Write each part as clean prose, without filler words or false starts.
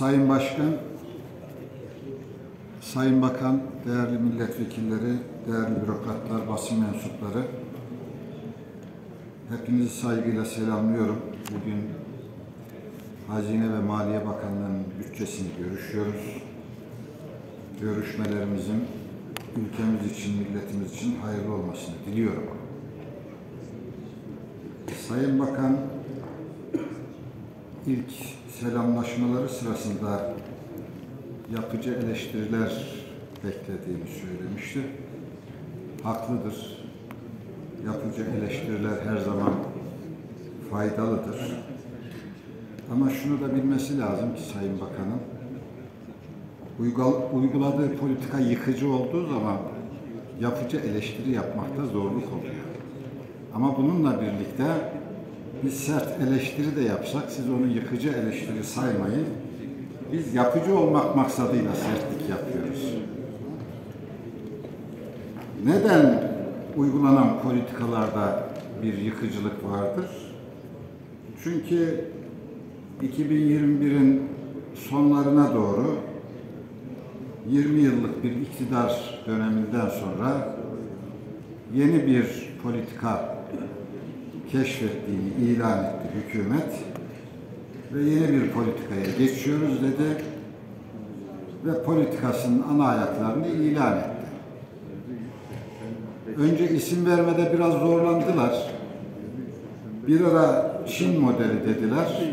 Sayın Başkan, Sayın Bakan, değerli milletvekilleri, değerli bürokratlar, basın mensupları, hepinizi saygıyla selamlıyorum. Bugün Hazine ve Maliye Bakanlığı'nın bütçesini görüşüyoruz. Görüşmelerimizin ülkemiz için, milletimiz için hayırlı olmasını diliyorum. Sayın Bakan, ilk selamlaşmaları sırasında yapıcı eleştiriler beklediğini söylemişti. Haklıdır. Yapıcı eleştiriler her zaman faydalıdır. Ama şunu da bilmesi lazım ki Sayın Bakan'ın, uyguladığı politika yıkıcı olduğu zaman yapıcı eleştiri yapmakta zorluk oluyor. Ama bununla birlikte biz sert eleştiri de yapsak, siz onu yıkıcı eleştiri saymayın. Biz yapıcı olmak maksadıyla sertlik yapıyoruz. Neden uygulanan politikalarda bir yıkıcılık vardır? Çünkü 2021'in sonlarına doğru 20 yıllık bir iktidar döneminden sonra yeni bir politika keşfettiğini ilan etti hükümet ve yeni bir politikaya geçiyoruz dedi ve politikasının ana ayaklarını ilan etti. Önce isim vermede biraz zorlandılar. Bir ara Çin modeli dediler.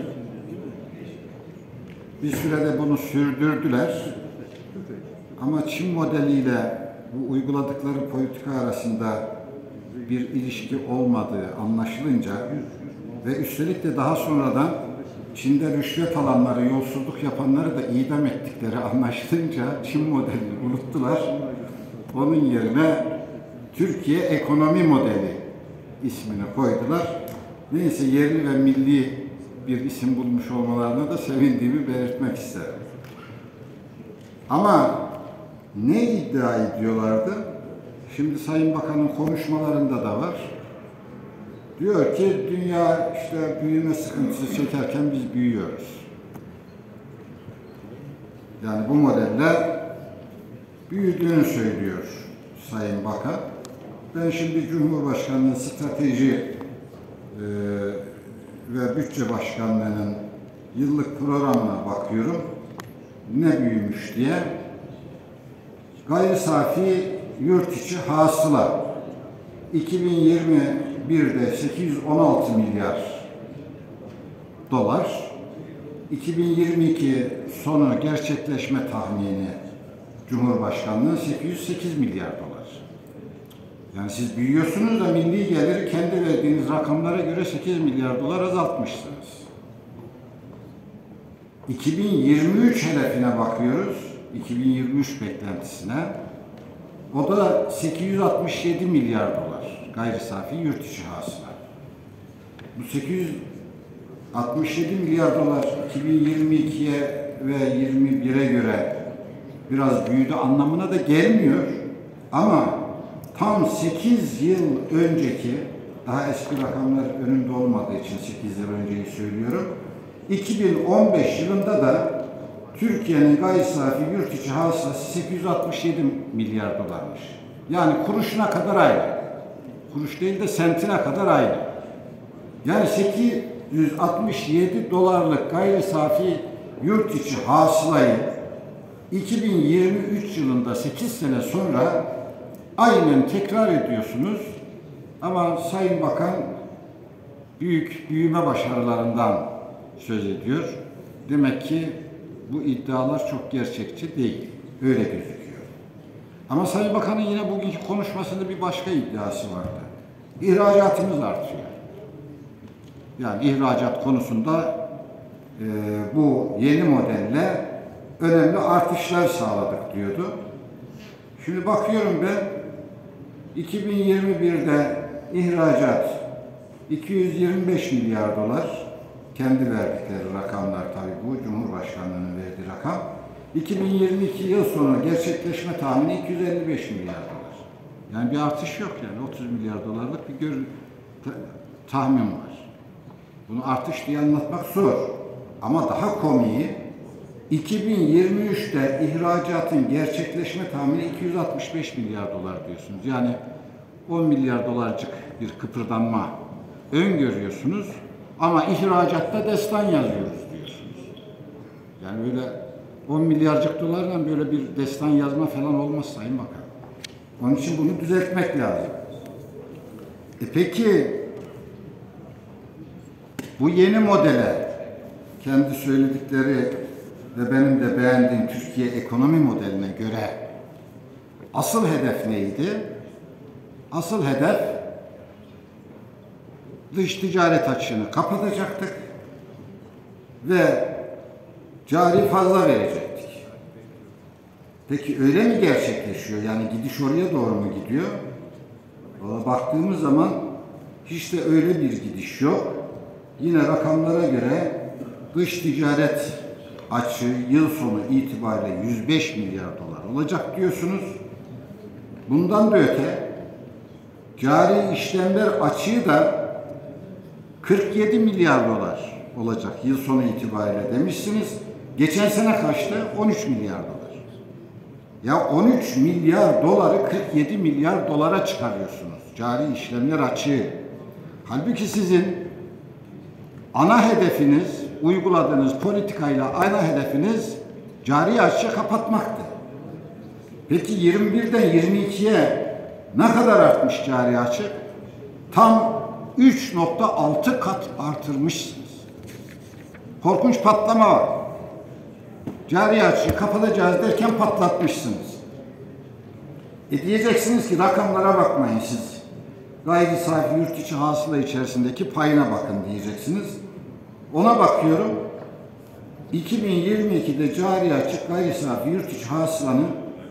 Bir sürede bunu sürdürdüler. Ama Çin modeliyle bu uyguladıkları politika arasında bir ilişki olmadığı anlaşılınca ve üstelik de daha sonradan Çin'de rüşvet alanları, yolsuzluk yapanları da idam ettikleri anlaşılınca Çin modelini unuttular. Onun yerine Türkiye ekonomi modeli ismini koydular. Neyse, yerli ve milli bir isim bulmuş olmalarına da sevindiğimi belirtmek isterim. Ama ne iddia ediyorlardı? Şimdi Sayın Bakan'ın konuşmalarında da var. Diyor ki dünya işte büyüme sıkıntısı çekerken biz büyüyoruz. Yani bu modelle büyüdüğünü söylüyor Sayın Bakan. Ben şimdi Cumhurbaşkanı'nın strateji ve bütçe başkanlığının yıllık programına bakıyorum. Ne büyümüş diye. Gayri safi yurt içi hasıla 2021'de 816 milyar dolar, 2022 sonu gerçekleşme tahmini Cumhurbaşkanlığı 808 milyar dolar. Yani siz büyüyorsunuz da milli geliri kendi verdiğiniz rakamlara göre 8 milyar dolar azaltmışsınız. 2023 hedefine bakıyoruz, 2023 beklentisine. O da 867 milyar dolar gayri safi yurt içi hasıla. Bu 867 milyar dolar 2022'ye ve 2021'e göre biraz büyüdü anlamına da gelmiyor. Ama tam 8 yıl önceki, daha eski rakamlar önümde olmadığı için 8 yıl önceyi söylüyorum, 2015 yılında da Türkiye'nin gayri safi yurt içi hasılası 867 milyar dolarmış. Yani kuruşuna kadar aynı. Kuruş değil de sentine kadar aynı. Yani 867 dolarlık gayri safi yurt içi hasılayı 2023 yılında 8 sene sonra aynen tekrar ediyorsunuz. Ama Sayın Bakan büyük büyüme başarılarından söz ediyor. Demek ki bu iddialar çok gerçekçi değil. Öyle gözüküyor. Ama Sayın Bakan'ın yine bugünkü konuşmasında bir başka iddiası vardı. İhracatımız artıyor. Yani ihracat konusunda bu yeni modelle önemli artışlar sağladık diyordu. Şimdi bakıyorum ben 2021'de ihracat 225 milyar dolar. Kendi verdikleri rakamlar tabii bu, Cumhurbaşkanlığı'nın verdiği rakam. 2022 yıl sonu gerçekleşme tahmini 255 milyar dolar. Yani bir artış yok yani. 30 milyar dolarlık bir tahmin var. Bunu artış diye anlatmak zor. Ama daha komiği 2023'te ihracatın gerçekleşme tahmini 265 milyar dolar diyorsunuz. Yani 10 milyar dolarcık bir kıpırdanma öngörüyorsunuz ama ihracatta destan yazıyoruz diyorsunuz. Yani böyle 10 milyarcık dolarla böyle bir destan yazma falan olmaz Sayın Bakan. Onun için bunu düzeltmek lazım. Peki bu yeni modele kendi söyledikleri ve benim de beğendiğim Türkiye ekonomi modeline göre asıl hedef neydi? Asıl hedef dış ticaret açığını kapatacaktık ve cari fazla verecektik. Peki öyle mi gerçekleşiyor? Yani gidiş oraya doğru mu gidiyor? Baktığımız zaman hiç de öyle bir gidiş yok. Yine rakamlara göre dış ticaret açığı yıl sonu itibariyle 105 milyar dolar olacak diyorsunuz. Bundan da öte cari işlemler açığı da 47 milyar dolar olacak yıl sonu itibariyle demişsiniz. Geçen sene kaçtı? 13 milyar dolar. Ya 13 milyar doları 47 milyar dolara çıkarıyorsunuz. Cari işlemler açığı. Halbuki sizin ana hedefiniz, uyguladığınız politikayla ana hedefiniz cari açığı kapatmaktı. Peki 21'den 22'ye ne kadar artmış cari açık? Tam 3,6 kat artırmışsınız. Korkunç patlama var. Cari açığı kapatacağız derken patlatmışsınız. Diyeceksiniz ki rakamlara bakmayın siz. Gayri safi yurt içi hasıla içerisindeki payına bakın diyeceksiniz. Ona bakıyorum. 2022'de cari açık gayri safi yurt içi hasılanın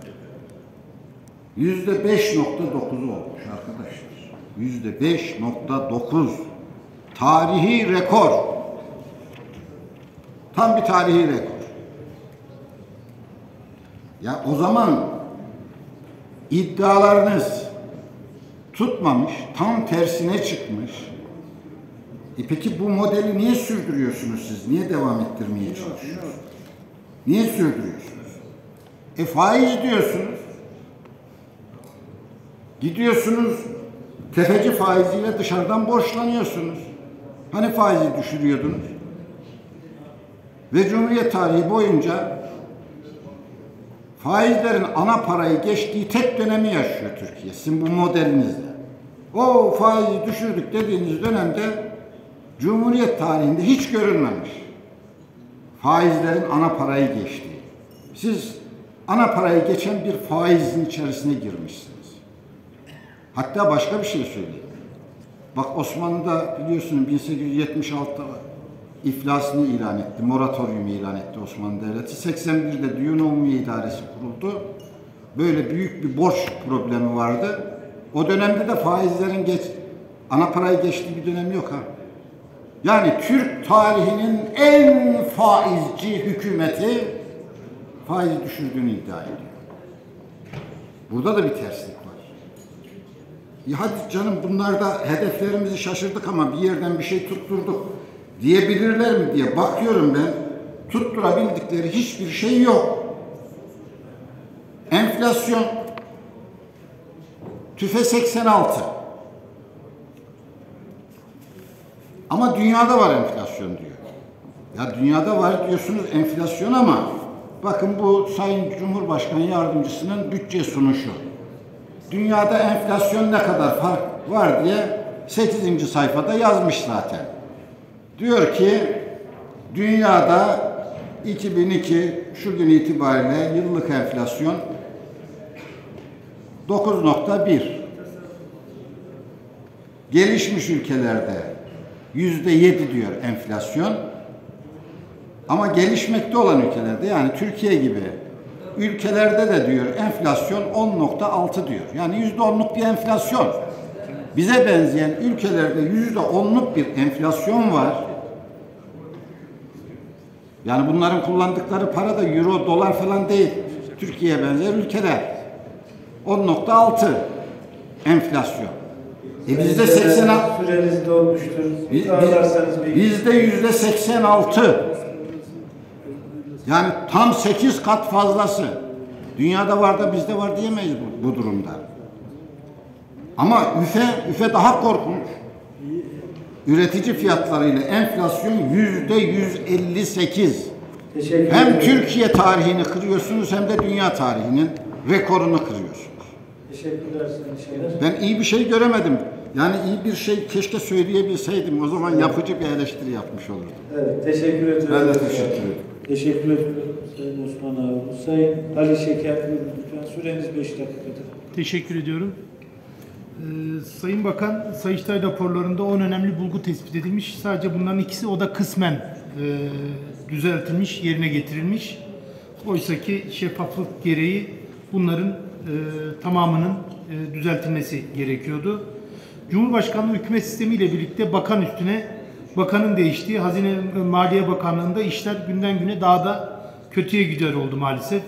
%5,9'u olmuş arkadaşlar. %5,9. Tarihi rekor. Tam bir tarihi rekor. Ya o zaman iddialarınız tutmamış, tam tersine çıkmış. Peki bu modeli niye sürdürüyorsunuz siz? Niye devam ettirmeye çalışıyorsunuz? Niye sürdürüyorsunuz? Faiz diyorsunuz. Gidiyorsunuz, tefeci faiziyle dışarıdan borçlanıyorsunuz. Hani faizi düşürüyordunuz? Ve Cumhuriyet tarihi boyunca faizlerin ana parayı geçtiği tek dönemi yaşıyor Türkiye. Sizin bu modelinizle. O faizi düşürdük dediğiniz dönemde Cumhuriyet tarihinde hiç görülmemiş. Faizlerin ana parayı geçtiği. Siz ana parayı geçen bir faizin içerisine girmişsiniz. Hatta başka bir şey söyleyeyim. Bak Osmanlı'da biliyorsunuz 1876'da iflasını ilan etti, moratoryumu ilan etti Osmanlı Devleti. 81'de Diyon Umumiye İdaresi kuruldu. Böyle büyük bir borç problemi vardı. O dönemde de faizlerin ana parayı geçtiği bir dönem yok ha. Yani Türk tarihinin en faizci hükümeti faizi düşürdüğünü iddia ediyor. Burada da bir terslik var. Ya hadi canım bunlarda hedeflerimizi şaşırdık ama bir yerden bir şey tutturduk diyebilirler mi diye bakıyorum ben. Tutturabildikleri hiçbir şey yok. Enflasyon tüfe 86. Ama dünyada var enflasyon diyor. Ya dünyada var diyorsunuz enflasyon ama bakın bu Sayın Cumhurbaşkanı Yardımcısının bütçe sunuşu. Dünyada enflasyon ne kadar fark var diye 8. sayfada yazmış zaten. Diyor ki dünyada 2002 şu gün itibariyle yıllık enflasyon 9,1. Gelişmiş ülkelerde %7 diyor enflasyon. Ama gelişmekte olan ülkelerde yani Türkiye gibi ülkelerde de diyor enflasyon 10,6 diyor. Yani %10'luk bir enflasyon. Bize benzeyen ülkelerde %10'luk bir enflasyon var. Yani bunların kullandıkları para da euro, dolar falan değil. Türkiye'ye benzer ülkeler. 10,6 enflasyon. Bizde 86. Süreniz dolmuştur. Bizde %86. Yani tam 8 kat fazlası. Dünyada var da bizde var diyemeyiz bu durumda. Ama üfe daha korkunç. Üretici fiyatlarıyla enflasyon %158. Hem Türkiye tarihini kırıyorsunuz hem de dünya tarihinin rekorunu kırıyorsunuz. Teşekkürler Sayın Şeyler. Ben iyi bir şey göremedim. Yani iyi bir şey keşke söyleyebilseydim. O zaman yapıcı bir eleştiri yapmış olurdum. Evet, teşekkür ederim. Ben de teşekkür ederim. Teşekkür ederim Sayın Osman abi. Sayın Ali Şeker, lütfen süreniz 5 dakikadır. Teşekkür ediyorum. Sayın Bakan, Sayıştay raporlarında 10 önemli bulgu tespit edilmiş. Sadece bunların ikisi o da kısmen düzeltilmiş, yerine getirilmiş. Oysa ki şeffaflık gereği bunların tamamının düzeltilmesi gerekiyordu. Cumhurbaşkanlığı hükümet sistemiyle birlikte bakan üstüne bakanın değiştiği Hazine ve Maliye Bakanlığı'nda işler günden güne daha da kötüye gider oldu maalesef.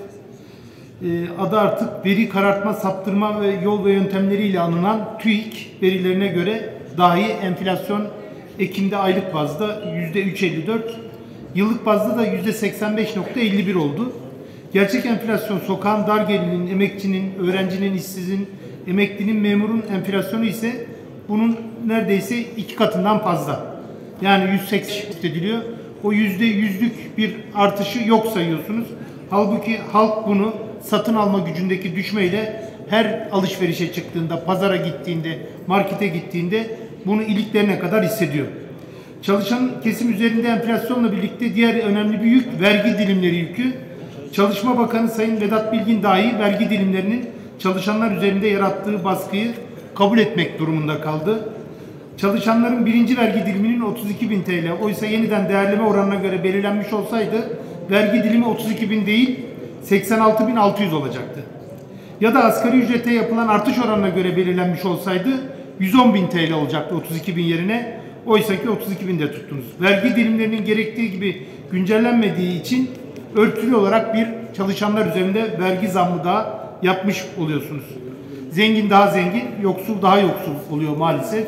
Adı artık veri karartma, saptırma ve yol ve yöntemleriyle anılan TÜİK verilerine göre dahi enflasyon Ekim'de aylık bazda %3,54, yıllık bazda da %85,51 oldu. Gerçek enflasyon sokağın, dar gelirlinin, emekçinin, öğrencinin, işsizin, emeklinin, memurun enflasyonu ise bunun neredeyse 2 katından fazla. Yani 180 ediliyor. O %100'lük bir artışı yok sayıyorsunuz. Halbuki halk bunu satın alma gücündeki düşmeyle her alışverişe çıktığında, pazara gittiğinde, markete gittiğinde bunu iliklerine kadar hissediyor. Çalışan kesim üzerinde enflasyonla birlikte diğer önemli bir yük vergi dilimleri yükü. Çalışma Bakanı Sayın Vedat Bilgin dahi vergi dilimlerinin çalışanlar üzerinde yarattığı baskıyı kabul etmek durumunda kaldı. Çalışanların birinci vergi diliminin 32.000 TL, oysa yeniden değerleme oranına göre belirlenmiş olsaydı vergi dilimi 32.000 değil 86.600 olacaktı. Ya da asgari ücrete yapılan artış oranına göre belirlenmiş olsaydı 110.000 TL olacaktı 32.000 yerine, oysa ki 32.000'de tuttunuz. Vergi dilimlerinin gerektiği gibi güncellenmediği için örtülü olarak bir çalışanlar üzerinde vergi zammı daha yapmış oluyorsunuz. Zengin daha zengin, yoksul daha yoksul oluyor maalesef.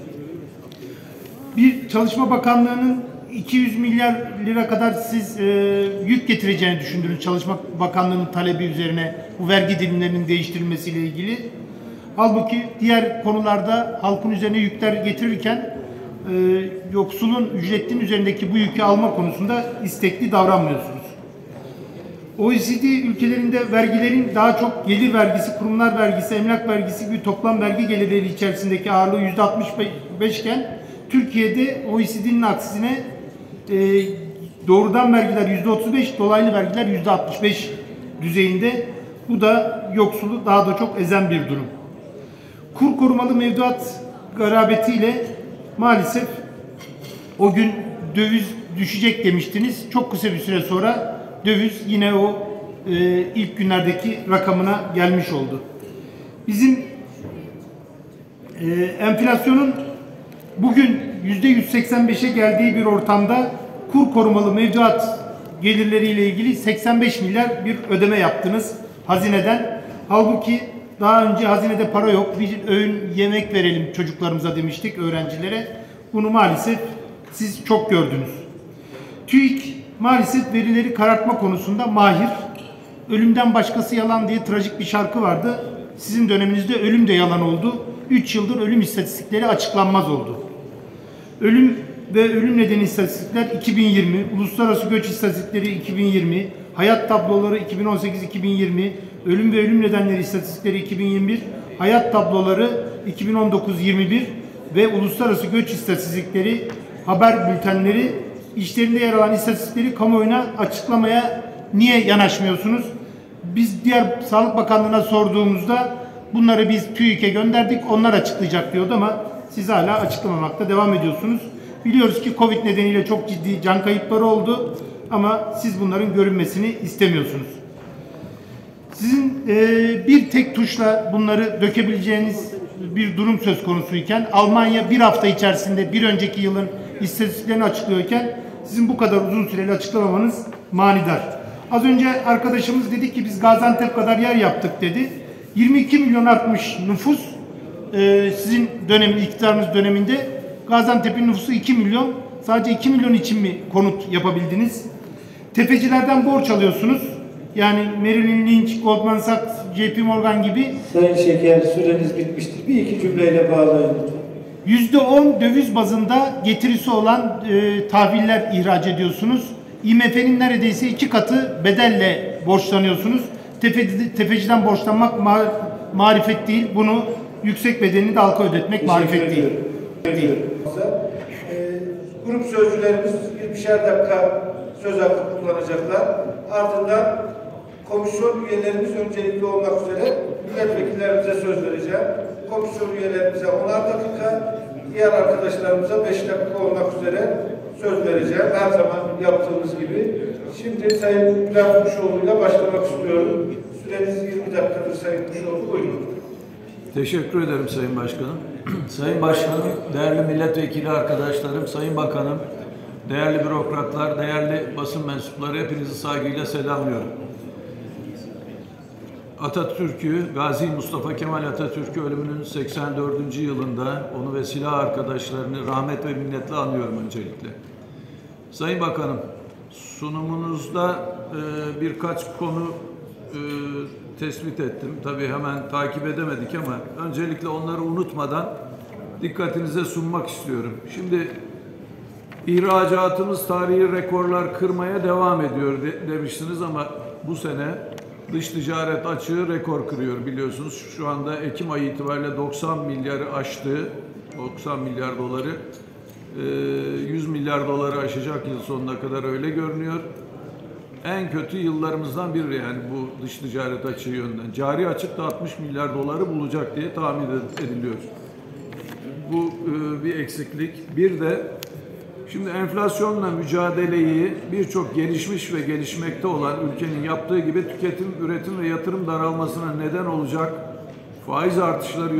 Bir Çalışma Bakanlığı'nın 200 milyar lira kadar siz yük getireceğini düşündünüz Çalışma Bakanlığı'nın talebi üzerine bu vergi dilimlerinin değiştirilmesiyle ilgili. Halbuki diğer konularda halkın üzerine yükler getirirken yoksulun, ücretlinin üzerindeki bu yükü alma konusunda istekli davranmıyorsunuz. OECD ülkelerinde vergilerin daha çok gelir vergisi, kurumlar vergisi, emlak vergisi gibi toplam vergi gelirleri içerisindeki ağırlığı %65 iken Türkiye'de OECD'nin aksine doğrudan vergiler %35, dolaylı vergiler %65 düzeyinde. Bu da yoksulu daha da çok ezen bir durum. Kur korumalı mevduat garabetiyle maalesef o gün döviz düşecek demiştiniz. Çok kısa bir süre sonra döviz yine o ilk günlerdeki rakamına gelmiş oldu. Bizim enflasyonun bugün %185'e geldiği bir ortamda kur korumalı mevduat gelirleriyle ilgili 85 milyar bir ödeme yaptınız hazineden. Halbuki daha önce hazinede para yok, bir öğün yemek verelim çocuklarımıza demiştik, öğrencilere. Bunu maalesef siz çok gördünüz. TÜİK maalesef verileri karartma konusunda mahir. Ölümden başkası yalan diye trajik bir şarkı vardı. Sizin döneminizde ölüm de yalan oldu. 3 yıldır ölüm istatistikleri açıklanmaz oldu. Ölüm ve ölüm nedeni istatistikler 2020, uluslararası göç istatistikleri 2020, hayat tabloları 2018-2020, ölüm ve ölüm nedenleri istatistikleri 2021, hayat tabloları 2019-21 ve uluslararası göç istatistikleri, haber bültenleri, işlerinde yer alan istatistikleri kamuoyuna açıklamaya niye yanaşmıyorsunuz? Biz diğer Sağlık Bakanlığı'na sorduğumuzda bunları biz TÜİK'e gönderdik, onlar açıklayacak diyordu ama siz hala açıklamamakta devam ediyorsunuz. Biliyoruz ki Covid nedeniyle çok ciddi can kayıpları oldu ama siz bunların görünmesini istemiyorsunuz. Sizin bir tek tuşla bunları dökebileceğiniz bir durum söz konusuyken, Almanya bir hafta içerisinde bir önceki yılın istatistiklerini açıklıyorken sizin bu kadar uzun süreli açıklamamanız manidar. Az önce arkadaşımız dedi ki biz Gaziantep kadar yer yaptık dedi. 22 milyon artmış nüfus sizin iktidarınız döneminde. Gaziantep'in nüfusu 2 milyon. Sadece 2 milyon için mi konut yapabildiniz? tefecilerden borç alıyorsunuz. Yani Merrill Lynch, Goldman Sachs, JP Morgan gibi. Sayın Şeker, süreniz bitmiştir. Bir iki cümleyle bağlayın lütfen. %10 döviz bazında getirisi olan tahviller ihraç ediyorsunuz. IMF'nin neredeyse 2 katı bedelle borçlanıyorsunuz. Tefeciden borçlanmak marifet değil. Bunu yüksek bedelini de halka ödetmek marifet değil. Grup sözcülerimiz 20'şer dakika söz hakkı kullanacaklar. Ardından komisyon üyelerimiz öncelikli olmak üzere milletvekillerimize söz vereceğim. Komisyon üyelerimize 10'ar dakika, diğer arkadaşlarımıza 5 dakika olmak üzere söz vereceğim. Her zaman yaptığımız gibi. Şimdi Sayın Bülent Kuşoğlu'yla başlamak istiyorum. Süreniz 20 dakikadır Sayın Kuşoğlu. Buyurun. Teşekkür ederim Sayın Başkanım. Sayın Başkanım, değerli milletvekili arkadaşlarım, Sayın Bakanım, değerli bürokratlar, değerli basın mensupları hepinizi saygıyla selamlıyorum. Atatürk'ü, Gazi Mustafa Kemal Atatürk'ü ölümünün 84. yılında onu ve silah arkadaşlarını rahmet ve minnetle anıyorum öncelikle. Sayın Bakanım, sunumunuzda birkaç konu tespit ettim. Tabii hemen takip edemedik ama öncelikle onları unutmadan dikkatinize sunmak istiyorum. Şimdi ihracatımız tarihi rekorlar kırmaya devam ediyor demiştiniz ama bu sene dış ticaret açığı rekor kırıyor biliyorsunuz. Şu anda Ekim ayı itibariyle 90 milyarı aştı. 90 milyar doları. 100 milyar doları aşacak yıl sonuna kadar öyle görünüyor. En kötü yıllarımızdan biri yani bu dış ticaret açığı yönden. Cari açık da 60 milyar doları bulacak diye tahmin ediliyor. Bu bir eksiklik. Bir de şimdi enflasyonla mücadeleyi birçok gelişmiş ve gelişmekte olan ülkenin yaptığı gibi tüketim, üretim ve yatırım daralmasına neden olacak faiz artışları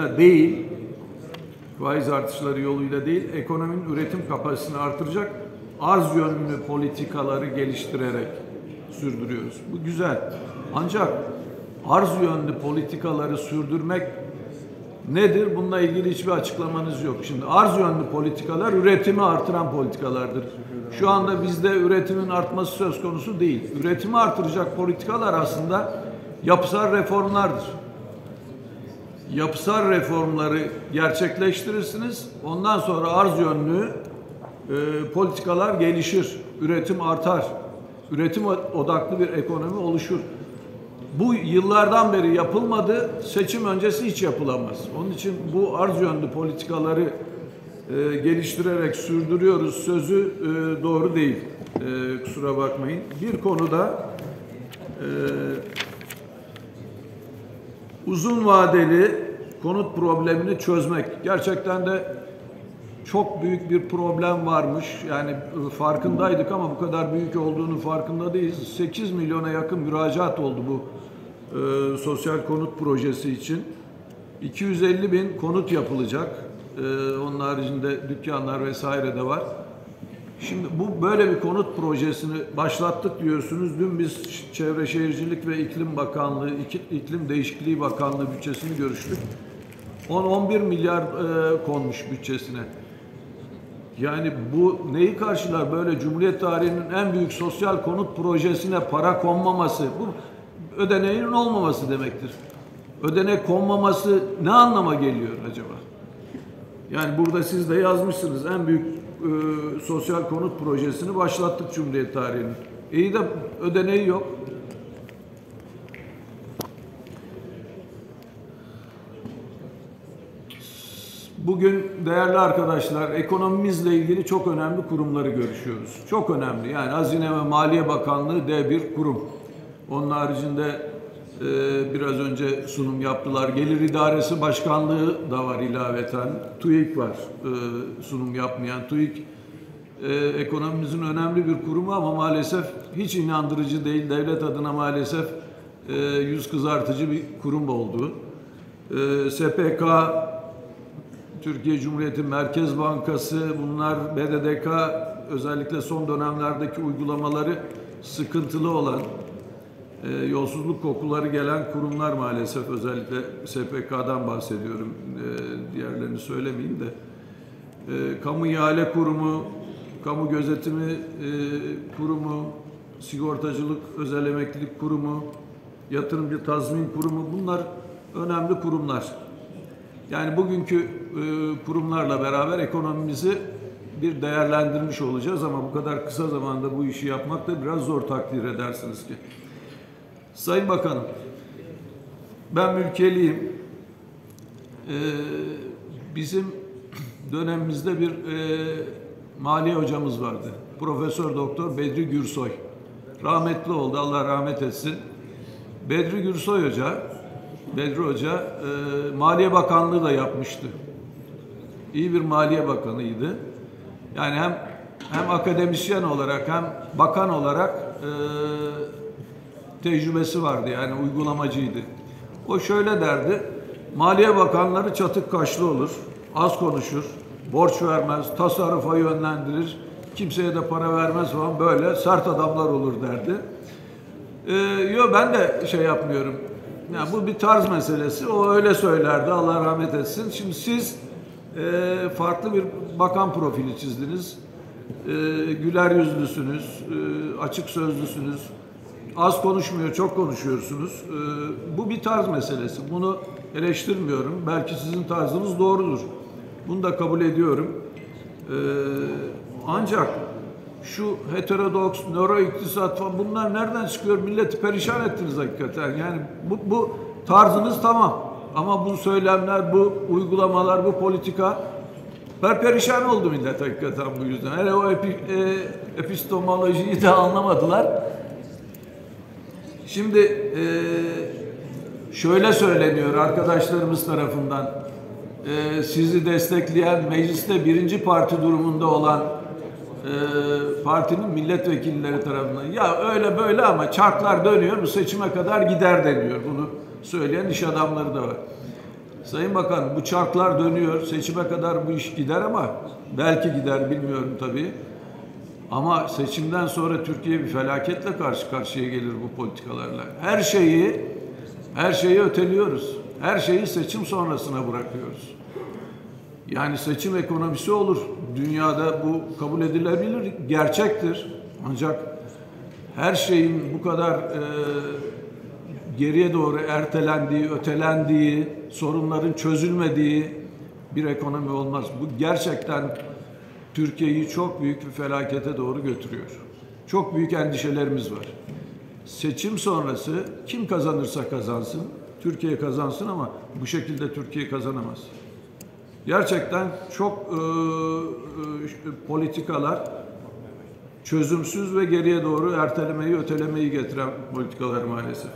yoluyla değil, ekonominin üretim kapasitesini artıracak arz yönlü politikaları geliştirerek sürdürüyoruz. Bu güzel. Ancak arz yönlü politikaları sürdürmek nedir? Bununla ilgili hiçbir açıklamanız yok. Şimdi arz yönlü politikalar üretimi artıran politikalardır. Şu anda bizde üretimin artması söz konusu değil. Üretimi artıracak politikalar aslında yapısal reformlardır. Yapısal reformları gerçekleştirirsiniz. Ondan sonra arz yönlü politikalar gelişir. Üretim artar. Üretim odaklı bir ekonomi oluşur. Bu yıllardan beri yapılmadı. Seçim öncesi hiç yapılamaz. Onun için bu arz yönlü politikaları geliştirerek sürdürüyoruz sözü doğru değil. Kusura bakmayın. Bir konuda uzun vadeli konut problemini çözmek. Gerçekten de çok büyük bir problem varmış. Yani farkındaydık ama bu kadar büyük olduğunu farkında değiliz. 8 milyona yakın müracaat oldu bu sosyal konut projesi için. 250 bin konut yapılacak. Onun haricinde dükkanlar vesaire de var. Şimdi bu böyle bir konut projesini başlattık diyorsunuz. Dün biz Çevre Şehircilik ve İklim Bakanlığı, İklim Değişikliği Bakanlığı bütçesini görüştük. 10-11 milyar konmuş bütçesine. Yani bu neyi karşılar böyle Cumhuriyet tarihinin en büyük sosyal konut projesine para konmaması, bu ödeneğin olmaması demektir. Ödenek konmaması ne anlama geliyor acaba? Yani burada siz de yazmışsınız en büyük sosyal konut projesini başlattık Cumhuriyet tarihinin. İyi de ödeneği yok. Bugün değerli arkadaşlar ekonomimizle ilgili çok önemli kurumları görüşüyoruz. Çok önemli. Yani Hazine ve Maliye Bakanlığı dev bir kurum. Onun haricinde biraz önce sunum yaptılar. Gelir İdaresi Başkanlığı da var ilaveten. TÜİK var sunum yapmayan. TÜİK ekonomimizin önemli bir kurumu ama maalesef hiç inandırıcı değil. Devlet adına maalesef yüz kızartıcı bir kurum oldu. SPK, Türkiye Cumhuriyeti Merkez Bankası, bunlar BDDK, özellikle son dönemlerdeki uygulamaları sıkıntılı olan, yolsuzluk kokuları gelen kurumlar maalesef, özellikle SPK'dan bahsediyorum, diğerlerini söylemeyeyim de. Kamu İhale Kurumu, Kamu Gözetimi Kurumu, Sigortacılık Özel Emeklilik Kurumu, Yatırımcı Tazmin Kurumu, bunlar önemli kurumlar. Yani bugünkü kurumlarla beraber ekonomimizi bir değerlendirmiş olacağız ama bu kadar kısa zamanda bu işi yapmak da biraz zor, takdir edersiniz ki. Sayın Bakanım, ben mülkiyeliyim. Bizim dönemimizde bir maliye hocamız vardı. Profesör Doktor Bedri Gürsoy. Rahmetli oldu, Allah rahmet etsin. Bedri Gürsoy Hoca, Bedri Hoca Maliye Bakanlığı da yapmıştı. İyi bir Maliye Bakanıydı. Yani hem akademisyen olarak hem bakan olarak tecrübesi vardı, yani uygulamacıydı. O şöyle derdi: Maliye Bakanları çatık kaşlı olur, az konuşur, borç vermez, tasarrufa yönlendirir, kimseye de para vermez falan, böyle sert adamlar olur derdi. Yo, ben de şey yapmıyorum. Yani bu bir tarz meselesi. O öyle söylerdi, Allah rahmet etsin. Şimdi siz farklı bir bakan profili çizdiniz. Güler yüzlüsünüz, açık sözlüsünüz. Az konuşmuyor, çok konuşuyorsunuz. Bu bir tarz meselesi. Bunu eleştirmiyorum. Belki sizin tarzınız doğrudur. Bunu da kabul ediyorum. Ancak şu heterodoks, nöroiktisat falan, bunlar nereden çıkıyor? Milleti perişan ettiniz hakikaten. Yani bu tarzınız tamam. Ama bu söylemler, bu uygulamalar, bu politika, perişan oldu millet hakikaten bu yüzden. Hele o epistemolojiyi de anlamadılar. Şimdi şöyle söyleniyor arkadaşlarımız tarafından, sizi destekleyen, mecliste birinci parti durumunda olan partinin milletvekilleri tarafından, ya öyle böyle ama çarklar dönüyor, bu seçime kadar gider deniyor. Bunu söyleyen iş adamları da var. Sayın Bakan, bu çarklar dönüyor, seçime kadar bu iş gider ama belki gider, bilmiyorum tabii. Ama seçimden sonra Türkiye bir felaketle karşı karşıya gelir bu politikalarla. Her şeyi öteliyoruz. Her şeyi seçim sonrasına bırakıyoruz. Yani seçim ekonomisi olur. Dünyada bu kabul edilebilir, gerçektir. Ancak her şeyin bu kadar geriye doğru ertelendiği, ötelendiği, sorunların çözülmediği bir ekonomi olmaz. Bu gerçekten Türkiye'yi çok büyük bir felakete doğru götürüyor. Çok büyük endişelerimiz var. Seçim sonrası kim kazanırsa kazansın, Türkiye kazansın ama bu şekilde Türkiye kazanamaz. Gerçekten çok politikalar çözümsüz ve geriye doğru ertelemeyi, ötelemeyi getiren politikalar maalesef.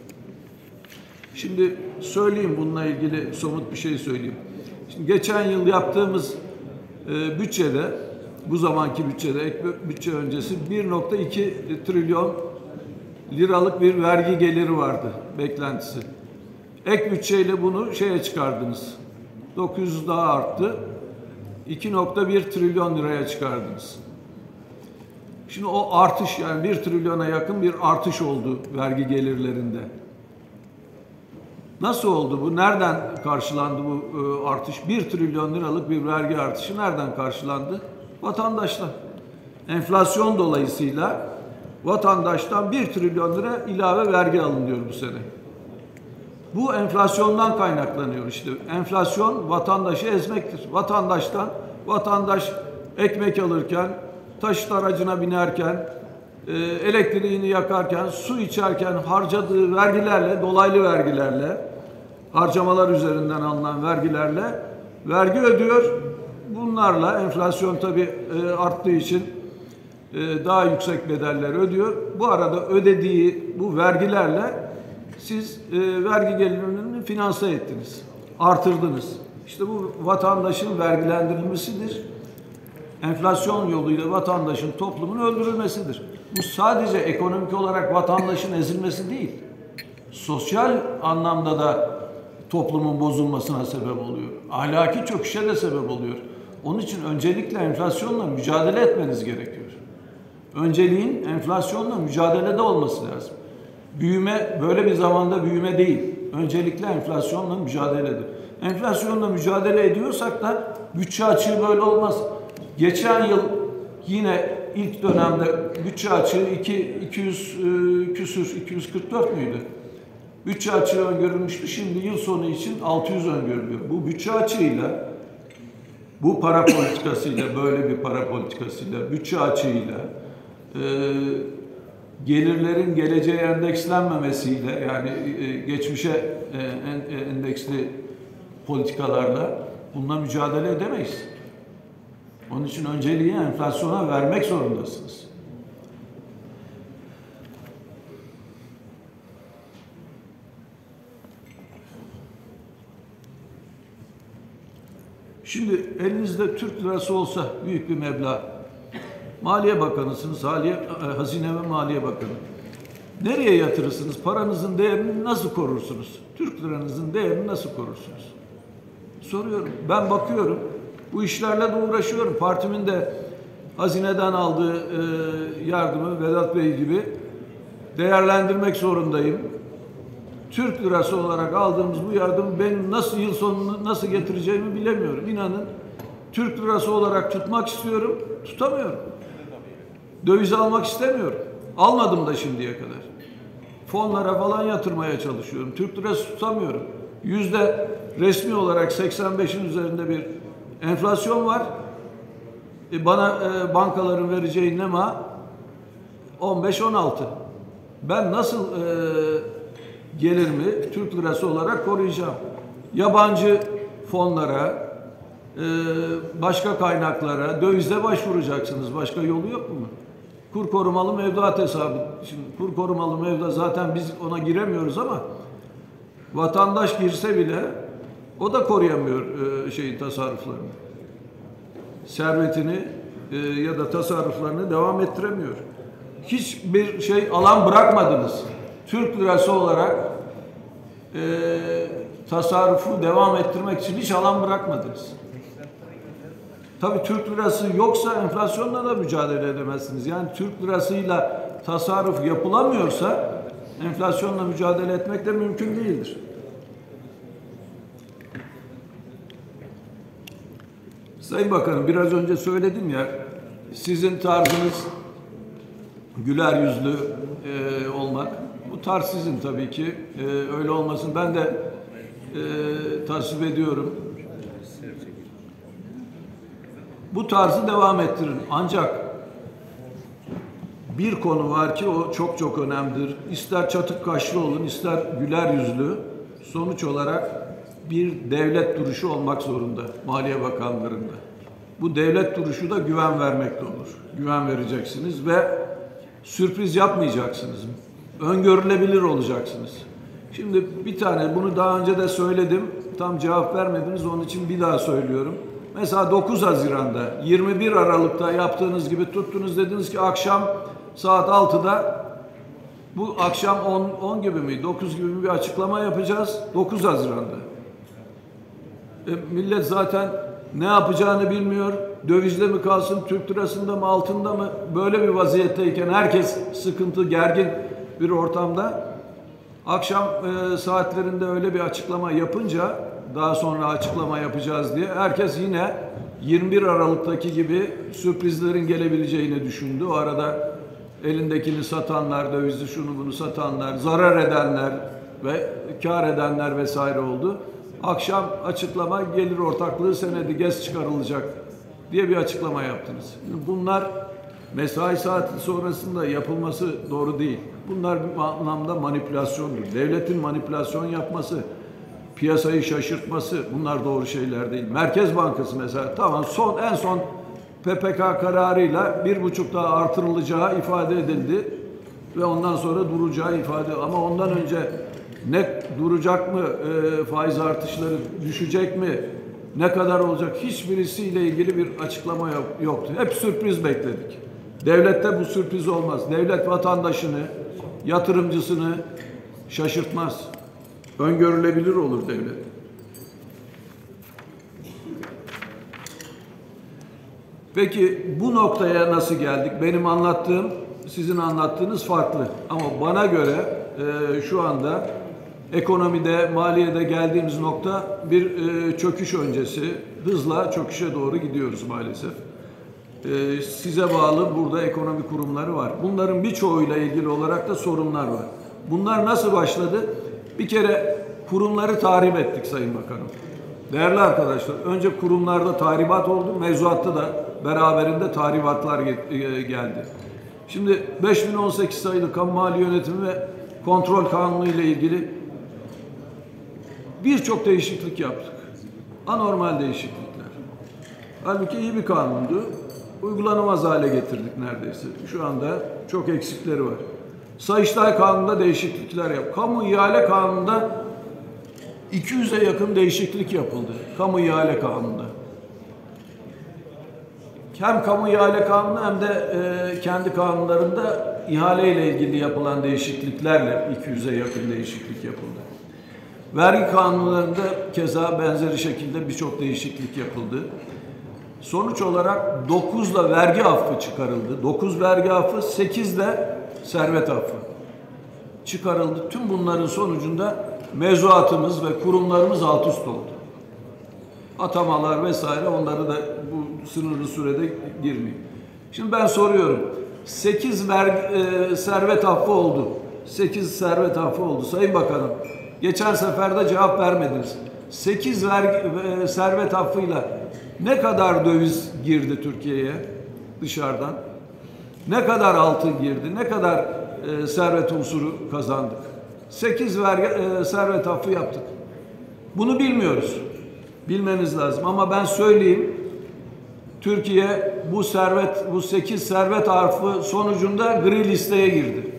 Şimdi söyleyeyim, bununla ilgili somut bir şey söyleyeyim. Şimdi geçen yıl yaptığımız bütçede, bu zamanki bütçede, ek bütçe öncesi 1,2 trilyon liralık bir vergi geliri vardı, beklentisi. Ek bütçeyle bunu şeye çıkardınız. 900 daha arttı. 2,1 trilyon liraya çıkardınız. Şimdi o artış, yani 1 trilyona yakın bir artış oldu vergi gelirlerinde. Nasıl oldu bu? Nereden karşılandı bu artış? 1 trilyon liralık bir vergi artışı nereden karşılandı? Vatandaşlar. Enflasyon dolayısıyla vatandaştan 1 trilyon lira ilave vergi alınıyor bu sene. Bu enflasyondan kaynaklanıyor işte. Enflasyon vatandaşı ezmektir. Vatandaş ekmek alırken, taşıt aracına binerken, elektriğini yakarken, su içerken harcadığı vergilerle, dolaylı vergilerle, harcamalar üzerinden alınan vergilerle vergi ödüyor. Bunlarla enflasyon tabii arttığı için daha yüksek bedeller ödüyor. Bu arada ödediği bu vergilerle siz vergi gelirini finanse ettiniz, artırdınız. İşte bu vatandaşın vergilendirilmesidir. Enflasyon yoluyla vatandaşın, toplumun öldürülmesidir. Bu sadece ekonomik olarak vatandaşın ezilmesi değil, sosyal anlamda da toplumun bozulmasına sebep oluyor. Ahlaki çöküşe de sebep oluyor. Onun için öncelikle enflasyonla mücadele etmeniz gerekiyor. Önceliğin enflasyonla mücadelede olması lazım. Büyüme böyle bir zamanda büyüme değil. Öncelikle enflasyonla mücadeledir. Enflasyonla mücadele ediyorsak da bütçe açığı böyle olmaz. Geçen yıl yine ilk dönemde bütçe açığı 200 küsür, 244 müydü? Bütçe açığı öngörülmüştü. Şimdi yıl sonu için 600 öngörülüyor. Bu bütçe açığıyla, bu para politikasıyla, böyle bir para politikasıyla, bütçe açığıyla, gelirlerin geleceğe endekslenmemesiyle, yani geçmişe endeksli politikalarla bununla mücadele edemeyiz. Onun için önceliği enflasyona vermek zorundasınız. Şimdi elinizde Türk lirası olsa büyük bir meblağ, Maliye Bakanısınız, Hazine ve Maliye Bakanı. Nereye yatırırsınız? Paranızın değerini nasıl korursunuz? Türk liranızın değerini nasıl korursunuz? Soruyorum. Ben bakıyorum. Bu işlerle de uğraşıyorum. Partimin de hazineden aldığı yardımı Vedat Bey gibi değerlendirmek zorundayım. Türk lirası olarak aldığımız bu yardımı benim nasıl yıl sonunu nasıl getireceğimi bilemiyorum. İnanın Türk lirası olarak tutmak istiyorum, tutamıyorum. Döviz almak istemiyorum. Almadım da şimdiye kadar. Fonlara falan yatırmaya çalışıyorum. Türk lirası tutamıyorum. Resmi olarak 85'in üzerinde bir enflasyon var. Bana bankaların vereceği nema 15-16. Ben nasıl gelirimi Türk lirası olarak koruyacağım? Yabancı fonlara, başka kaynaklara, dövize başvuracaksınız. Başka yolu yok mu? Kur korumalı mevduat hesabı. Şimdi kur korumalı mevduat zaten biz ona giremiyoruz ama vatandaş girse bile o da koruyamıyor tasarruflarını. Servetini ya da tasarruflarını devam ettiremiyor. Hiçbir alan bırakmadınız. Türk lirası olarak tasarrufu devam ettirmek için hiç alan bırakmadınız. Tabii Türk lirası yoksa enflasyonla da mücadele edemezsiniz. Yani Türk lirasıyla tasarruf yapılamıyorsa enflasyonla mücadele etmek de mümkün değildir. Sayın Bakanım, biraz önce söyledim ya, sizin tarzınız güler yüzlü olmak. Bu tarz sizin tabii ki. Öyle olmasın. Ben de tasvip ediyorum. Bu tarzı devam ettirin. Ancak bir konu var ki o çok çok önemlidir. İster çatık kaşlı olun, ister güler yüzlü. Sonuç olarak bir devlet duruşu olmak zorunda Maliye Bakanlarında. Bu devlet duruşu da güven vermekle olur. Güven vereceksiniz ve sürpriz yapmayacaksınız. Öngörülebilir olacaksınız. Şimdi bir tane, bunu daha önce de söyledim. Tam cevap vermediniz, onun için bir daha söylüyorum. Mesela 9 Haziran'da, 21 Aralık'ta yaptığınız gibi tuttunuz, dediniz ki akşam saat 6'da, bu akşam 10 gibi mi, 9 gibi bir açıklama yapacağız 9 Haziran'da. Millet zaten ne yapacağını bilmiyor. Dövizde mi kalsın, Türk lirasında mı, altında mı? Böyle bir vaziyetteyken herkes sıkıntı, gergin bir ortamda. Akşam saatlerinde öyle bir açıklama yapınca, daha sonra açıklama yapacağız diye herkes yine 21 Aralık'taki gibi sürprizlerin gelebileceğini düşündü. O arada elindekini satanlar, dövizi şunu bunu satanlar, zarar edenler ve kar edenler vesaire oldu. Akşam açıklama, gelir ortaklığı senedi GES çıkarılacak diye bir açıklama yaptınız. Bunlar mesai saati sonrasında yapılması doğru değil. Bunlar bir anlamda manipülasyondur. Devletin manipülasyon yapması, piyasayı şaşırtması, bunlar doğru şeyler değil. Merkez Bankası mesela, tamam, en son PPK kararıyla 1,5 daha artırılacağı ifade edildi ve ondan sonra duracağı ifade, ama ondan önce ne duracak mı, faiz artışları düşecek mi, ne kadar olacak, hiçbirisiyle ilgili bir açıklama yoktu. Hep sürpriz bekledik. Devlette bu sürpriz olmaz. Devlet vatandaşını, yatırımcısını şaşırtmaz. Öngörülebilir olur devlet. Peki bu noktaya nasıl geldik? Benim anlattığım, sizin anlattığınız farklı. Ama bana göre şu anda ekonomide, maliyede geldiğimiz nokta bir çöküş öncesi. Hızla çöküşe doğru gidiyoruz maalesef. size bağlı burada ekonomi kurumları var. Bunların birçoğuyla ilgili olarak da sorunlar var. Bunlar nasıl başladı? Bir kere kurumları tahrip ettik Sayın Bakanım. Değerli arkadaşlar, önce kurumlarda tahribat oldu, mevzuatta da beraberinde tahribatlar geldi. Şimdi 5018 sayılı Kamu Mali Yönetimi ve Kontrol Kanunu ile ilgili birçok değişiklik yaptık. Anormal değişiklikler. Halbuki iyi bir kanundu. Uygulanamaz hale getirdik neredeyse. Şu anda çok eksikleri var. Sayıştay Kanunu'nda değişiklikler yap. Kamu İhale Kanunu'nda 200'e yakın değişiklik yapıldı. Kamu İhale Kanunu'nda. Hem Kamu İhale Kanunu hem de kendi kanunlarında ihale ile ilgili yapılan değişikliklerle 200'e yakın değişiklik yapıldı. Vergi kanunlarında keza benzeri şekilde birçok değişiklik yapıldı. Sonuç olarak 9'la vergi affı çıkarıldı. 9 vergi affı, 8'le servet affı çıkarıldı. Tüm bunların sonucunda mevzuatımız ve kurumlarımız alt üst oldu. Atamalar vesaire, onları da bu sınırlı sürede girmeyeyim. Şimdi ben soruyorum. 8 servet affı oldu. 8 servet affı oldu. Sayın Bakanım, geçen seferde cevap vermediniz. 8 servet affıyla ne kadar döviz girdi Türkiye'ye dışarıdan? Ne kadar altın girdi? Ne kadar servet unsuru kazandık? 8 servet affı yaptık. Bunu bilmiyoruz. Bilmeniz lazım. Ama ben söyleyeyim. Türkiye bu 8 servet affı sonucunda gri listeye girdi.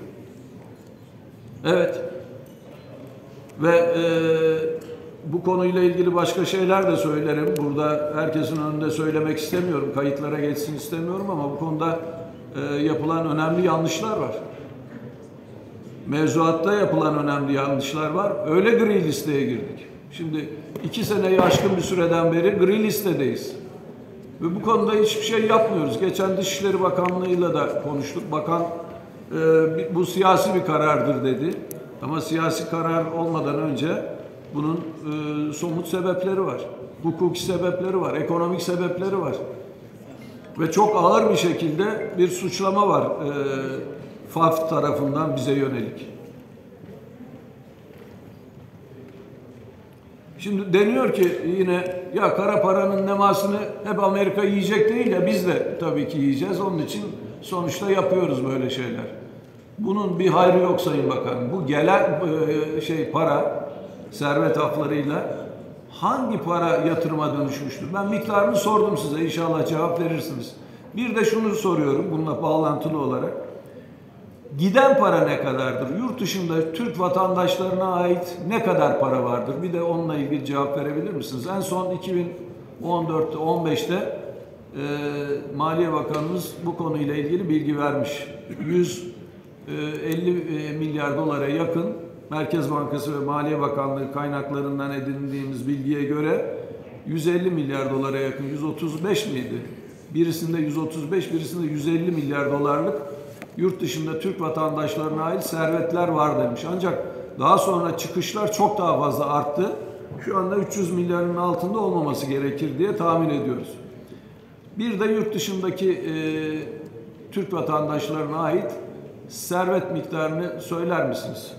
Evet. Ve bu konuyla ilgili başka şeyler de söylerim. Burada herkesin önünde söylemek istemiyorum. Kayıtlara geçsin istemiyorum ama bu konuda yapılan önemli yanlışlar var. Mevzuatta yapılan önemli yanlışlar var. Öyle gri listeye girdik. Şimdi 2 seneyi aşkın bir süreden beri gri listedeyiz. Ve bu konuda hiçbir şey yapmıyoruz. Geçen Dışişleri Bakanlığı'yla da konuştuk. Bakan bu siyasi bir karardır dedi. Ama siyasi karar olmadan önce bunun somut sebepleri var. Hukuki sebepleri var. Ekonomik sebepleri var. Ve çok ağır bir şekilde bir suçlama var FAF tarafından bize yönelik. Şimdi deniyor ki yine ya kara paranın nemasını hep Amerika yiyecek değil ya, biz de tabii ki yiyeceğiz. Onun için sonuçta yapıyoruz böyle şeyler. Bunun bir hayrı yok Sayın Bakan. Bu gelen para servet afflarıyla hangi para yatırıma dönüşmüştür? Ben miktarını sordum size, inşallah cevap verirsiniz. Bir de şunu soruyorum bununla bağlantılı olarak. Giden para ne kadardır? Yurt dışında Türk vatandaşlarına ait ne kadar para vardır? Bir de onunla ilgili cevap verebilir misiniz? En son 2014'te, 15'te Maliye Bakanımız bu konuyla ilgili bilgi vermiş. 150 milyar dolara yakın Merkez Bankası ve Maliye Bakanlığı kaynaklarından edindiğimiz bilgiye göre 150 milyar dolara yakın, 135 miydi? Birisinde 135, birisinde 150 milyar dolarlık yurt dışında Türk vatandaşlarına ait servetler var demiş. Ancak daha sonra çıkışlar çok daha fazla arttı. Şu anda 300 milyarın altında olmaması gerekir diye tahmin ediyoruz. Bir de yurt dışındaki Türk vatandaşlarına ait servet miktarını söyler misiniz?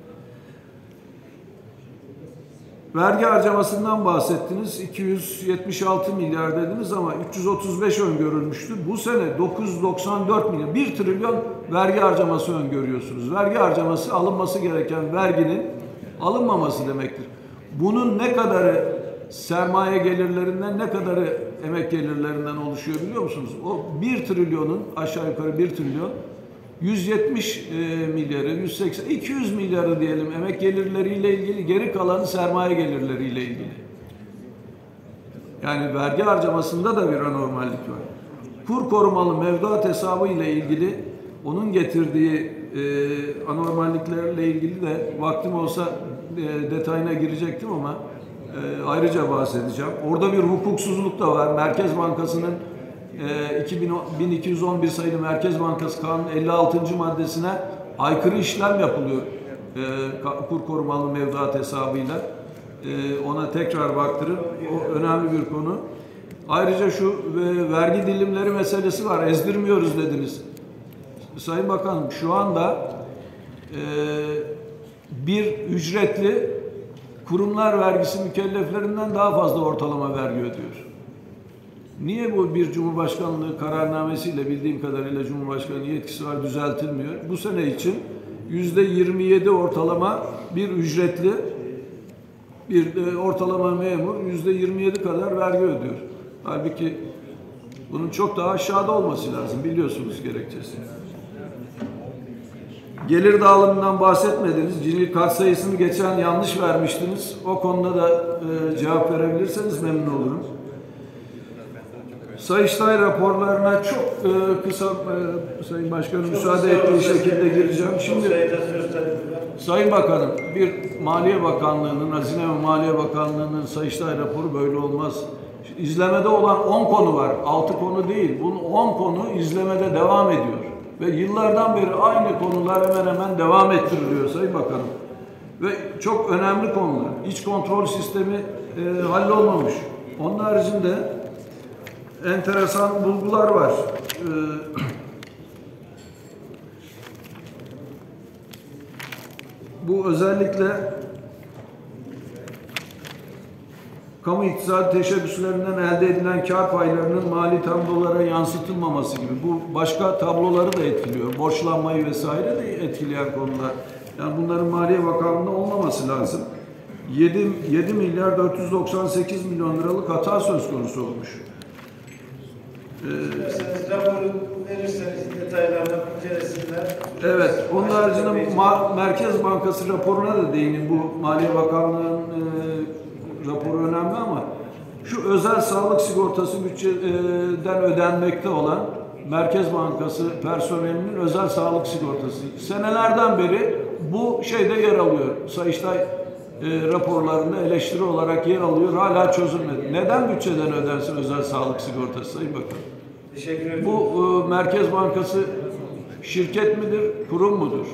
Vergi harcamasından bahsettiniz. 276 milyar dediniz ama 335 öngörülmüştü. Bu sene 994 milyar, 1 trilyon vergi harcaması öngörüyorsunuz. Vergi harcaması alınması gereken verginin alınmaması demektir. Bunun ne kadarı sermaye gelirlerinden, ne kadarı emek gelirlerinden oluşuyor biliyor musunuz? O 1 trilyonun aşağı yukarı 1 trilyon 170 milyarı, 180, 200 milyarı diyelim emek gelirleriyle ilgili, geri kalanı sermaye gelirleriyle ilgili. Yani vergi harcamasında da bir anormallik var. Kur korumalı mevduat hesabı ile ilgili onun getirdiği anormalliklerle ilgili de vaktim olsa detayına girecektim ama ayrıca bahsedeceğim. Orada bir hukuksuzluk da var. Merkez Bankası'nın 1211 sayılı Merkez Bankası Kanunu 56. maddesine aykırı işlem yapılıyor kur korumalı mevduat hesabıyla. Ona tekrar baktırın. O önemli bir konu. Ayrıca şu vergi dilimleri meselesi var. Ezdirmiyoruz dediniz. Sayın Bakanım, şu anda bir ücretli kurumlar vergisi mükelleflerinden daha fazla ortalama vergi ödüyor. Niye bu bir Cumhurbaşkanlığı kararnamesiyle, bildiğim kadarıyla Cumhurbaşkanı yetkisi var, düzeltilmiyor? Bu sene için %27 ortalama bir ücretli, bir ortalama memur %27 kadar vergi ödüyor. Halbuki bunun çok daha aşağıda olması lazım, biliyorsunuz gerekçesi. Gelir dağılımından bahsetmediniz. Cimri katsayısını geçen yanlış vermiştiniz. O konuda da cevap verebilirseniz memnun olurum. Sayıştay raporlarına çok kısa Sayın Başkanım müsaade ettiği şekilde gireceğim. Şimdi Sayın Bakanım, bir Maliye Bakanlığı'nın, Hazine ve Maliye Bakanlığı'nın Sayıştay raporu böyle olmaz. İzlemede olan 10 konu var, 6 konu değil. Bunun 10 konu izlemede devam ediyor. Ve yıllardan beri aynı konular hemen hemen devam ettiriliyor Sayın Bakanım. Ve çok önemli konular. İç kontrol sistemi hallolmamış. Onun haricinde enteresan bulgular var. Bu özellikle kamu iktisadi teşebbüslerinden elde edilen kar paylarının mali tablolara yansıtılmaması gibi. Bu başka tabloları da etkiliyor. Borçlanmayı vesaire de etkileyen konular. Yani bunların Maliye Bakanlığı'nda olmaması lazım. 7 milyar 498 milyon liralık hata söz konusu olmuş. Raporu verirseniz detaylarını incelesinler. Evet, onun haricinde Merkez Bankası raporuna da değinin. Bu Maliye Bakanlığı'nın raporu önemli ama şu özel sağlık sigortası bütçeden ödenmekte olan Merkez Bankası personelinin özel sağlık sigortası. Senelerden beri bu şeyde yer alıyor. Sayıştay raporlarında eleştiri olarak yer alıyor. Hala çözülmedi. Neden bütçeden ödensin özel sağlık sigortası Sayın Bakan? Teşekkür ederim. Bu Merkez Bankası şirket midir, kurum mudur?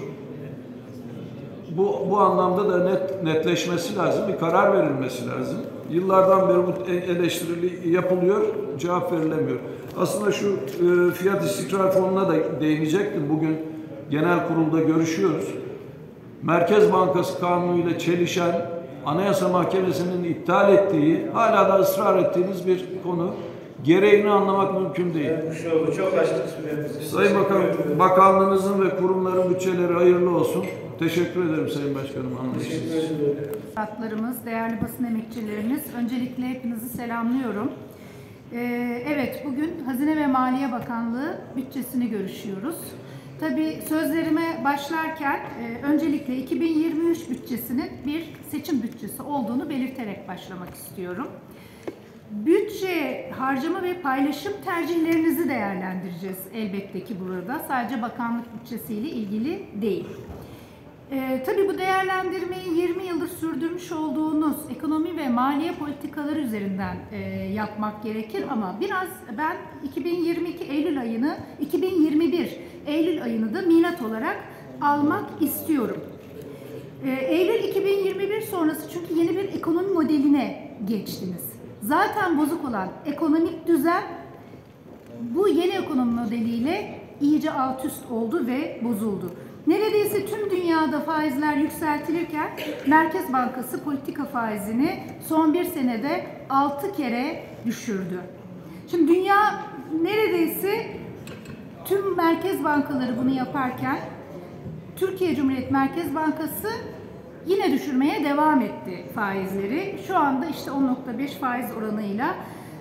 Bu anlamda da netleşmesi lazım, bir karar verilmesi lazım. Yıllardan beri bu eleştiri yapılıyor, cevap verilemiyor. Aslında şu fiyat istikrar fonuna da değinecektim. Bugün genel kurulda görüşüyoruz. Merkez Bankası Kanunu ile çelişen, Anayasa Mahkemesi'nin iptal ettiği, hala da ısrar ettiğiniz bir konu. Gereğini anlamak mümkün değil. Çok açtık süremizi. Sayın Bakan, bakanlığınızın ve kurumların bütçeleri hayırlı olsun. Teşekkür ederim Sayın Başkanım. Teşekkür ederim. Üstadlarımız, değerli basın emekçilerimiz, öncelikle hepinizi selamlıyorum. Evet, bugün Hazine ve Maliye Bakanlığı bütçesini görüşüyoruz. Tabii sözlerime başlarken öncelikle 2023 bütçesinin bir seçim bütçesi olduğunu belirterek başlamak istiyorum. Bütçe, harcama ve paylaşım tercihlerinizi değerlendireceğiz elbette ki burada. Sadece bakanlık bütçesiyle ilgili değil. Tabii bu değerlendirmeyi 20 yıldır sürdürmüş olduğunuz ekonomi ve maliye politikaları üzerinden yapmak gerekir ama biraz ben 2022 Eylül ayını, 2021 Eylül ayını da milat olarak almak istiyorum. Eylül 2021 sonrası çünkü yeni bir ekonomi modeline geçtiniz. Zaten bozuk olan ekonomik düzen bu yeni ekonomi modeliyle iyice alt üst oldu ve bozuldu. Neredeyse tüm dünyada faizler yükseltilirken Merkez Bankası politika faizini son bir senede 6 kere düşürdü. Şimdi dünya neredeyse tüm merkez bankaları bunu yaparken Türkiye Cumhuriyet Merkez Bankası yine düşürmeye devam etti faizleri. Şu anda işte 10.5 faiz oranıyla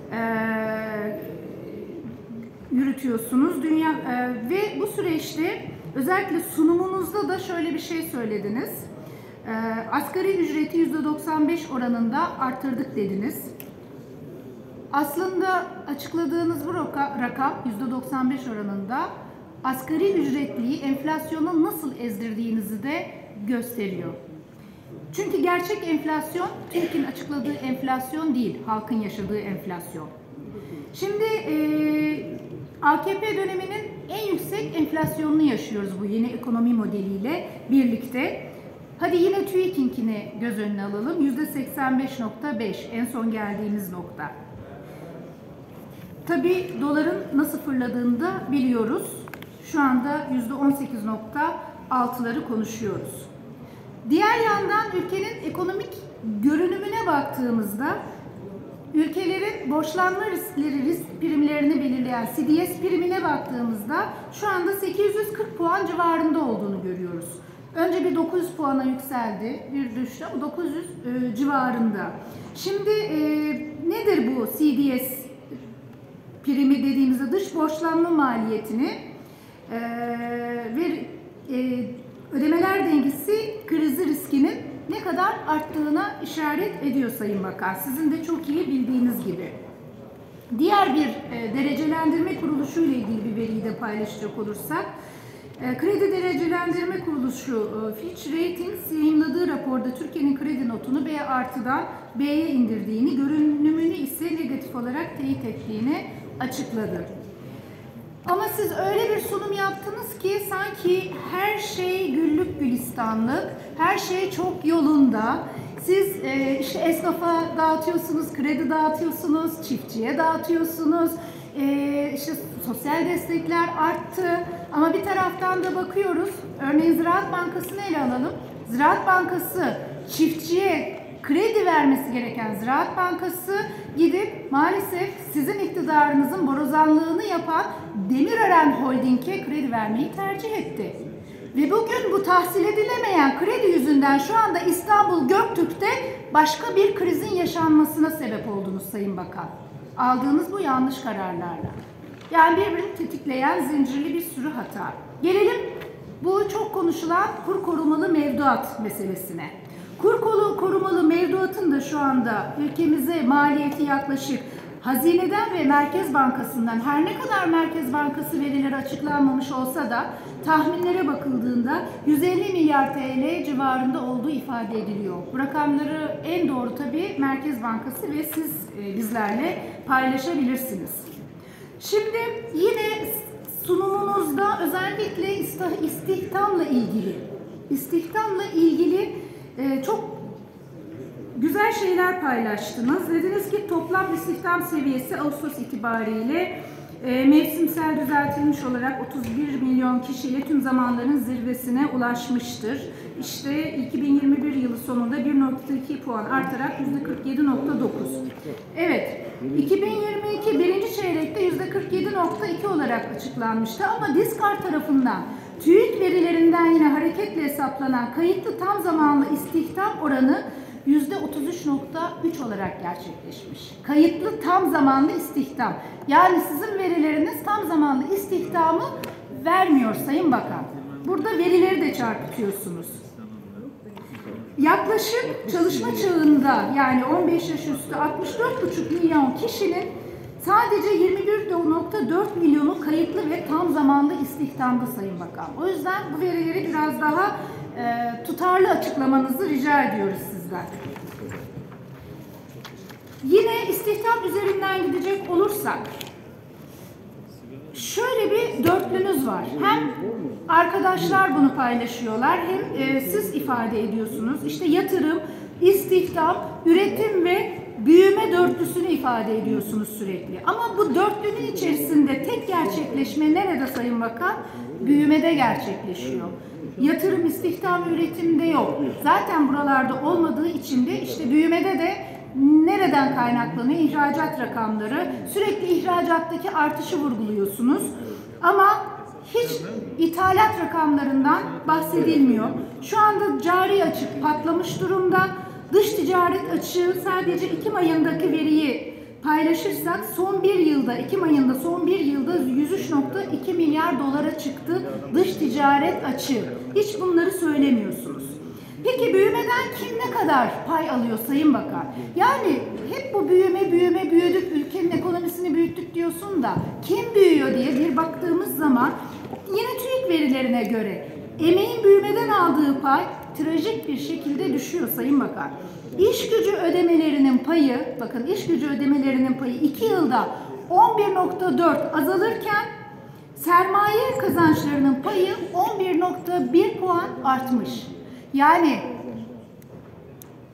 yürütüyorsunuz. Ve bu süreçte özellikle sunumunuzda da şöyle bir şey söylediniz. Asgari ücreti %95 oranında artırdık dediniz. Aslında açıkladığınız bu rakam %95 oranında asgari ücretliyi enflasyona nasıl ezdirdiğinizi de gösteriyor. Çünkü gerçek enflasyon TÜİK'in açıkladığı enflasyon değil, halkın yaşadığı enflasyon. Şimdi AKP döneminin en yüksek enflasyonunu yaşıyoruz bu yeni ekonomi modeliyle birlikte. Hadi yine TÜİK'inkini göz önüne alalım. %85.5 en son geldiğimiz nokta. Tabii doların nasıl fırladığını da biliyoruz. Şu anda %18.6'ları konuşuyoruz. Diğer yandan ülkenin ekonomik görünümüne baktığımızda ülkelerin borçlanma riskleri, risk primlerini belirleyen CDS primine baktığımızda şu anda 840 puan civarında olduğunu görüyoruz. Önce bir 900 puana yükseldi, bir düştü, bu 900 civarında. Şimdi nedir bu CDS primi dediğimizde dış borçlanma maliyetini ve ödemeler dengesi krizi riskinin ne kadar arttığına işaret ediyor Sayın Bakan. Sizin de çok iyi bildiğiniz gibi. Diğer bir derecelendirme kuruluşu ile ilgili bir veriyi de paylaşacak olursak, Kredi Derecelendirme Kuruluşu Fitch Ratings yayınladığı raporda Türkiye'nin kredi notunu B artıdan B'ye indirdiğini, görünümünü ise negatif olarak teyit ettiğini açıkladı. Ama siz öyle bir sunum yaptınız ki sanki her şey güllük gülistanlık, her şey çok yolunda. Siz işte esnafa dağıtıyorsunuz, kredi dağıtıyorsunuz, çiftçiye dağıtıyorsunuz, işte sosyal destekler arttı. Ama bir taraftan da bakıyoruz, örneğin Ziraat Bankası'nı ele alalım. Ziraat Bankası çiftçiye kredi vermesi gereken Ziraat Bankası gidip maalesef sizin iktidarınızın borazanlığını yapan Demirören Holding'e kredi vermeyi tercih etti. Ve bugün bu tahsil edilemeyen kredi yüzünden şu anda İstanbul Göktürk'te başka bir krizin yaşanmasına sebep oldunuz Sayın Bakan. Aldığınız bu yanlış kararlarla. Yani birbirini tetikleyen zincirli bir sürü hata. Gelelim bu çok konuşulan kur korumalı mevduat meselesine. Kur korumalı mevduatın da şu anda ülkemize maliyeti yaklaşık Hazineden ve Merkez Bankası'ndan, her ne kadar Merkez Bankası verileri açıklanmamış olsa da tahminlere bakıldığında 150 milyar TL civarında olduğu ifade ediliyor. Bu rakamları en doğru tabii Merkez Bankası ve siz bizlerle paylaşabilirsiniz. Şimdi yine sunumunuzda özellikle istihdamla ilgili çok güzel şeyler paylaştınız. Dediniz ki toplam istihdam seviyesi Ağustos itibariyle mevsimsel düzeltilmiş olarak 31 milyon kişiyle tüm zamanların zirvesine ulaşmıştır. İşte 2021 yılı sonunda 1.2 puan artarak %47.9. Evet, 2022 birinci çeyrekte %47.2 olarak açıklanmıştı ama Diskar tarafından TÜİK verilerinden yine hareketle hesaplanan kayıtlı tam zamanlı istihdam oranı %33.3 olarak gerçekleşmiş. Kayıtlı tam zamanlı istihdam. Yani sizin verileriniz tam zamanlı istihdamı vermiyor Sayın Bakan. Burada verileri de çarpıtıyorsunuz. Yaklaşık çalışma çağında yani 15 yaş üstü 64,5 milyon kişinin sadece 21.4 milyonu kayıtlı ve tam zamanlı istihdamda Sayın Bakan. O yüzden bu verileri biraz daha tutarlı açıklamanızı rica ediyoruz sizden. Yine istihdam üzerinden gidecek olursak şöyle bir dörtlünüz var. Hem arkadaşlar bunu paylaşıyorlar hem siz ifade ediyorsunuz. İşte yatırım, istihdam, üretim ve büyüme dörtlüsünü ifade ediyorsunuz sürekli. Ama bu dörtlünün içerisinde tek gerçekleşme nerede Sayın Bakan? Büyümede gerçekleşiyor. Yatırım, istihdam, üretimde yok. Zaten buralarda olmadığı için de işte büyümede de nereden kaynaklanıyor? İhracat rakamları. Sürekli ihracattaki artışı vurguluyorsunuz. Ama hiç ithalat rakamlarından bahsedilmiyor. Şu anda cari açık patlamış durumda. Dış ticaret açığı sadece Ekim ayındaki veriyi paylaşırsak son bir yılda, Ekim ayında son bir yılda 103.2 milyar dolara çıktı dış ticaret açığı. Hiç bunları söylemiyorsunuz. Peki büyümeden kim ne kadar pay alıyor Sayın Bakan? Yani hep bu büyüme büyüdük, ülkenin ekonomisini büyüttük diyorsun da kim büyüyor diye bir baktığımız zaman yine TÜİK verilerine göre emeğin büyümeden aldığı pay trajik bir şekilde düşüyor Sayın Bakan. İş gücü ödemelerinin payı, bakın iş gücü ödemelerinin payı 2 yılda 11.4 azalırken sermaye kazançlarının payı 11.1 puan artmış. Yani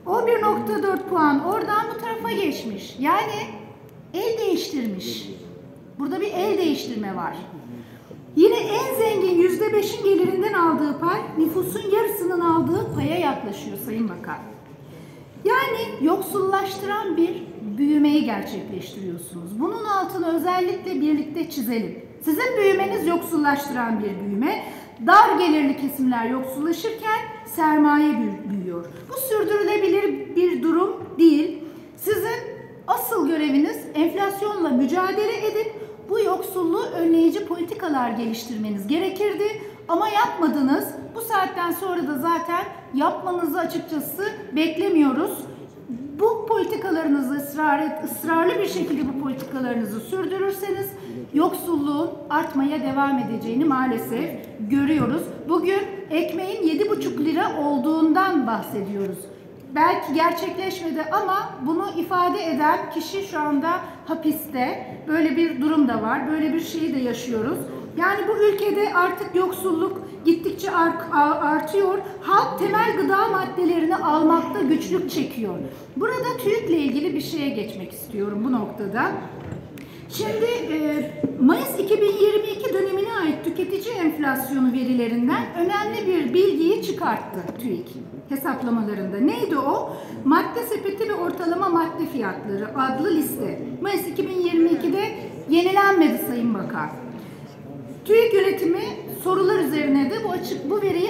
11.4 puan oradan bu tarafa geçmiş. Yani el değiştirmiş. Burada bir el değiştirme var. Yine en zengin %5'in gelirinden aldığı pay, nüfusun yarısının aldığı paya yaklaşıyor Sayın Bakan. Yani yoksullaştıran bir büyümeyi gerçekleştiriyorsunuz. Bunun altını özellikle birlikte çizelim. Sizin büyümeniz yoksullaştıran bir büyüme. Dar gelirli kesimler yoksullaşırken sermaye büyüyor. Bu sürdürülebilir bir durum değil. Sizin asıl göreviniz enflasyonla mücadele edip bu yoksulluğu önleyici politikalar geliştirmeniz gerekirdi. Ama yapmadınız. Bu saatten sonra da zaten yapmanızı açıkçası beklemiyoruz. Bu politikalarınızı ısrarlı bir şekilde bu politikalarınızı sürdürürseniz yoksulluğun artmaya devam edeceğini maalesef görüyoruz. Bugün ekmeğin 7,5 lira olduğundan bahsediyoruz. Belki gerçekleşmedi ama bunu ifade eden kişi şu anda hapiste. Böyle bir durum da var. Böyle bir şeyi de yaşıyoruz. Yani bu ülkede artık yoksulluk gittikçe artıyor. Halk temel gıda maddelerini almakta güçlük çekiyor. Burada TÜİK'le ilgili bir şeye geçmek istiyorum bu noktada. Şimdi Mayıs 2022 dönemine ait tüketici enflasyonu verilerinden önemli bir bilgiyi çıkarttı TÜİK hesaplamalarında. Neydi o? Madde sepeti ve ortalama madde fiyatları adlı liste. Mayıs 2022'de yenilenmedi Sayın Bakan. TÜİK yönetimi sorular üzerine de bu veriyi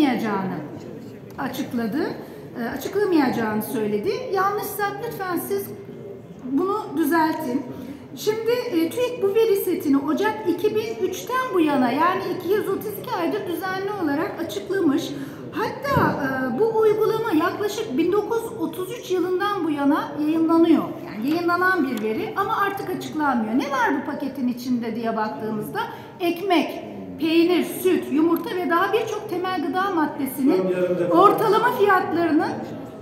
açıklamayacağını söyledi. Yanlışsa lütfen siz bunu düzeltin. Şimdi TÜİK bu veri setini Ocak 2003'ten bu yana yani 232 aydır düzenli olarak açıklamış. Hatta bu uygulama yaklaşık 1933 yılından bu yana yayınlanıyor. Yani yayınlanan bir veri ama artık açıklanmıyor. Ne var bu paketin içinde diye baktığımızda ekmek, peynir, süt, yumurta ve daha birçok temel gıda maddesinin ortalama fiyatlarının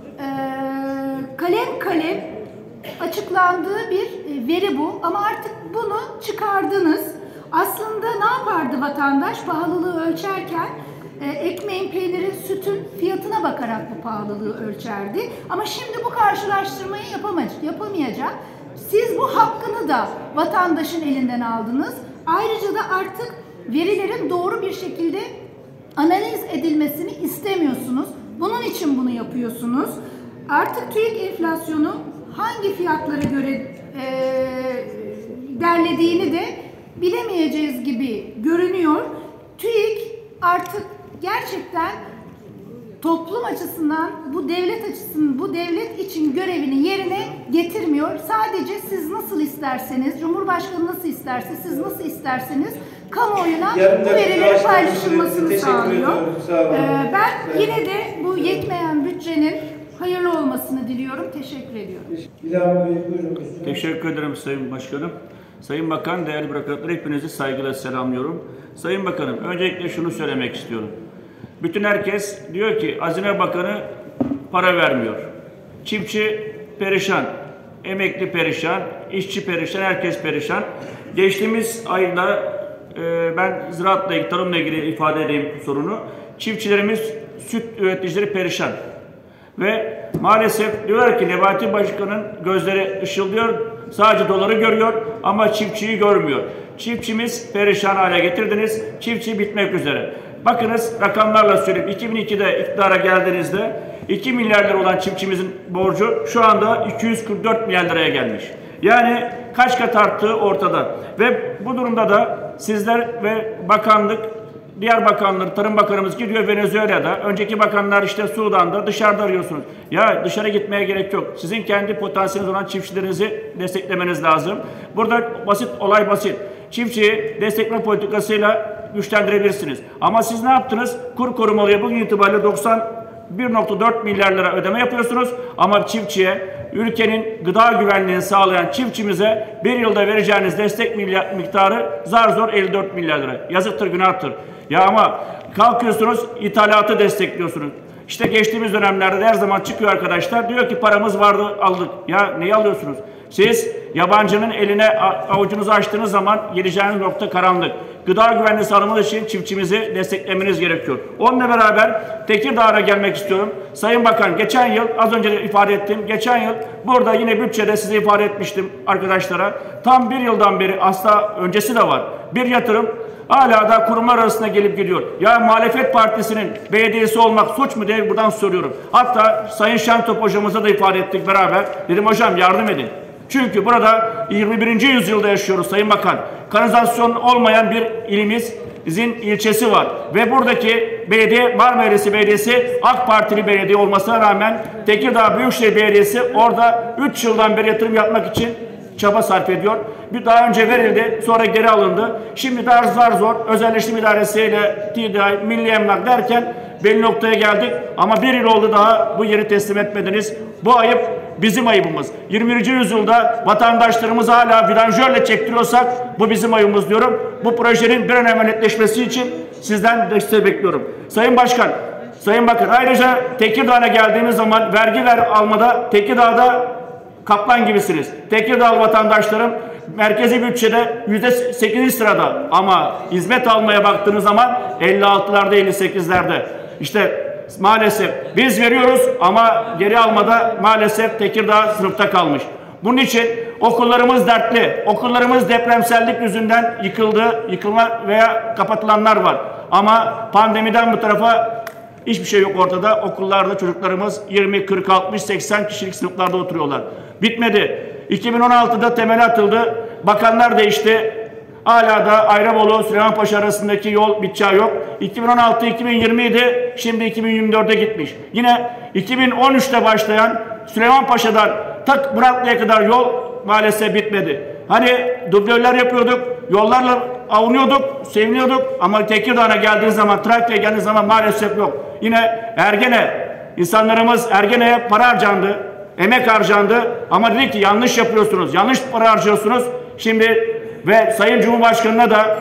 kalem kalem açıklandığı bir veri bu. Ama artık bunu çıkardınız. Aslında ne yapardı vatandaş pahalılığı ölçerken? Ekmeğin, peynirin, sütün fiyatına bakarak bu pahalılığı ölçerdi. Ama şimdi bu karşılaştırmayı yapamayacak. Siz bu hakkını da vatandaşın elinden aldınız. Ayrıca da artık verilerin doğru bir şekilde analiz edilmesini istemiyorsunuz. Bunun için bunu yapıyorsunuz. Artık TÜİK enflasyonu hangi fiyatlara göre derlediğini de bilemeyeceğiz gibi görünüyor. TÜİK artık gerçekten toplum açısından, bu devlet için görevini yerine getirmiyor. Sadece siz nasıl isterseniz, Cumhurbaşkanı nasıl isterse, siz nasıl isterseniz kamuoyuna bu verilerin paylaşılmasını sağlıyor. Ben yine de bu yetmeyen bütçenin hayırlı olmasını diliyorum. Teşekkür ediyorum. Teşekkür ederim Sayın Başkanım. Sayın Bakan, değerli bürokratlar, hepinizi saygıyla selamlıyorum. Sayın Bakanım, öncelikle şunu söylemek istiyorum. Bütün herkes diyor ki Hazine Bakanı para vermiyor. Çiftçi perişan, emekli perişan, işçi perişan, herkes perişan. Geçtiğimiz ayda ben ziraatla ilgili, tarımla ilgili ifade edeyim sorunu. Çiftçilerimiz, süt üreticileri perişan. Ve maalesef diyorlar ki Nebati Başkan'ın gözleri ışıldıyor, sadece doları görüyor ama çiftçiyi görmüyor. Çiftçimiz perişan hale getirdiniz, çiftçi bitmek üzere. Bakınız rakamlarla söyleyeyim, 2002'de iktidara geldiğinizde 2 milyar lira olan çiftçimizin borcu şu anda 244 milyar liraya gelmiş. Yani kaç kat arttığı ortada. Ve bu durumda da sizler ve bakanlık, diğer bakanlar, Tarım Bakanımız gidiyor Venezuela'da, önceki bakanlar işte Sudan'da, dışarıda arıyorsunuz. Ya dışarı gitmeye gerek yok. Sizin kendi potansiyeliniz olan çiftçilerinizi desteklemeniz lazım. Burada olay basit. Çiftçiyi destekleme politikasıyla güçlendirebilirsiniz. Ama siz ne yaptınız? Kur korumalıya bugün itibariyle 91,4 milyar lira ödeme yapıyorsunuz. Ama çiftçiye, ülkenin gıda güvenliğini sağlayan çiftçimize bir yılda vereceğiniz destek miktarı zar zor 54 milyar lira. Yazıktır, günahtır. Ya ama kalkıyorsunuz, ithalatı destekliyorsunuz. İşte geçtiğimiz dönemlerde her zaman çıkıyor arkadaşlar. Diyor ki paramız vardı, aldık. Ya neyi alıyorsunuz? Siz yabancının eline avucunuzu açtığınız zaman geleceğiniz nokta karanlık. Gıda güvenliği sağlamak için çiftçimizi desteklemeniz gerekiyor. Onunla beraber Tekirdağ'a gelmek istiyorum. Sayın Bakan, geçen yıl, az önce de ifade ettim, geçen yıl burada yine bütçede size ifade etmiştim arkadaşlara. Tam bir yıldan beri, aslında öncesi de var, bir yatırım hala da kurumlar arasında gelip gidiyor. Ya muhalefet partisinin belediyesi olmak suç mu diye buradan soruyorum. Hatta Sayın Şentop hocamıza da ifade ettik beraber. Dedim hocam yardım edin. Çünkü burada 21. yüzyılda yaşıyoruz Sayın Bakan. Kanalizasyon olmayan bir ilimizin ilçesi var. Ve buradaki belediye, Marmara'sı Belediyesi AK Partili belediye olmasına rağmen Tekirdağ Büyükşehir Belediyesi orada 3 yıldan beri yatırım yapmak için çaba sarf ediyor. Bir daha önce verildi, sonra geri alındı. Şimdi daha zor özelleştirme idaresiyle TİDAY, Milli Emlak derken belli noktaya geldik. Ama bir yıl oldu daha bu yeri teslim etmediniz. Bu ayıp bizim ayıbımız. 21. yüzyılda vatandaşlarımızı hala vidanjörle çektiriyorsak bu bizim ayıbımız diyorum. Bu projenin bir an evvel netleşmesi için sizden destek bekliyorum. Sayın Başkan, Sayın Bakan, ayrıca Tekirdağ'a geldiğimiz zaman vergiler almada Tekirdağ'da kaplan gibisiniz. Tekirdağ vatandaşlarım merkezi bütçede %8. sırada ama hizmet almaya baktığınız zaman 56'larda 58'lerde. İşte maalesef biz veriyoruz ama geri almada maalesef Tekirdağ sınıfta kalmış. Bunun için okullarımız dertli. Okullarımız depremsellik yüzünden yıkılma veya kapatılanlar var. Ama pandemiden bu tarafa hiçbir şey yok ortada. Okullarda çocuklarımız 20, 40, 60, 80 kişilik sınıflarda oturuyorlar. Bitmedi. 2016'da temel atıldı. Bakanlar değişti. Hala da Ayrabolu, Süleymanpaşa arasındaki yol biteceği yok. 2016-2020 idi. Şimdi 2024'e gitmiş. Yine 2013'te başlayan Süleymanpaşa'dan tak Muratlı'ya kadar yol maalesef bitmedi. Hani dublörler yapıyorduk, yollarla avunuyorduk, seviniyorduk ama Tekirdağ'a geldiği zaman, Trakya'ya geldiği zaman maalesef yok. Yine Ergene, insanlarımız Ergene'ye para harcandı, emek harcandı ama dedi ki yanlış yapıyorsunuz, yanlış para harcıyorsunuz. Şimdi ve Sayın Cumhurbaşkanı'na da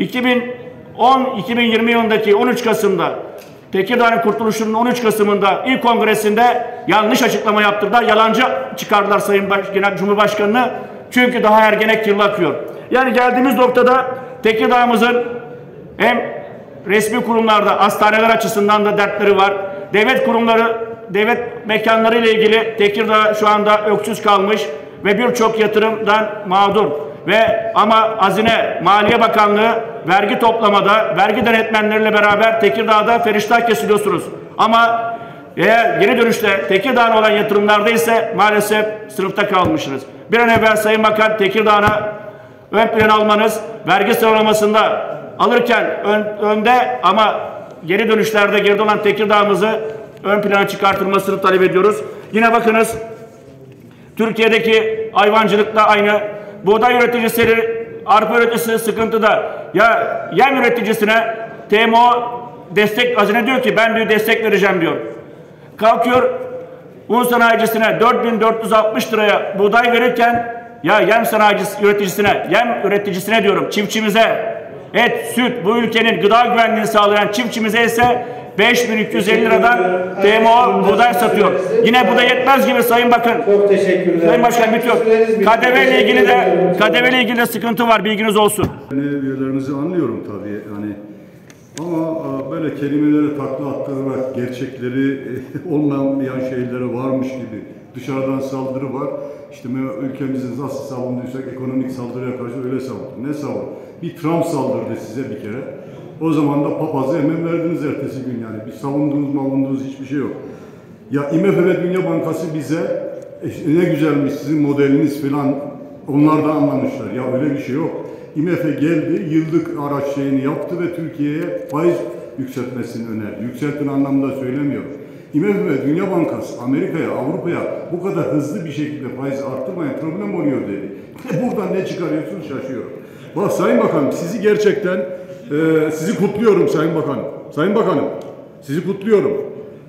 2020 yılındaki 13 Kasım'da Tekirdağ'ın kurtuluşunun 13 Kasım'ında ilk kongresinde yanlış açıklama yaptırdılar. Yalancı çıkardılar Sayın Cumhurbaşkanı'nı. Çünkü daha Ergenek yılı akıyor. Yani geldiğimiz noktada Tekirdağ'ımızın hem resmi kurumlarda, hastaneler açısından da dertleri var. Devlet kurumları, devlet mekanları ile ilgili Tekirdağ şu anda öksüz kalmış ve birçok yatırımdan mağdur. Ama Hazine, Maliye Bakanlığı vergi toplamada, vergi denetmenleriyle beraber Tekirdağ'da feriştah kesiliyorsunuz. Ama eğer geri dönüşte Tekirdağ'a olan yatırımlarda ise maalesef sınıfta kalmışsınız. Bir an evvel Sayın Bakan Tekirdağ'a ön plan almanız, vergi sıralamasında alırken önde ama geri dönüşlerde geride olan Tekirdağ'ımızı ön plana çıkartılmasını talep ediyoruz. Yine bakınız Türkiye'deki hayvancılıkla aynı. Buğday üreticileri, arpa üreticisi sıkıntıda. Ya yem üreticisine TMO destek, Hazine diyor ki ben diyor destek vereceğim diyor. Kalkıyor un sanayicisine 4460 liraya buğday verirken ya yem üreticisine diyorum, çiftçimize et, süt, bu ülkenin gıda güvenliğini sağlayan çiftçimize ise 5250 liradan TMO buğday satıyor. Yine bu da yetmez gibi Sayın Bakan. Çok teşekkürler. Sayın Başkan bitiyor. KDV ile ilgili de sıkıntı var, bilginiz olsun. Üyelerinizi anlıyorum tabii yani. Ama böyle kelimeleri takla attırarak gerçekleri olmayan şeyleri varmış gibi dışarıdan saldırı var. İşte ülkemizin nasıl savunduysak ekonomik saldırıya karşı öyle savundu. Ne savundu? Bir Trump saldırdı size bir kere. O zaman da papazı hemen verdiniz ertesi gün yani. Bir savunduğunuz hiçbir şey yok. Ya IMF ve Dünya Bankası bize ne güzelmiş sizin modeliniz falan, onlar da anlamışlar. Ya öyle bir şey yok. IMF geldi, yıllık araç şeyini yaptı ve Türkiye'ye faiz yükseltmesini önerdi. Yükseltin anlamında söylemiyorum. IMF ve Dünya Bankası Amerika'ya, Avrupa'ya bu kadar hızlı bir şekilde faiz arttırmayın, problem oluyor dedi. Buradan ne çıkarıyorsun şaşıyorum. Bak Sayın Bakanım, sizi gerçekten sizi kutluyorum Sayın Bakanım. Sayın Bakanım, sizi kutluyorum.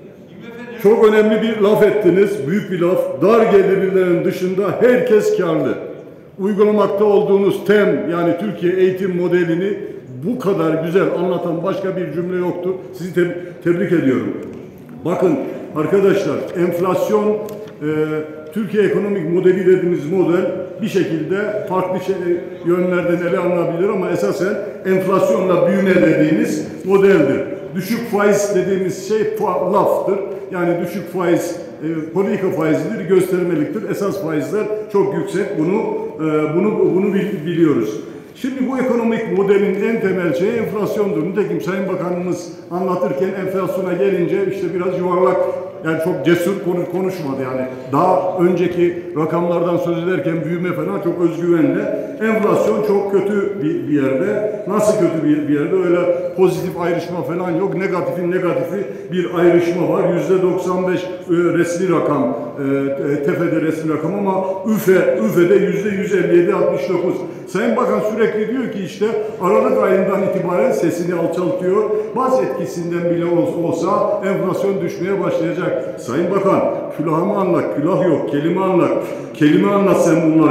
Çok önemli bir laf ettiniz, büyük bir laf. Dar gelirlilerin dışında herkes karlı. Uygulamakta olduğunuz TEM, yani Türkiye eğitim modelini bu kadar güzel anlatan başka bir cümle yoktu. Sizi tebrik ediyorum. Bakın arkadaşlar, enflasyon Türkiye ekonomik modeli dediğimiz model bir şekilde farklı yönlerden ele alınabilir ama esasen enflasyonla büyüme dediğimiz modeldir. Düşük faiz dediğimiz şey laftır. Yani düşük faiz politika faizidir, göstermeliktir. Esas faizler çok yüksek. Bunu biliyoruz. Şimdi bu ekonomik modelin en temel şeyi enflasyondur. Nitekim Sayın Bakanımız anlatırken enflasyona gelince işte biraz yuvarlak, yani çok cesur konuşmadı yani. Daha önceki rakamlardan söz ederken büyüme falan çok özgüvenle. Enflasyon çok kötü bir yerde. Nasıl kötü bir yerde? Öyle pozitif ayrışma falan yok. Negatifin negatifi bir ayrışma var. %95 resmi rakam, tefede resmi rakam ama üfede %157-69. Sayın Bakan sürekli diyor ki işte Aralık ayından itibaren sesini alçaltıyor. Baz etkisinden bile olsa enflasyon düşmeye başlayacak. Sayın Bakan, külahımı anlat, külah yok, kelime anlat. Kelime anlat sen bunları.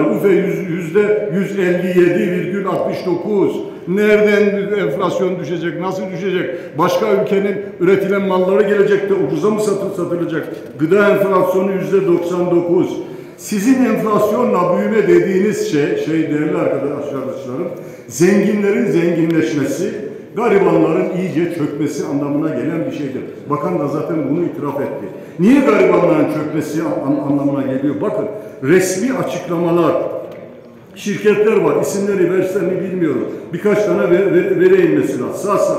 %157,69. Nereden enflasyon düşecek, nasıl düşecek? Başka ülkenin üretilen malları gelecek de ucuza mı satılacak? Gıda enflasyonu %99. Sizin enflasyonla büyüme dediğiniz şey değerli arkadaşlarım, zenginlerin zenginleşmesi, garibanların iyice çökmesi anlamına gelen bir şeydir. Bakan da zaten bunu itiraf etti. Niye garibanların çökmesi anlamına geliyor? Bakın, resmi açıklamalar, şirketler var, isimleri versem mi bilmiyorum. Birkaç tane vereyim mesela. Sasa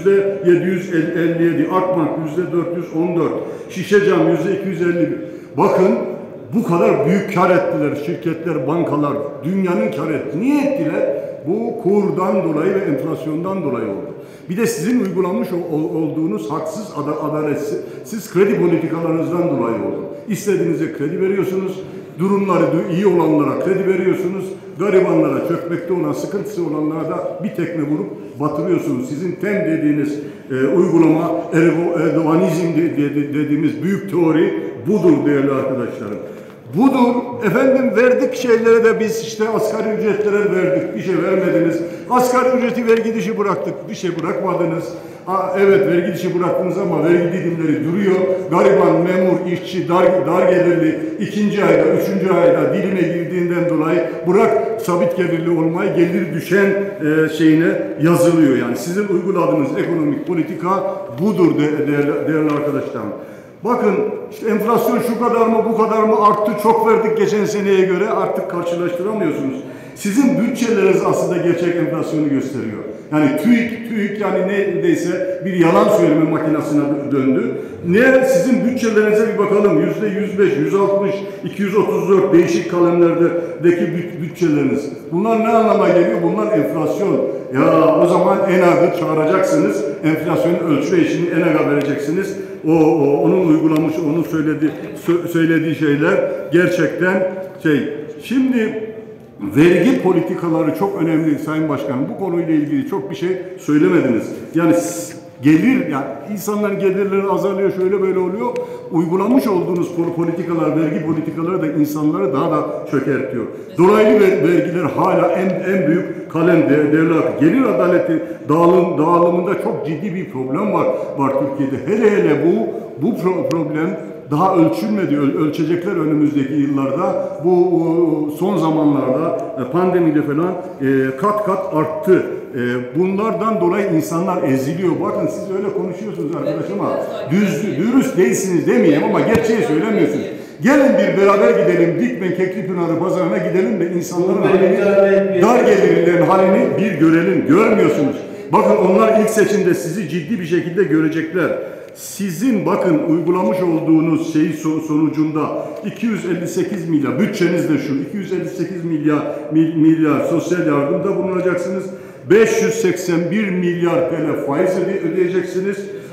%757, Akbank %414, Şişecam %251. Bakın, bu kadar büyük kar ettiler şirketler, bankalar, dünyanın kar etti. Niye ettiler? Bu kurdan dolayı ve enflasyondan dolayı oldu. Bir de sizin uygulamış olduğunuz haksız, adaletsiz kredi politikalarınızdan dolayı oldu. İstediğinize kredi veriyorsunuz, durumları iyi olanlara kredi veriyorsunuz, garibanlara, çökmekte olan, sıkıntısı olanlara da bir tekme vurup batırıyorsunuz. Sizin tem dediğiniz uygulama, Erdoğanizm dediğimiz büyük teori budur değerli arkadaşlarım. Budur. Efendim verdik şeylere de biz işte asgari ücretlere verdik. Bir şey vermediniz. Asgari ücreti vergi dışı bıraktık. Bir şey bırakmadınız. Evet vergi dışı bıraktınız ama vergi dilimleri duruyor. Gariban, memur, işçi, dar gelirli ikinci ayda, üçüncü ayda dilime girdiğinden dolayı bırak sabit gelirli olmayı gelir düşen şeyine yazılıyor. Yani sizin uyguladığınız ekonomik politika budur değerli arkadaşlarım. Bakın işte enflasyon şu kadar mı bu kadar mı arttı, çok verdik geçen seneye göre, artık karşılaştıramıyorsunuz. Sizin bütçeleriniz aslında gerçek enflasyonu gösteriyor. Yani TÜİK yani neredeyse bir yalan söyleme makinesine döndü. Sizin bütçelerinize bir bakalım. %105, 160, 234 değişik kalemlerdeki bütçeleriniz. Bunlar ne anlama geliyor? Bunlar enflasyon. Ya o zaman ENAG'ı çağıracaksınız. Enflasyonun ölçme işini ENAG'a vereceksiniz. Onun uygulamış, onun söylediği şeyler gerçekten Şimdi vergi politikaları çok önemli Sayın Başkanım. Bu konuyla ilgili çok bir şey söylemediniz. Yani yani insanların gelirleri azalıyor, şöyle böyle oluyor. Uygulamış olduğunuz vergi politikaları da insanları daha da çökertiyor. Dolaylı vergiler hala en büyük kalem değerli. Gelir adaleti dağılımında çok ciddi bir problem var Türkiye'de. Hele bu problem daha ölçülmedi. Ölçecekler önümüzdeki yıllarda. Bu son zamanlarda pandemide falan kat kat arttı. Bunlardan dolayı insanlar eziliyor. Bakın siz öyle konuşuyorsunuz arkadaş ama dürüst değilsiniz demeyeyim ama gerçeği söylemiyorsunuz. Gelin bir beraber gidelim Dikmen Keklipınarı pazarına gidelim de insanların halini, dar gelirlilerin halini bir görelim. Görmüyorsunuz. Bakın onlar ilk seçimde sizi ciddi bir şekilde görecekler. Sizin bakın uygulamış olduğunuz sonucunda 258 milyar, bütçeniz de şu, 258 milyar sosyal yardımda bulunacaksınız. 581 milyar TL faiz ödeyeceksiniz.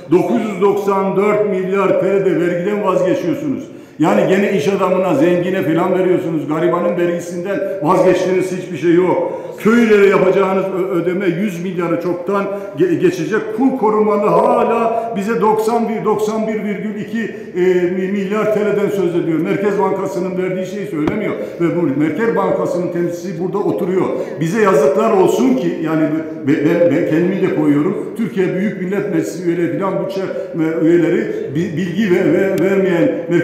994 milyar TL'de vergiden vazgeçiyorsunuz. Yani gene iş adamına, zengine falan veriyorsunuz. Garibanın vergisinden vazgeçtiğiniz hiçbir şey yok. Köylere yapacağınız ödeme 100 milyarı çoktan geçecek. Kur korumalı hala bize 91,2 milyar TL'den söz ediyor. Merkez Bankası'nın verdiği şeyi söylemiyor. Ve bu Merkez Bankası'nın temsilcisi burada oturuyor. Bize yazıklar olsun ki yani ben kendimi de koyuyorum. Türkiye Büyük Millet Meclisi üyeleri falan bütçe üyeleri bilgi vermeyen Merkez Bankası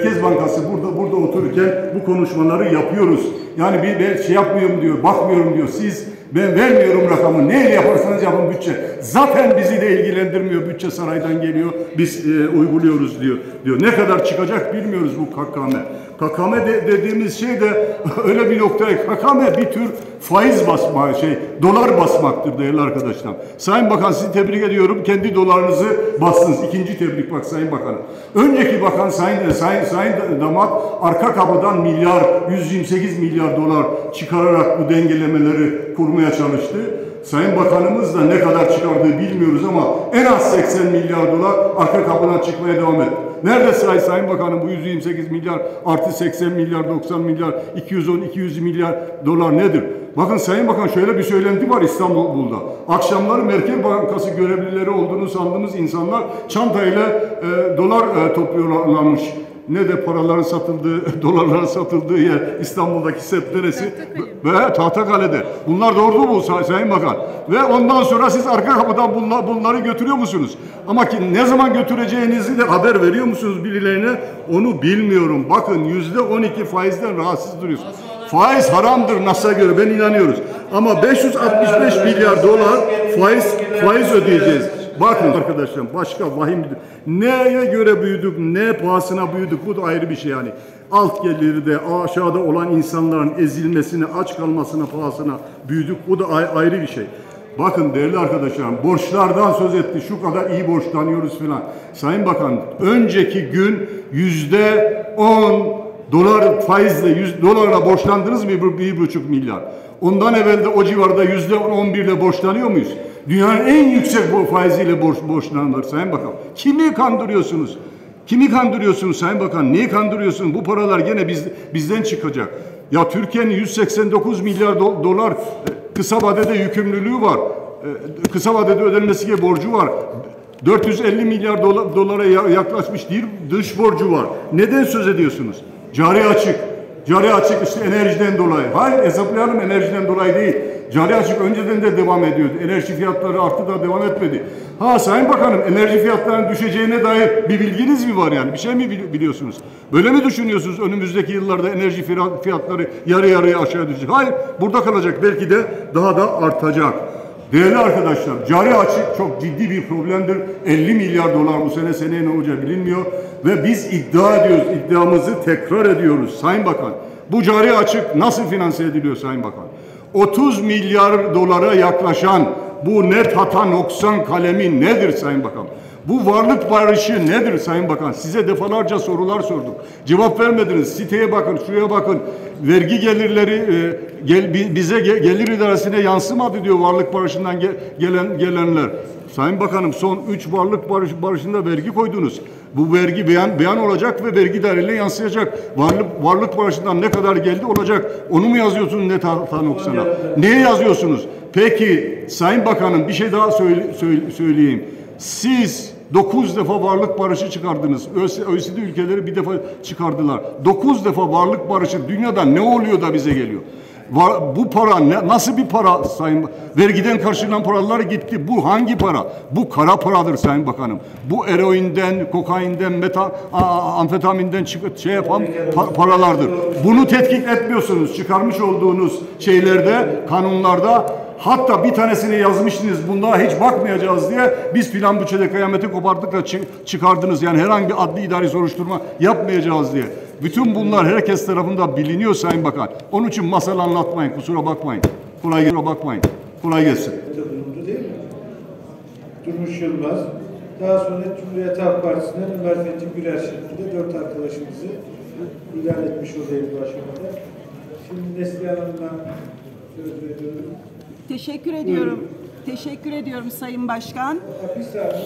Bankası burada otururken bu konuşmaları yapıyoruz. Yani bir şey yapmıyorum diyor, bakmıyorum diyor. Ben vermiyorum rakamı. Neyle yaparsanız yapın bütçe. Zaten bizi de ilgilendirmiyor. Bütçe saraydan geliyor. Biz uyguluyoruz diyor. Ne kadar çıkacak bilmiyoruz bu KKM. KKM dediğimiz şey de öyle bir noktaya. KKM bir tür faiz basma dolar basmaktır değerli arkadaşlar. Sayın Bakan sizi tebrik ediyorum. Kendi dolarınızı bastınız. İkinci tebrik bak Sayın Bakanım. Önceki bakan Sayın Damat arka kapıdan 128 milyar dolar çıkararak bu dengelemeleri kurmaya çalıştı. Sayın Bakanımız da ne kadar çıkardığı bilmiyoruz ama en az 80 milyar dolar arka kapıdan çıkmaya devam etti. Nerede Sayın Bakanım bu 128 milyar artı 80 milyar 90 milyar 210-200 milyar dolar nedir? Bakın Sayın Bakan şöyle bir söylenti var İstanbul'da. Akşamları Merkez Bankası görevlileri olduğunu sandığımız insanlar çantayla dolar topluyorlarmış. Ne de paraların satıldığı, dolarların satıldığı yer İstanbul'daki semt neresi? Ve Tahtakale'de. Bunlar doğru mu Sayın Bakan? Ve ondan sonra siz arka kapıdan bunları götürüyor musunuz? Ama ki ne zaman götüreceğinizi de haber veriyor musunuz birilerine? Onu bilmiyorum. Bakın %12 faizden rahatsız duruyorsunuz. Faiz haramdır NAS'a göre, ben inanıyoruz. Ama 565 milyar dolar faiz ödeyeceğiz. Bakın arkadaşlar başka vahim neye göre büyüdük, ne pahasına büyüdük bu da ayrı bir şey yani. Alt gelirde aşağıda olan insanların ezilmesine, aç kalmasına pahasına büyüdük bu da ayrı bir şey. Bakın değerli arkadaşlarım borçlardan söz etti şu kadar iyi borçlanıyoruz filan. Sayın Bakan önceki gün %10 dolar faizle 100 dolarla borçlandınız mı 1,5 milyar? Ondan evvel de o civarda %11 ile borçlanıyor muyuz? Dünyanın en yüksek faiziyle borçlananlar Sayın Bakan. Kimi kandırıyorsunuz? Kimi kandırıyorsunuz Sayın Bakan? Neyi kandırıyorsunuz? Bu paralar gene bizden çıkacak. Ya Türkiye'nin 189 milyar dolar kısa vadede yükümlülüğü var. Kısa vadede ödenmesi gibi borcu var. 450 milyar dolara yaklaşmış dış borcu var. Neden söz ediyorsunuz? Cari açık. Cari açık işte enerjiden dolayı. Hayır hesaplayalım enerjiden dolayı değil. Cari açık önceden de devam ediyordu. Enerji fiyatları arttı da devam etmedi. Sayın Bakanım enerji fiyatlarının düşeceğine dair bir bilginiz mi var yani? Bir şey mi biliyorsunuz? Böyle mi düşünüyorsunuz önümüzdeki yıllarda enerji fiyatları yarı yarıya aşağı düşecek? Hayır burada kalacak. Belki de daha da artacak. Değerli arkadaşlar cari açık çok ciddi bir problemdir. 50 milyar dolar bu seneye ne olacağı bilinmiyor. Ve biz iddia ediyoruz. İddiamızı tekrar ediyoruz Sayın Bakan. Bu cari açık nasıl finanse ediliyor Sayın Bakan? 30 milyar dolara yaklaşan bu net hata noksan kalemi nedir Sayın Bakan? Bu varlık barışı nedir Sayın Bakan? Size defalarca sorular sorduk. Cevap vermediniz. Siteye bakın, şuraya bakın. Vergi gelirleri bize gelir idaresine yansımadı diyor varlık barışından gelenler. Sayın Bakanım son 3 varlık barışında vergi koydunuz. Bu vergi beyan olacak ve vergi daireliğine yansıyacak. Varlık barışından ne kadar geldi olacak. Onu mu yazıyorsunuz net hata noksana? Neye yazıyorsunuz? Peki Sayın Bakanım bir şey daha söyleyeyim. Siz 9 defa varlık barışı çıkardınız. OECD ülkeleri bir defa çıkardılar. 9 defa varlık barışı dünyada ne oluyor da bize geliyor? Bu para nasıl bir para Sayın vergiden karşılanan paralar gitti. Bu hangi para? Bu kara paradır Sayın Bakanım. Bu eroinden, kokainden, amfetaminden yapan paralardır. Bunu tetkik etmiyorsunuz. Çıkarmış olduğunuz şeylerde, kanunlarda hatta bir tanesini yazmıştınız bunda hiç bakmayacağız diye biz filan bütçede kıyameti kopardık da çıkardınız. Yani herhangi bir adli idari soruşturma yapmayacağız diye. Bütün bunlar herkes tarafından biliniyor Sayın Bakan. Onun için masal anlatmayın kusura bakmayın. Kolay gelsin. Değil mi? Durmuş Yılmaz. Daha sonra Cumhuriyet Halk Partisi'nden Ömer Fethi Güler şeklinde 4 arkadaşımızı ilan etmiş olayım bu aşamada. Şimdi Neslihan Hanım'dan söz veriyorum. Teşekkür ediyorum. Buyurun. Teşekkür ediyorum Sayın Başkan. Bir saniye.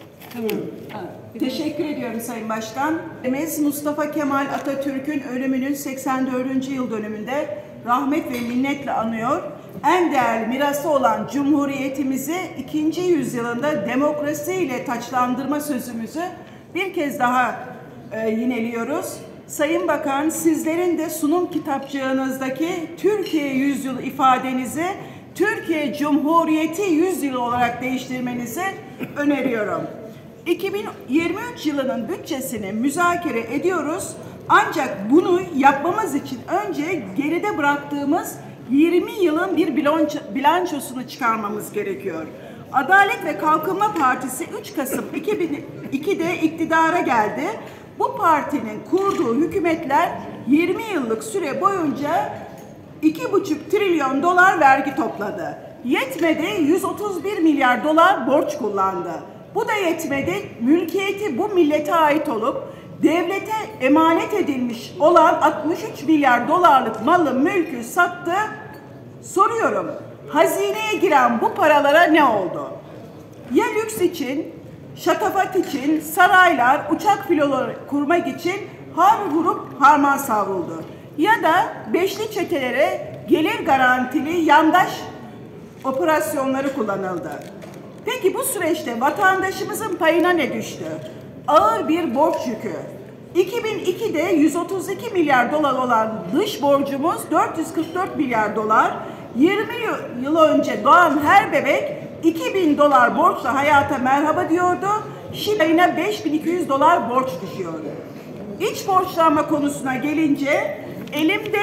Teşekkür ediyorum Sayın Başkan. Mustafa Kemal Atatürk'ün ölümünün 84. yıl dönümünde rahmet ve minnetle anıyor. En değerli mirası olan Cumhuriyetimizi 2. yüzyılında demokrasiyle taçlandırma sözümüzü bir kez daha yineliyoruz. Sayın Bakan, sizlerin de sunum kitapçığınızdaki Türkiye yüzyılı ifadenizi Türkiye Cumhuriyeti yüzyılı olarak değiştirmenizi öneriyorum. 2023 yılının bütçesini müzakere ediyoruz. Ancak bunu yapmamız için önce geride bıraktığımız 20 yılın bir bilançosunu çıkarmamız gerekiyor. Adalet ve Kalkınma Partisi 3 Kasım 2002'de iktidara geldi. Bu partinin kurduğu hükümetler 20 yıllık süre boyunca 2,5 trilyon dolar vergi topladı. Yetmedi, 131 milyar dolar borç kullandı. Bu da yetmedi, mülkiyeti bu millete ait olup devlete emanet edilmiş olan 63 milyar dolarlık malı mülkü sattı. Soruyorum, hazineye giren bu paralara ne oldu? Ya lüks için, şatafat için, saraylar, uçak filoları kurmak için har vurup harman savruldu. Ya da beşli çetelere gelir garantili yandaş operasyonları kullanıldı. Peki bu süreçte vatandaşımızın payına ne düştü? Ağır bir borç yükü. 2002'de 132 milyar dolar olan dış borcumuz 444 milyar dolar. 20 yıl önce doğan her bebek 2000 dolar borçla hayata merhaba diyordu. Şimdi ayına 5200 dolar borç düşüyor. İç borçlanma konusuna gelince elimde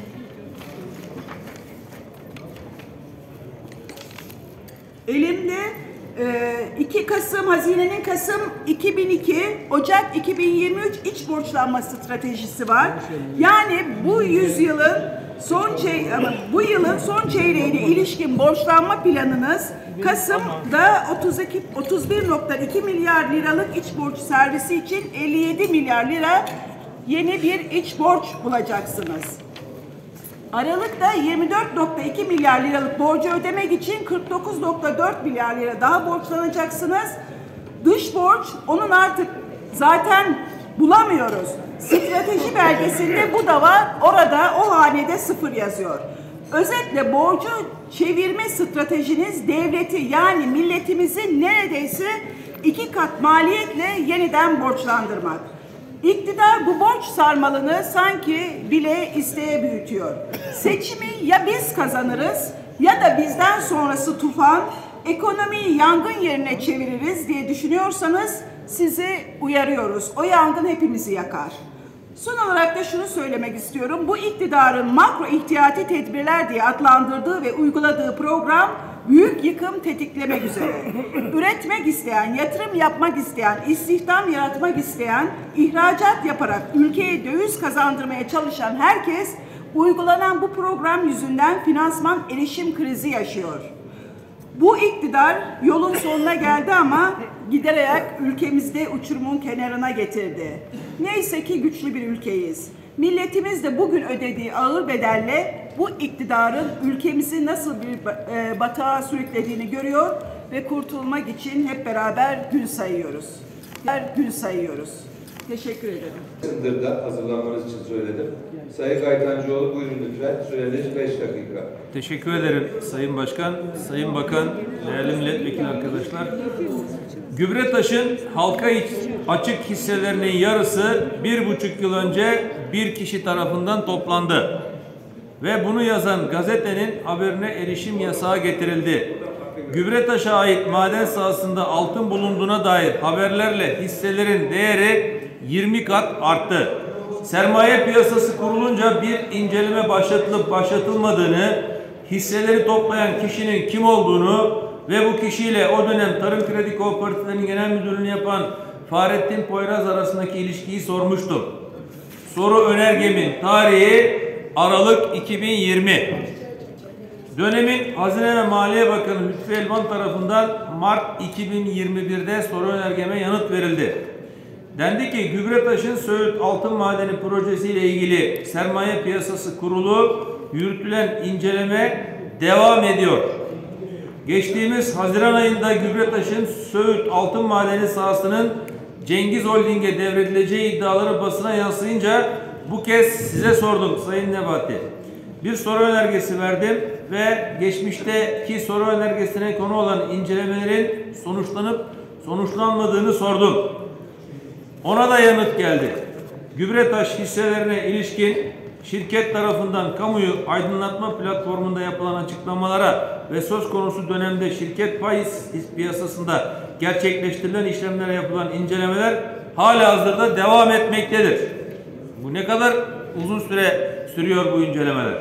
2 Kasım, hazinenin Kasım 2002, Ocak 2023 iç borçlanma stratejisi var. Yani bu yılın son çeyreğine ilişkin borçlanma planınız Kasım'da 31,2 milyar liralık iç borç servisi için 57 milyar lira yeni bir iç borç bulacaksınız. Aralık'ta 24,2 milyar liralık borcu ödemek için 49,4 milyar lira daha borçlanacaksınız. Dış borç, onun artık zaten bulamıyoruz. Strateji belgesinde bu da var, orada o hanede 0 yazıyor. Özetle borcu çevirme stratejiniz devleti, yani milletimizi neredeyse 2 kat maliyetle yeniden borçlandırmak. İktidar bu borç sarmalını sanki bile isteye büyütüyor. Seçimi ya biz kazanırız ya da bizden sonrası tufan, ekonomiyi yangın yerine çeviririz diye düşünüyorsanız sizi uyarıyoruz. O yangın hepimizi yakar. Son olarak da şunu söylemek istiyorum. Bu iktidarın makro ihtiyati tedbirler diye adlandırdığı ve uyguladığı program büyük yıkım tetiklemek üzere. Üretmek isteyen, yatırım yapmak isteyen, istihdam yaratmak isteyen, ihracat yaparak ülkeye döviz kazandırmaya çalışan herkes uygulanan bu program yüzünden finansman erişim krizi yaşıyor. Bu iktidar yolun sonuna geldi ama giderek ülkemizde uçurumun kenarına getirdi. Neyse ki güçlü bir ülkeyiz. Milletimiz de bugün ödediği ağır bedelle bu iktidarın ülkemizi nasıl bir batağa sürüklediğini görüyor ve kurtulmak için hep beraber gün sayıyoruz. Teşekkür ederim. Sındırda hazırlanmanız için söyledim. Sayın Gaytancıoğlu, buyurun lütfen. Süreniz 5 dakika. Teşekkür ederim Sayın Başkan, Sayın Bakan, değerli milletvekili arkadaşlar. Gübretaş'ın halka açık hisselerinin yarısı 1,5 yıl önce bir kişi tarafından toplandı. Ve bunu yazan gazetenin haberine erişim yasağı getirildi. Gübretaş'a ait maden sahasında altın bulunduğuna dair haberlerle hisselerin değeri 20 kat arttı. Sermaye piyasası kurulunca bir inceleme başlatılıp başlatılmadığını, hisseleri toplayan kişinin kim olduğunu ve bu kişiyle o dönem Tarım Kredi Kooperatiflerinin genel müdürlüğünü yapan Fahrettin Poyraz arasındaki ilişkiyi sormuştum. Soru önergemin tarihi Aralık 2020. Dönemin Hazine ve Maliye Bakanı Lütfi Elvan tarafından Mart 2021'de soru önergeme yanıt verildi. Dendi ki Gübretaş'ın Söğüt Altın Madeni projesiyle ilgili Sermaye Piyasası Kurulu yürütülen inceleme devam ediyor. Geçtiğimiz Haziran ayında Gübretaş'ın Söğüt Altın Madeni sahasının Cengiz Holding'e devredileceği iddiaları basına yansıyınca bu kez size sordum Sayın Nebati. Bir soru önergesi verdim ve geçmişteki soru önergesine konu olan incelemelerin sonuçlanıp sonuçlanmadığını sordum. Ona da yanıt geldi. Gübretaş hisselerine ilişkin şirket tarafından kamuyu aydınlatma platformunda yapılan açıklamalara ve söz konusu dönemde şirket pay piyasasında gerçekleştirilen işlemlere yapılan incelemeler halihazırda devam etmektedir. Bu ne kadar uzun süre sürüyor bu incelemeler?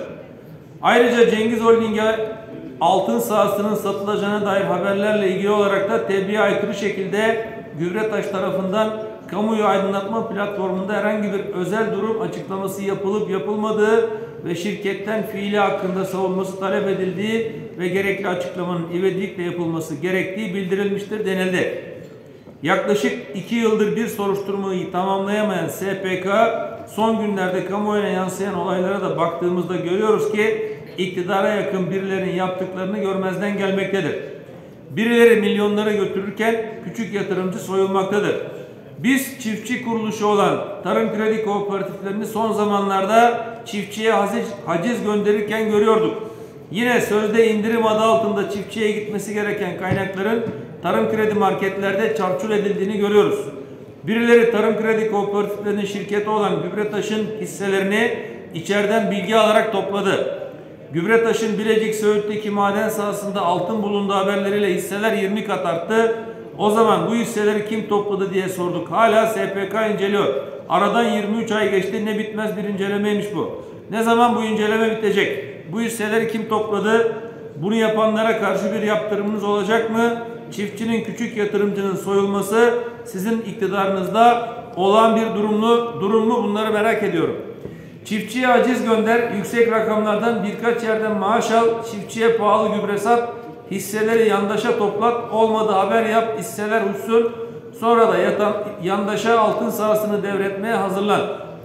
Ayrıca Cengiz Holding'e altın sahasının satılacağına dair haberlerle ilgili olarak da tebliğe aykırı şekilde Gübretaş tarafından kamuoyu aydınlatma platformunda herhangi bir özel durum açıklaması yapılıp yapılmadığı ve şirketten fiili hakkında savunması talep edildiği ve gerekli açıklamanın ivedilikle yapılması gerektiği bildirilmiştir denildi. Yaklaşık 2 yıldır bir soruşturmayı tamamlayamayan SPK son günlerde kamuoyuna yansıyan olaylara da baktığımızda görüyoruz ki iktidara yakın birilerinin yaptıklarını görmezden gelmektedir. Birileri milyonları götürürken küçük yatırımcı soyulmaktadır. Biz çiftçi kuruluşu olan tarım kredi kooperatiflerini son zamanlarda çiftçiye haciz gönderirken görüyorduk. Yine sözde indirim adı altında çiftçiye gitmesi gereken kaynakların tarım kredi marketlerde çarçur edildiğini görüyoruz. Birileri tarım kredi kooperatiflerinin şirketi olan Gübretaş'ın hisselerini içeriden bilgi alarak topladı. Gübretaş'ın Bilecik Söğüt'teki maden sahasında altın bulunduğu haberleriyle hisseler 20 kat arttı. O zaman bu hisseleri kim topladı diye sorduk. Hala SPK inceliyor. Aradan 23 ay geçti. Ne bitmez bir incelemeymiş bu. Ne zaman bu inceleme bitecek? Bu hisseleri kim topladı? Bunu yapanlara karşı bir yaptırımınız olacak mı? Çiftçinin, küçük yatırımcının soyulması sizin iktidarınızda olan bir durum mu? Bunları merak ediyorum. Çiftçiye aciz gönder, yüksek rakamlardan birkaç yerden maaş al, çiftçiye pahalı gübre sat, hisseleri yandaşa toplat, olmadı haber yap, hisseler uçsun, sonra da yandaşa altın sahasını devretmeye hazırlan.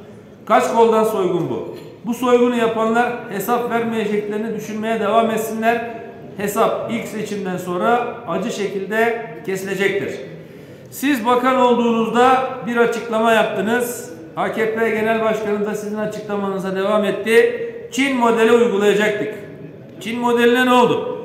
Kaç koldan soygun bu? Bu soygunu yapanlar hesap vermeyeceklerini düşünmeye devam etsinler. Hesap ilk seçimden sonra acı şekilde kesilecektir. Siz bakan olduğunuzda bir açıklama yaptınız. AKP Genel Başkanı da sizin açıklamanıza devam etti. Çin modeli uygulayacaktık. Çin modeline ne oldu?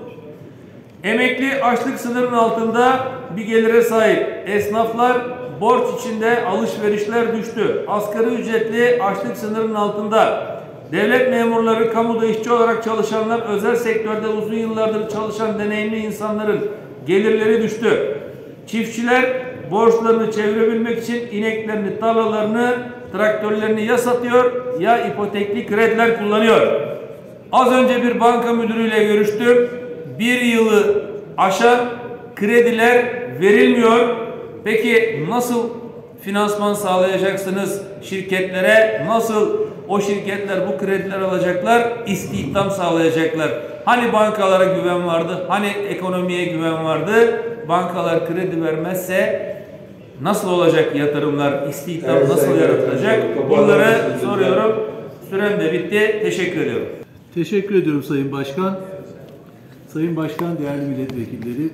Emekli açlık sınırının altında bir gelire sahip. Esnaflar borç içinde, alışverişler düştü. Asgari ücretli açlık sınırının altında. Devlet memurları, kamuda işçi olarak çalışanlar, özel sektörde uzun yıllardır çalışan deneyimli insanların gelirleri düştü. Çiftçiler borçlarını çevirebilmek için ineklerini, tarlalarını, traktörlerini ya satıyor ya ipotekli krediler kullanıyor. Az önce bir banka müdürüyle görüştüm. Bir yılı aşan krediler verilmiyor. Peki nasıl finansman sağlayacaksınız şirketlere? Nasıl o şirketler bu krediler alacaklar? İstihdam sağlayacaklar. Hani bankalara güven vardı? Hani ekonomiye güven vardı? Bankalar kredi vermezse nasıl olacak yatırımlar? İstihdam nasıl yaratılacak? Bunları soruyorum. Sürem de bitti. Teşekkür ediyorum. Teşekkür ediyorum Sayın Başkan. Sayın Başkan, değerli milletvekilleri,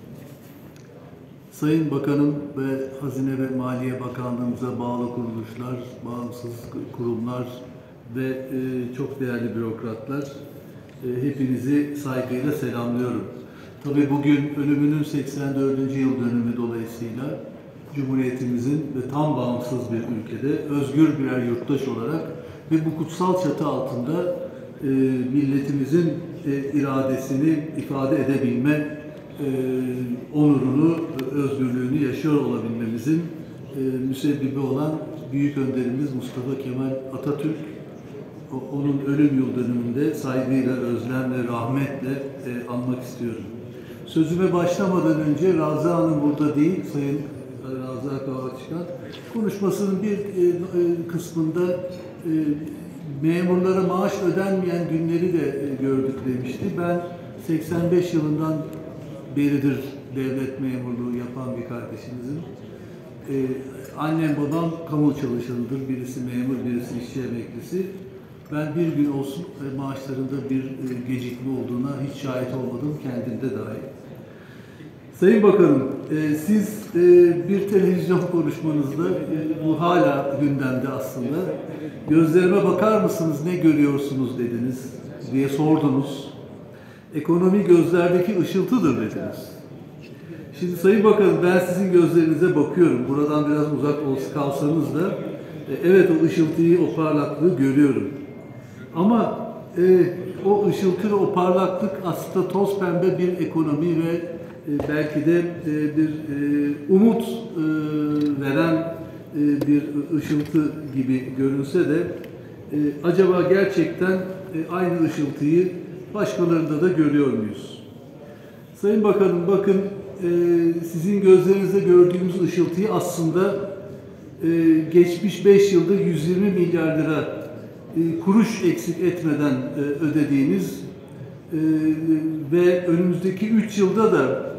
Sayın Bakanım ve Hazine ve Maliye Bakanlığımıza bağlı kuruluşlar, bağımsız kurumlar ve çok değerli bürokratlar, hepinizi saygıyla selamlıyorum. Tabii bugün ölümünün 84. yıl dönümü dolayısıyla Cumhuriyetimizin ve tam bağımsız bir ülkede özgür birer yurttaş olarak ve bu kutsal çatı altında milletimizin iradesini ifade edebilme onurunu, özgürlüğünü yaşıyor olabilmemizin müsebbibi olan büyük önderimiz Mustafa Kemal Atatürk, onun ölüm yıl dönümünde saygıyla, özlemle, rahmetle anmak istiyorum. Sözüme başlamadan önce Razı Hanım burada değil, Sayın Razı Kavakçıkan, konuşmasının bir kısmında memurlara maaş ödenmeyen günleri de gördük demişti. Ben 85 yılından beridir devlet memurluğu yapan bir kardeşimizin. Annem babam kamu çalışanıdır. Birisi memur, birisi işçi emeklisi. Ben bir gün olsun maaşlarında bir gecikme olduğuna hiç şahit olmadım, kendimde dahil. Sayın Bakanım, siz bir televizyon konuşmanızda, bu hala gündemde aslında, gözlerime bakar mısınız, ne görüyorsunuz dediniz diye sordunuz. Ekonomi gözlerdeki ışıltıdır dediniz. Şimdi Sayın Bakanım, ben sizin gözlerinize bakıyorum. Buradan biraz uzak kalsanız da evet, o ışıltıyı, o parlaklığı görüyorum. Ama o ışıltı ve o parlaklık aslında toz pembe bir ekonomi ve belki de bir umut veren bir ışıltı gibi görünse de acaba gerçekten aynı ışıltıyı başkalarında da görüyor muyuz? Sayın Bakanım, bakın sizin gözlerinizde gördüğümüz ışıltıyı aslında geçmiş 5 yılda 120 milyar lira kuruş eksik etmeden ödediğiniz ve önümüzdeki 3 yılda da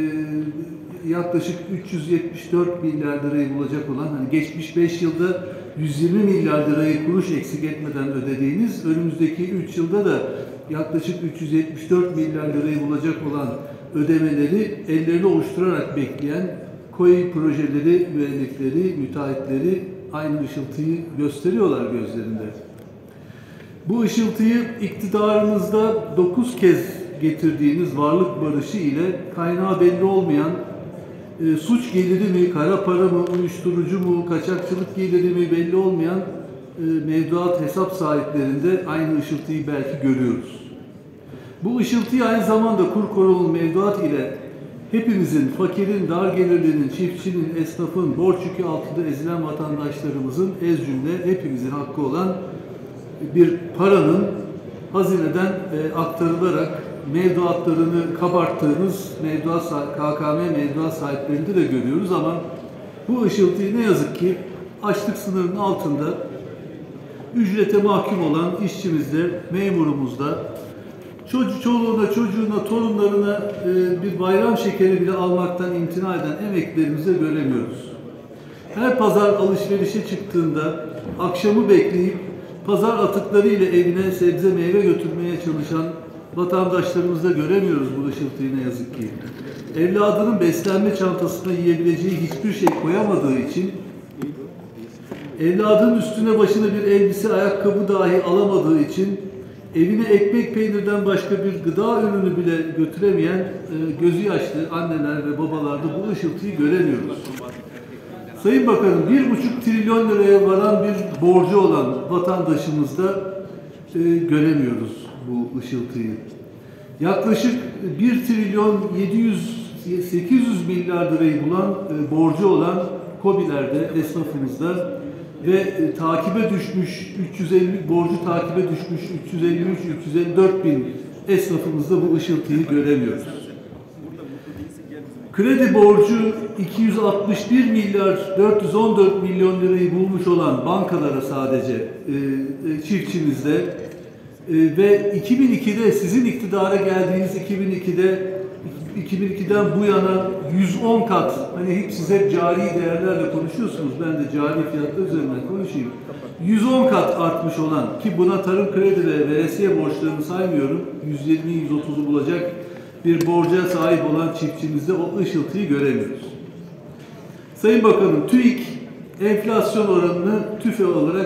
yaklaşık 374 milyar lirayı bulacak olan, hani geçmiş 5 yılda 120 milyar lirayı kuruş eksik etmeden ödediğiniz, önümüzdeki 3 yılda da yaklaşık 374 milyar lirayı bulacak olan ödemeleri ellerini oluşturarak bekleyen KOİ projeleri, müellifleri, müteahhitleri aynı ışıltıyı gösteriyorlar gözlerinde. Bu ışıltıyı iktidarınızda 9 kez getirdiğiniz varlık barışı ile kaynağı belli olmayan suç geliri mi, kara para mı, uyuşturucu mu, kaçakçılık geliri mi belli olmayan mevduat hesap sahiplerinde aynı ışıltıyı belki görüyoruz. Bu ışıltıyı aynı zamanda kur korumalı mevduat ile hepimizin, fakirin, dar gelirlinin, çiftçinin, esnafın, borç yükü altında ezilen vatandaşlarımızın ez cümle hepimizin hakkı olan bir paranın hazineden aktarılarak mevduatlarını kabarttığınız KKM mevduat sahiplerinde de görüyoruz ama bu ışıltıyı ne yazık ki açlık sınırının altında ücrete mahkum olan işçimizde, memurumuzda, çoluğuna, çocuğuna, torunlarına bir bayram şekeri bile almaktan imtina eden emeklilerimizi göremiyoruz. Her pazar alışverişe çıktığında akşamı bekleyip pazar atıkları ile evine sebze meyve götürmeye çalışan vatandaşlarımızda göremiyoruz bu ışıltıyı ne yazık ki. Evladının beslenme çantasına yiyebileceği hiçbir şey koyamadığı için, evladının üstüne başına bir elbise, ayakkabı dahi alamadığı için, evine ekmek peynirden başka bir gıda ürünü bile götüremeyen gözü yaşlı anneler ve babalarda bu ışıltıyı göremiyoruz. Sayın Bakanım, 1,5 trilyon liraya varan bir borcu olan vatandaşımızda göremiyoruz bu ışıltıyı. Yaklaşık 1 trilyon 800 milyar lirayı bulan borcu olan KOBİ'lerde, esnafımızda ve takibe düşmüş 350 borcu takibe düşmüş 353-354 bin esnafımızda bu ışıltıyı göremiyoruz. Kredi borcu 261 milyar 414 milyon lirayı bulmuş olan bankalara sadece çiftçimizde ve 2002'de sizin iktidara geldiğiniz 2002'den bu yana 110 kat, hani hep size cari değerlerle konuşuyorsunuz, ben de cari fiyatlar üzerinden konuşayım. 110 kat artmış olan, ki buna tarım kredi ve veresiye borçlarını saymıyorum, 120-130'u bulacak bir borca sahip olan çiftçimizde o ışıltıyı göremiyoruz. Sayın Bakanım, TÜİK enflasyon oranını TÜFE olarak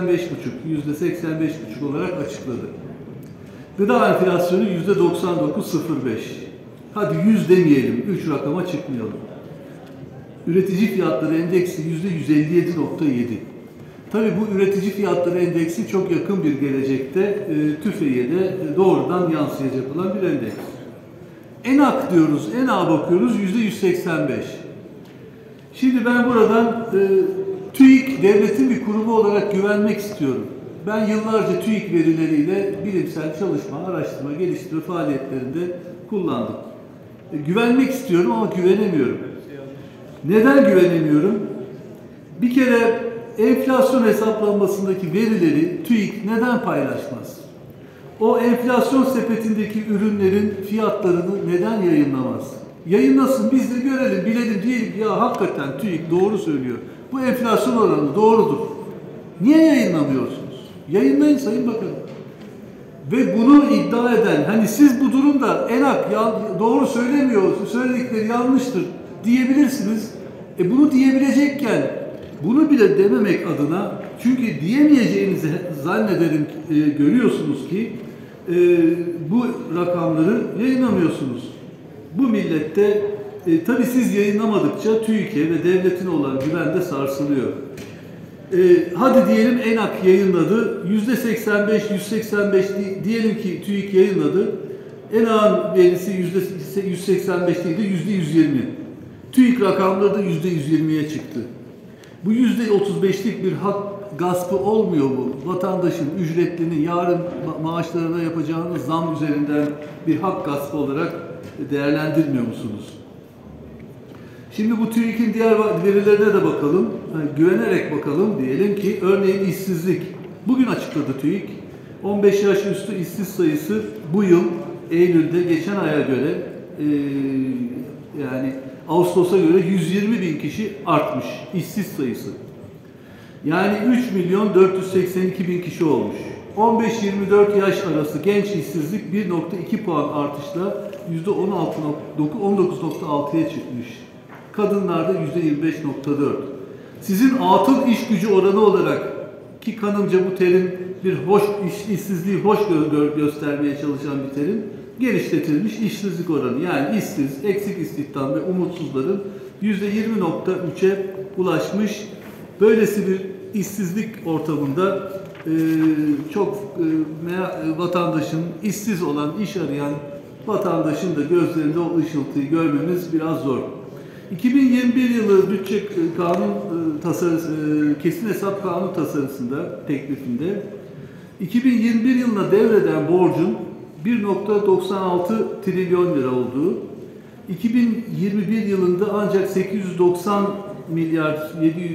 %85,5 olarak açıkladı. Gıda enflasyonu %99,05. Hadi 100 demeyelim, 3 rakama çıkmayalım. Üretici fiyatları endeksi %157,7. Tabii bu üretici fiyatları endeksi çok yakın bir gelecekte TÜFE'ye de doğrudan yansıyacak olan bir endeks. ENAK diyoruz, ENAK'a bakıyoruz %185. Şimdi ben buradan TÜİK devletin bir kurumu olarak güvenmek istiyorum. Ben yıllarca TÜİK verileriyle bilimsel çalışma, araştırma, geliştirme faaliyetlerinde kullandım. Güvenmek istiyorum ama güvenemiyorum. Neden güvenemiyorum? Bir kere enflasyon hesaplanmasındaki verileri TÜİK neden paylaşmaz? O enflasyon sepetindeki ürünlerin fiyatlarını neden yayınlamaz? Yayınlasın, biz de görelim, bilelim, diyelim ya hakikaten TÜİK doğru söylüyor. Bu enflasyon oranı doğrudur. Niye yayınlamıyorsunuz? Yayınlayın Sayın Bakanım. Ve bunu iddia eden, hani siz bu durumda ENAK doğru söylemiyor, söyledikleri yanlıştır diyebilirsiniz. Bunu diyebilecekken bunu bile dememek adına, çünkü diyemeyeceğinizi zannederim görüyorsunuz ki bu rakamları yayınlamıyorsunuz. Bu millette tabii siz yayınlamadıkça TÜİK'e ve devletine olan güven de sarsılıyor. Hadi diyelim ENAK yayınladı, %85, %185 diyelim ki TÜİK yayınladı. ENAK'ın verisi %185 değil de %120. TÜİK rakamları da %120'ye çıktı. Bu %35'lik bir hak gaspı olmuyor mu? Vatandaşın ücretlinin yarın maaşlarına yapacağınız zam üzerinden bir hak gaspı olarak değerlendirmiyor musunuz? Şimdi bu TÜİK'in diğer verilerine de bakalım. Yani güvenerek bakalım. Diyelim ki örneğin işsizlik. Bugün açıkladı TÜİK. 15 yaş üstü işsiz sayısı bu yıl Eylül'de geçen aya göre yani Ağustos'a göre 120 bin kişi artmış işsiz sayısı. Yani 3.482.000 kişi olmuş. 15-24 yaş arası genç işsizlik 1.2 puan artışla %19.6'ya çıkmış. Kadınlarda %25.4. Sizin atıl iş gücü oranı olarak ki kanımca bu terim bir işsizliği hoş göstermeye çalışan bir terim, genişletilmiş işsizlik oranı yani işsiz, eksik istihdam ve umutsuzların %20.3'e ulaşmış. Böylesi bir işsizlik ortamında çok vatandaşın, işsiz olan, iş arayan vatandaşın da gözlerinde o ışıltıyı görmemiz biraz zor. 2021 yılı bütçe kanun tasarısı, kesin hesap kanun tasarısında, teklifinde 2021 yılına devreden borcun 1.96 trilyon lira olduğu, 2021 yılında ancak 890 milyar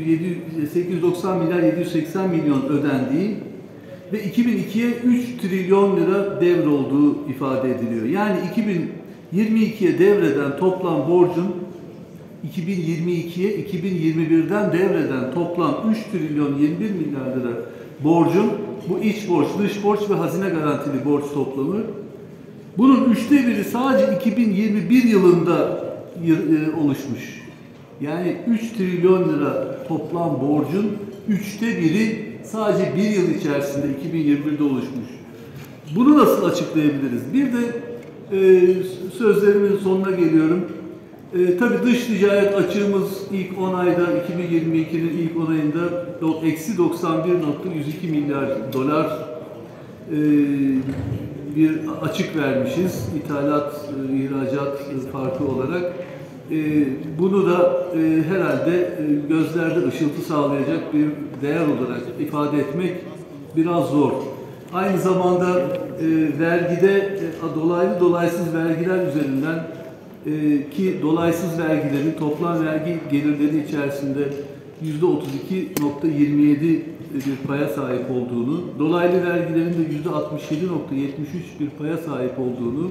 780 milyon ödendiği ve 2002'ye 3 trilyon lira devrolduğu ifade ediliyor. Yani 2022'ye devreden toplam borcun 2022'ye 2021'den devreden toplam 3 trilyon 21 milyar lira borcun bu iç borç, dış borç ve hazine garantili borç toplamı. Bunun 1/3'ü sadece 2021 yılında oluşmuş. Yani 3 trilyon lira toplam borcun 1/3'ü sadece bir yıl içerisinde 2021'de oluşmuş. Bunu nasıl açıklayabiliriz? Bir de sözlerimin sonuna geliyorum. Tabii dış ticaret açığımız ilk 10 ayda, 2022'nin ilk 10 ayında eksi 91.102 milyar dolar bir açık vermişiz. İthalat, ihracat farkı olarak. Bunu da herhalde gözlerde ışıltı sağlayacak bir değer olarak ifade etmek biraz zor. Aynı zamanda vergide dolaylı dolaysız vergiler üzerinden ki dolaysız vergilerin toplam vergi gelirleri içerisinde %32.27 bir paya sahip olduğunu, dolaylı vergilerin de %67.73 bir paya sahip olduğunu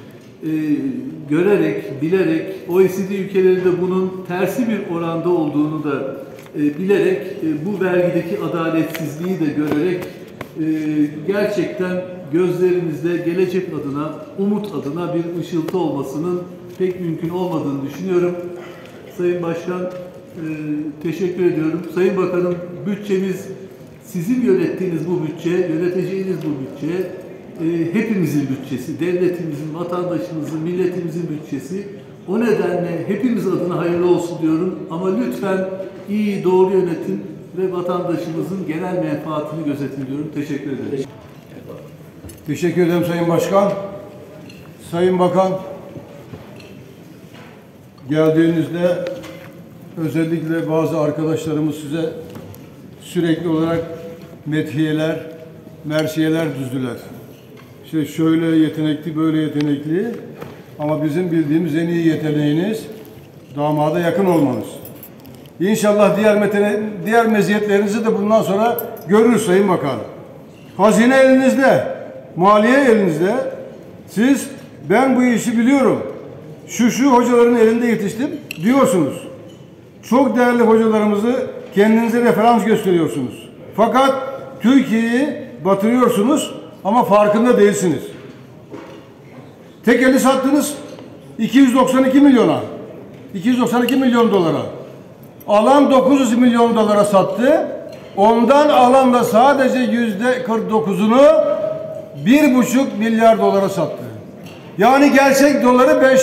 görerek, bilerek, OECD ülkelerinde bunun tersi bir oranda olduğunu da bilerek, bu vergideki adaletsizliği de görerek gerçekten gözlerimizde gelecek adına, umut adına bir ışıltı olmasının pek mümkün olmadığını düşünüyorum. Sayın Başkan, teşekkür ediyorum. Sayın Bakanım, bütçemiz, sizin yönettiğiniz bu bütçe, yöneteceğiniz bu bütçe, hepimizin bütçesi, devletimizin, vatandaşımızın, milletimizin bütçesi. O nedenle hepimiz adına hayırlı olsun diyorum. Ama lütfen iyi, doğru yönetin ve vatandaşımızın genel menfaatini gözetin diyorum. Teşekkür ederim. Teşekkür ederim Sayın Başkan. Sayın Bakan, geldiğinizde özellikle bazı arkadaşlarımız size sürekli olarak methiyeler, mersiyeler düzdüler. İşte şöyle yetenekli, böyle yetenekli ama bizim bildiğimiz en iyi yeteneğiniz damada yakın olmanız. İnşallah diğer meziyetlerinizi de bundan sonra görürüz Sayın Bakan. Hazine elinizde, maliye elinizde. Siz, ben bu işi biliyorum, şu hocaların elinde yetiştim diyorsunuz. Çok değerli hocalarımızı kendinize referans gösteriyorsunuz. Fakat Türkiye'yi batırıyorsunuz ama farkında değilsiniz. Tek eli sattınız 292 milyona, 292 milyon dolara. Alan 900 milyon dolara sattı. Ondan alan da sadece %49'unu 1,5 milyar dolara sattı. Yani gerçek doları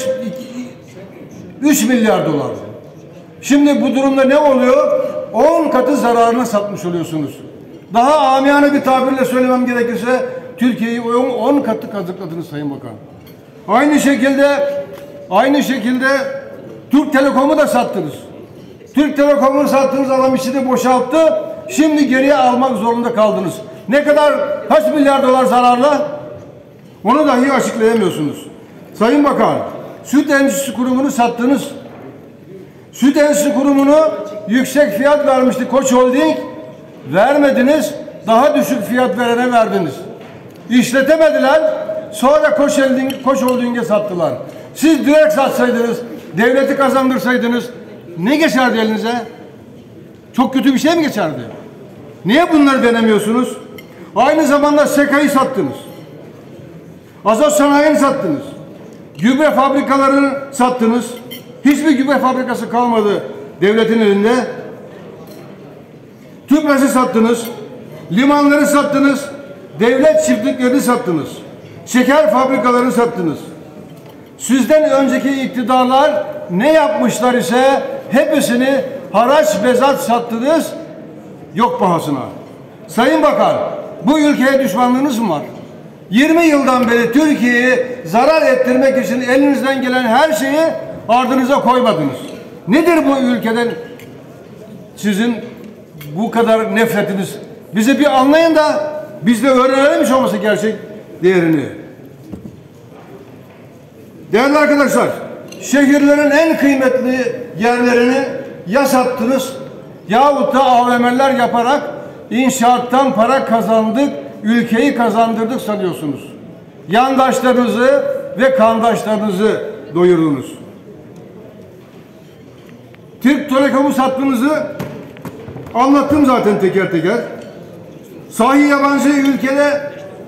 3 milyar dolar. Şimdi bu durumda ne oluyor? 10 katı zararına satmış oluyorsunuz. Daha amiyane bir tabirle söylemem gerekirse Türkiye'yi 10 katı kazıkladınız Sayın Bakan. Aynı şekilde Türk Telekom'u da sattınız. Türk Telekom'un sattığınız alan içini boşalttı. Şimdi geriye almak zorunda kaldınız. Ne kadar, kaç milyar dolar zararla? Onu dahi açıklayamıyorsunuz. Sayın Bakan, Süt Endüstrisi Kurumu'nu sattınız. Süt Endüstrisi Kurumu'nu yüksek fiyat vermişti Koç Holding. Vermediniz, daha düşük fiyat verene verdiniz. İşletemediler, sonra Koç Holding'e sattılar. Siz direkt satsaydınız, devleti kazandırsaydınız ne geçerdi elinize? Çok kötü bir şey mi geçerdi? Niye bunları denemiyorsunuz? Aynı zamanda SEKA'yı sattınız. Azot sanayini sattınız. Gübre fabrikalarını sattınız. Hiçbir gübre fabrikası kalmadı devletin elinde. TÜPRAŞ'ı sattınız. Limanları sattınız. Devlet çiftliklerini sattınız. Şeker fabrikalarını sattınız. Sizden önceki iktidarlar ne yapmışlar ise hepsini haraç bezat sattınız yok pahasına. Sayın Bakan, bu ülkeye düşmanlığınız mı var? 20 yıldan beri Türkiye'yi zarar ettirmek için elinizden gelen her şeyi ardınıza koymadınız. Nedir bu ülkeden sizin bu kadar nefretiniz? Bizi bir anlayın da biz de öğrenelim hiç olmasa gerçek değerini. Değerli arkadaşlar, şehirlerin en kıymetli yerlerini ya sattınız yahut da AVM'ler yaparak inşaattan para kazandık, ülkeyi kazandırdık sanıyorsunuz. Yandaşlarınızı ve kandaşlarınızı doyurdunuz. Türk Telekom'u sattığınızı anlattım zaten teker teker. Sahi yabancı ülkede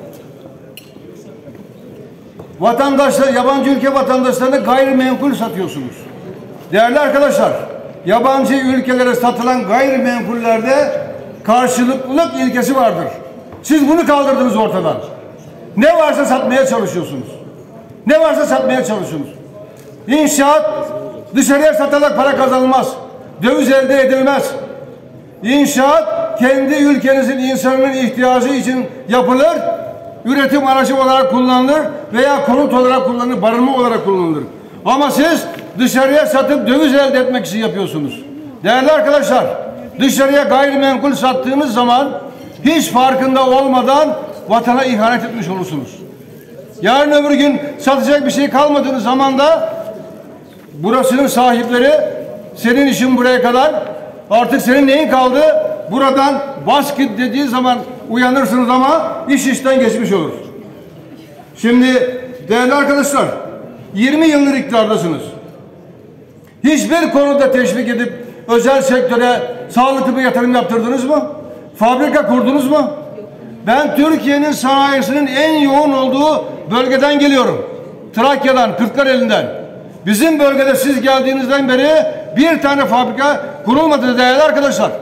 vatandaşlar, yabancı ülke vatandaşlarına gayrimenkul satıyorsunuz. Değerli arkadaşlar, yabancı ülkelere satılan gayrimenkullerde karşılıklılık ilkesi vardır. Siz bunu kaldırdınız ortadan. Ne varsa satmaya çalışıyorsunuz. Ne varsa satmaya çalışıyorsunuz. İnşaat dışarıya satarak para kazanılmaz. Döviz elde edilmez. İnşaat kendi ülkenizin insanının ihtiyacı için yapılır. Üretim aracı olarak kullanılır veya konut olarak kullanılır, barınma olarak kullanılır. Ama siz dışarıya satıp döviz elde etmek için yapıyorsunuz. Değerli arkadaşlar, dışarıya gayrimenkul sattığınız zaman hiç farkında olmadan vatana ihanet etmiş olursunuz. Yarın öbür gün satacak bir şey kalmadığınız zaman da burasının sahipleri senin işin buraya kadar, artık senin neyin kaldı? Buradan bas git dediği zaman uyanırsınız ama iş işten geçmiş olur. Şimdi değerli arkadaşlar, 20 yıldır iktidardasınız. Hiçbir konuda teşvik edip özel sektöre sağlıklı bir yatırım yaptırdınız mı? Fabrika kurdunuz mu? Ben Türkiye'nin sanayisinin en yoğun olduğu bölgeden geliyorum. Trakya'dan, Kırklareli'nden. Bizim bölgede siz geldiğinizden beri bir tane fabrika kurulmadı değerli arkadaşlar.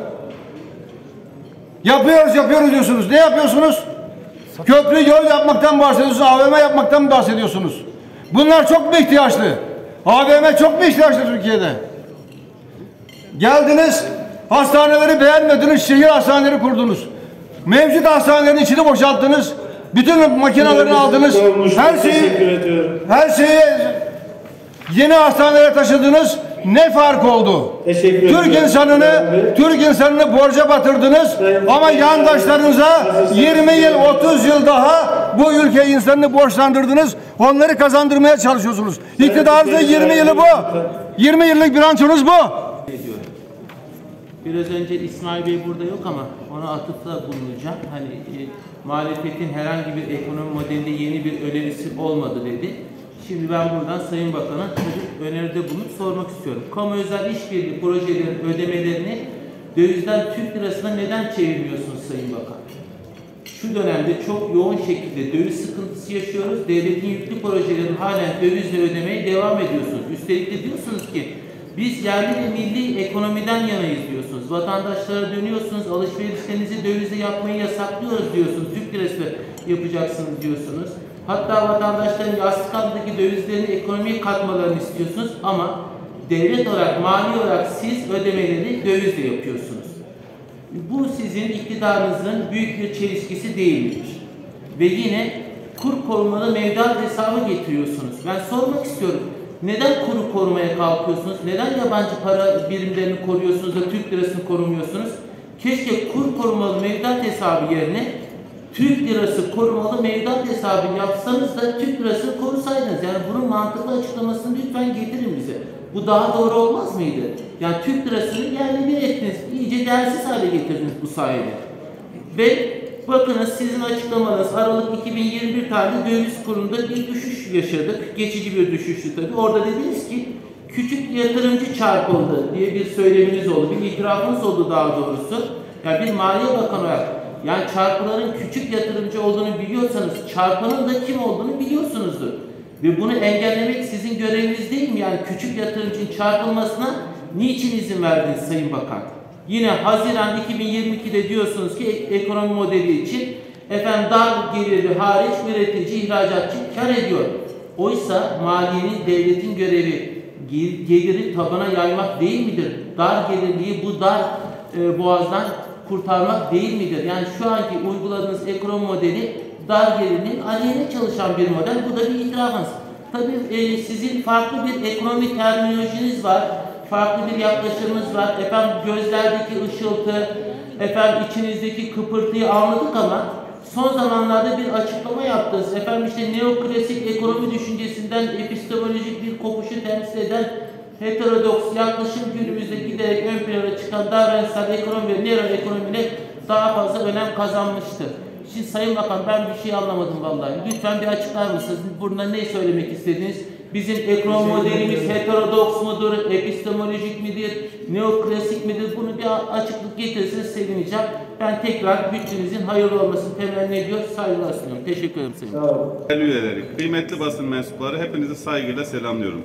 Yapıyoruz diyorsunuz. Ne yapıyorsunuz? Köprü, yol yapmaktan bahsediyorsunuz. AVM yapmaktan bahsediyorsunuz. Bunlar çok mu ihtiyaçlı? AVM çok mu ihtiyaçlı Türkiye'de? Geldiniz, hastaneleri beğenmediniz, şehir hastaneleri kurdunuz. Mevcut hastanelerin içini boşalttınız. Bütün makineleri aldınız. Her şeyi yeni hastanelere taşıdınız. Ne fark oldu? Türk insanını borca batırdınız ama yandaşlarınıza 20 yıl, 30 yıl daha bu ülke insanını borçlandırdınız. Onları kazandırmaya çalışıyorsunuz. İktidarınızın 20 yılı bu. 20 yıllık bilançonuz bu. Biraz önce İsmail Bey burada yok ama ona atıfta bulunacağım. Hani muhalefetin herhangi bir ekonomi modelinde yeni bir önerisi olmadı dedi. Şimdi ben buradan Sayın Bakan'a öneride bulunup sormak istiyorum. Kamu özel işbirliği projelerinin ödemelerini dövizden Türk lirasına neden çevirmiyorsunuz Sayın Bakan? Şu dönemde çok yoğun şekilde döviz sıkıntısı yaşıyoruz. Devletin yüklü projelerini halen dövizle ödemeye devam ediyorsunuz. Üstelik de diyorsunuz ki biz yerli ve milli ekonomiden yanayız diyorsunuz. Vatandaşlara dönüyorsunuz, alışverişlerinizi dövizle yapmayı yasaklıyoruz diyorsunuz. Türk lirası yapacaksınız diyorsunuz. Hatta vatandaşların yastık altındaki dövizlerini ekonomiye katmalarını istiyorsunuz ama devlet olarak, mali olarak siz ödemeleri dövizle yapıyorsunuz. Bu sizin iktidarınızın büyük bir çelişkisi değil midir? Ve yine kur korumalı mevduat hesabı getiriyorsunuz. Ben sormak istiyorum. Neden kuru korumaya kalkıyorsunuz? Neden yabancı para birimlerini koruyorsunuz da Türk lirasını korumuyorsunuz? Keşke kur korumalı mevduat hesabı yerine Türk lirası korumalı mevduat hesabı yapsanız da Türk lirasını korusaydınız. Yani bunun mantıklı açıklamasını lütfen getirin bize. Bu daha doğru olmaz mıydı? Yani Türk lirasını yerle bir ettiniz. İyice değersiz hale getirdiniz bu sayede. Ve bakınız sizin açıklamanız Aralık 2021 tarihinde döviz kurunda bir düşüş yaşadık. Geçici bir düşüştü tabii. Orada dediniz ki küçük yatırımcı çarpıldı diye bir söyleminiz oldu. Bir itirafınız oldu daha doğrusu. Yani bir Maliye Bakanı olarak yani çarpıların küçük yatırımcı olduğunu biliyorsanız çarpanın da kim olduğunu biliyorsunuzdur. Ve bunu engellemek sizin göreviniz değil mi? Yani küçük yatırımcının çarpılmasına niçin izin verdiniz Sayın Bakan? Yine Haziran 2022'de diyorsunuz ki ekonomi modeli için dar gelirli hariç üretici, ihracatçı kar ediyor. Oysa maliyenin, devletin görevi geliri tabana yaymak değil midir? Dar gelirliği bu dar boğazdan kurtarmak değil midir? Yani şu anki uyguladığınız ekonomi modeli dar gelirliğin aleyhine çalışan bir model. Bu da bir itirafınız. Tabii sizin farklı bir ekonomi terminolojiniz var. Farklı bir yaklaşımınız var. Gözlerdeki ışıltı, içinizdeki kıpırtıyı anladık ama son zamanlarda bir açıklama yaptınız. Neoklasik ekonomi düşüncesinden epistemolojik bir kopuşu temsil eden heterodoks yaklaşım günümüzde giderek ön plana çıkan davranışsal ekonomi ve neo-ekonomine daha fazla önem kazanmıştır. Şimdi Sayın Bakan ben bir şey anlamadım vallahi. Lütfen bir açıklar mısınız? Burada ne söylemek istediniz? Bizim ekonomi modelimiz heterodoks mudur, epistemolojik midir, neoklasik midir? Bunu bir açıklık getirirseniz sevineceğim. Ben tekrar bütçenizin hayırlı olmasını temenni ediyor, saygılar sunuyorum. Teşekkür ederim Sayın Bakan. Değerli üyeleri, kıymetli basın mensupları hepinizi saygıyla selamlıyorum.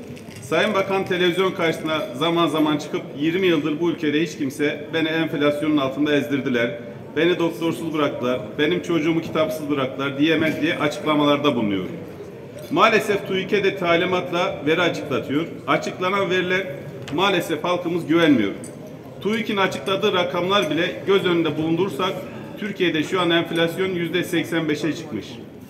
Sayın Bakan televizyon karşısına zaman zaman çıkıp 20 yıldır bu ülkede hiç kimse beni enflasyonun altında ezdirdiler, beni doktorsuz bıraktılar, benim çocuğumu kitapsız bıraktılar diyemez diye açıklamalarda bulunuyor. Maalesef TÜİK'e de talimatla veri açıklatıyor. Açıklanan veriler maalesef halkımız güvenmiyor. TÜİK'in açıkladığı rakamlar bile göz önünde bulundurursak Türkiye'de şu an enflasyon %85'e çıkmış.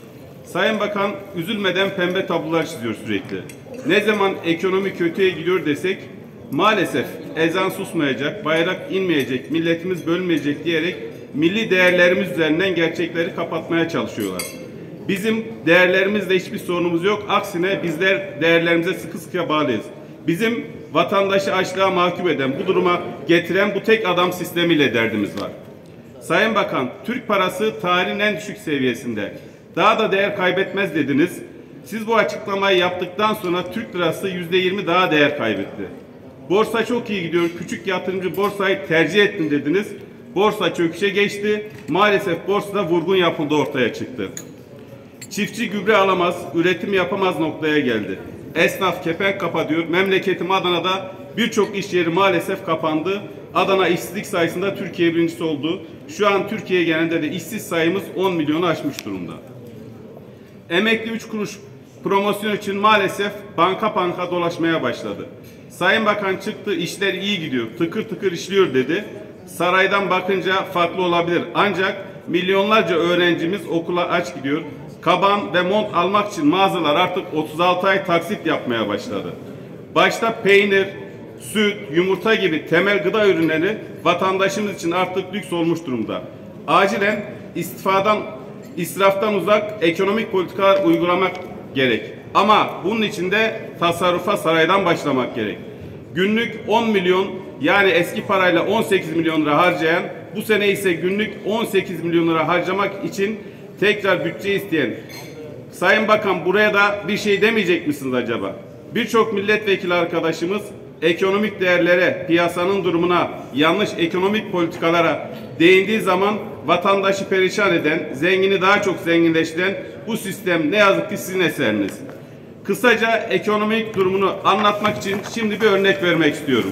Sayın Bakan üzülmeden pembe tablolar çiziyor sürekli. Ne zaman ekonomi kötüye gidiyor desek maalesef ezan susmayacak, bayrak inmeyecek, milletimiz bölünmeyecek diyerek milli değerlerimiz üzerinden gerçekleri kapatmaya çalışıyorlar. Bizim değerlerimizle hiçbir sorunumuz yok. Aksine bizler değerlerimize sıkı sıkıya bağlıyız. Bizim vatandaşı açlığa mahkum eden, bu duruma getiren bu tek adam sistemiyle derdimiz var. Sayın Bakan, Türk parası tarihin en düşük seviyesinde. Daha da değer kaybetmez dediniz. Siz bu açıklamayı yaptıktan sonra Türk lirası %20 daha değer kaybetti. Borsa çok iyi gidiyor. Küçük yatırımcı borsayı tercih ettin dediniz. Borsa çöküşe geçti. Maalesef borsada vurgun yapıldı ortaya çıktı. Çiftçi gübre alamaz, üretim yapamaz noktaya geldi. Esnaf kepenk kapatıyor. Memleketim Adana'da birçok iş yeri maalesef kapandı. Adana işsizlik sayısında Türkiye birincisi oldu. Şu an Türkiye genelinde de işsiz sayımız 10 milyonu aşmış durumda. Emekli 3 kuruş promosyon için maalesef banka dolaşmaya başladı. Sayın Bakan çıktı, işler iyi gidiyor, tıkır tıkır işliyor dedi. Saraydan bakınca farklı olabilir. Ancak milyonlarca öğrencimiz okula aç gidiyor. Kaban ve mont almak için mağazalar artık 36 ay taksit yapmaya başladı. Başta peynir, süt, yumurta gibi temel gıda ürünleri vatandaşımız için artık lüks olmuş durumda. Acilen israftan uzak ekonomik politikalar uygulamak gerek. Ama bunun için de tasarrufa saraydan başlamak gerek. Günlük 10 milyon yani eski parayla 18 milyon lira harcayan, bu sene ise günlük 18 milyon lira harcamak için tekrar bütçe isteyen Sayın Bakan, buraya da bir şey demeyecek misiniz acaba? Birçok milletvekili arkadaşımız ekonomik değerlere, piyasanın durumuna, yanlış ekonomik politikalara değindiği zaman vatandaşı perişan eden, zengini daha çok zenginleştiren bu sistem ne yazık ki sizin eseriniz. Kısaca ekonomik durumunu anlatmak için şimdi bir örnek vermek istiyorum.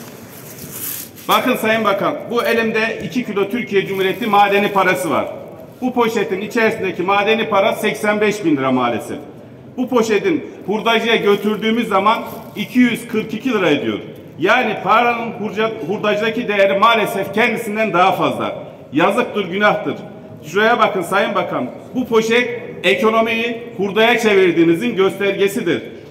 Bakın Sayın Bakan, bu elimde 2 kilo Türkiye Cumhuriyeti madeni parası var. Bu poşetin içerisindeki madeni para 85 bin lira maalesef. Bu poşetin hurdacıya götürdüğümüz zaman 242 lira ediyor. Yani paranın hurdacıdaki değeri maalesef kendisinden daha fazla. Yazıktır, günahtır. Şuraya bakın Sayın Bakan, bu poşet ekonomiyi hurdaya çevirdiğinizin göstergesidir.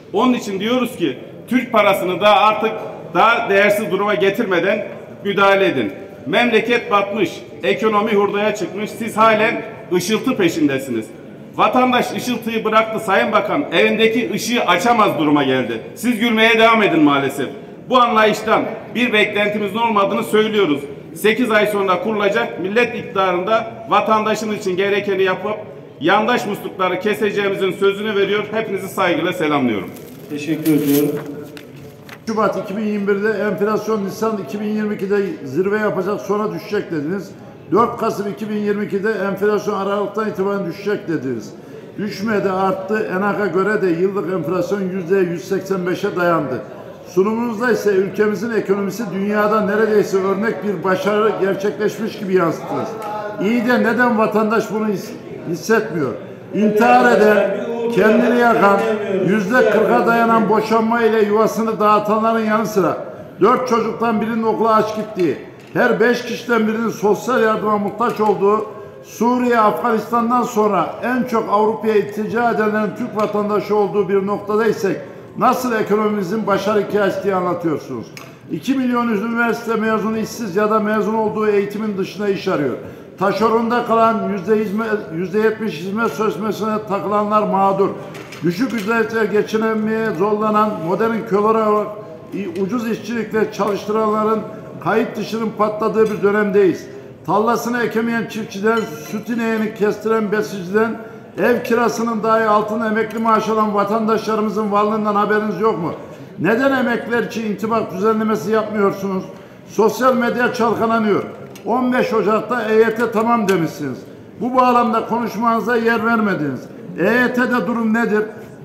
Onun için diyoruz ki Türk parasını da artık daha değersiz duruma getirmeden müdahale edin. Memleket batmış, ekonomi hurdaya çıkmış, siz halen ışıltı peşindesiniz. Vatandaş ışıltıyı bıraktı Sayın Bakan, evindeki ışığı açamaz duruma geldi. Siz gülmeye devam edin maalesef. Bu anlayıştan bir beklentimizin olmadığını söylüyoruz. 8 ay sonra kurulacak millet iktidarında vatandaşın için gerekeni yapıp yandaş muslukları keseceğimizin sözünü veriyor. Hepinizi saygıyla selamlıyorum. Teşekkür ediyorum. Şubat 2021'de enflasyon Nisan 2022'de zirve yapacak, sonra düşecek dediniz. 4 Kasım 2022'de enflasyon Aralık'tan itibaren düşecek dediniz. Düşmedi, arttı. ENAK'a göre de yıllık enflasyon %185'e dayandı. Sunumunuzda ise ülkemizin ekonomisi dünyada neredeyse örnek bir başarı gerçekleşmiş gibi yansıttınız. İyi de neden vatandaş bunu hissetmiyor? İntihar eden, kendini yakan, %40'a dayanan boşanma ile yuvasını dağıtanların yanı sıra 4 çocuktan birinin okula aç gittiği, her 5 kişiden birinin sosyal yardıma muhtaç olduğu, Suriye, Afganistan'dan sonra en çok Avrupa'ya iltica edenlerin Türk vatandaşı olduğu bir noktadaysek nasıl ekonomimizin başarı hikayesi diye anlatıyorsunuz? 2 milyon üniversite mezunu işsiz ya da mezun olduğu eğitimin dışında iş arıyor. Taşeronda kalan %70 hizmet sözleşmesine takılanlar mağdur. Düşük ücretle geçinemeye zorlanan modern köleler, ucuz işçilikle çalıştıranların kayıt dışının patladığı bir dönemdeyiz. Tallasını ekemeyen çiftçiden, süt ineğini kestiren besiciden, ev kirasının dahi altında emekli maaş alan vatandaşlarımızın varlığından haberiniz yok mu? Neden emekliler için intibak düzenlemesi yapmıyorsunuz? Sosyal medya çalkalanıyor. 15 Ocak'ta EYT tamam demişsiniz. Bu bağlamda konuşmanıza yer vermediniz. EYT'de durum nedir?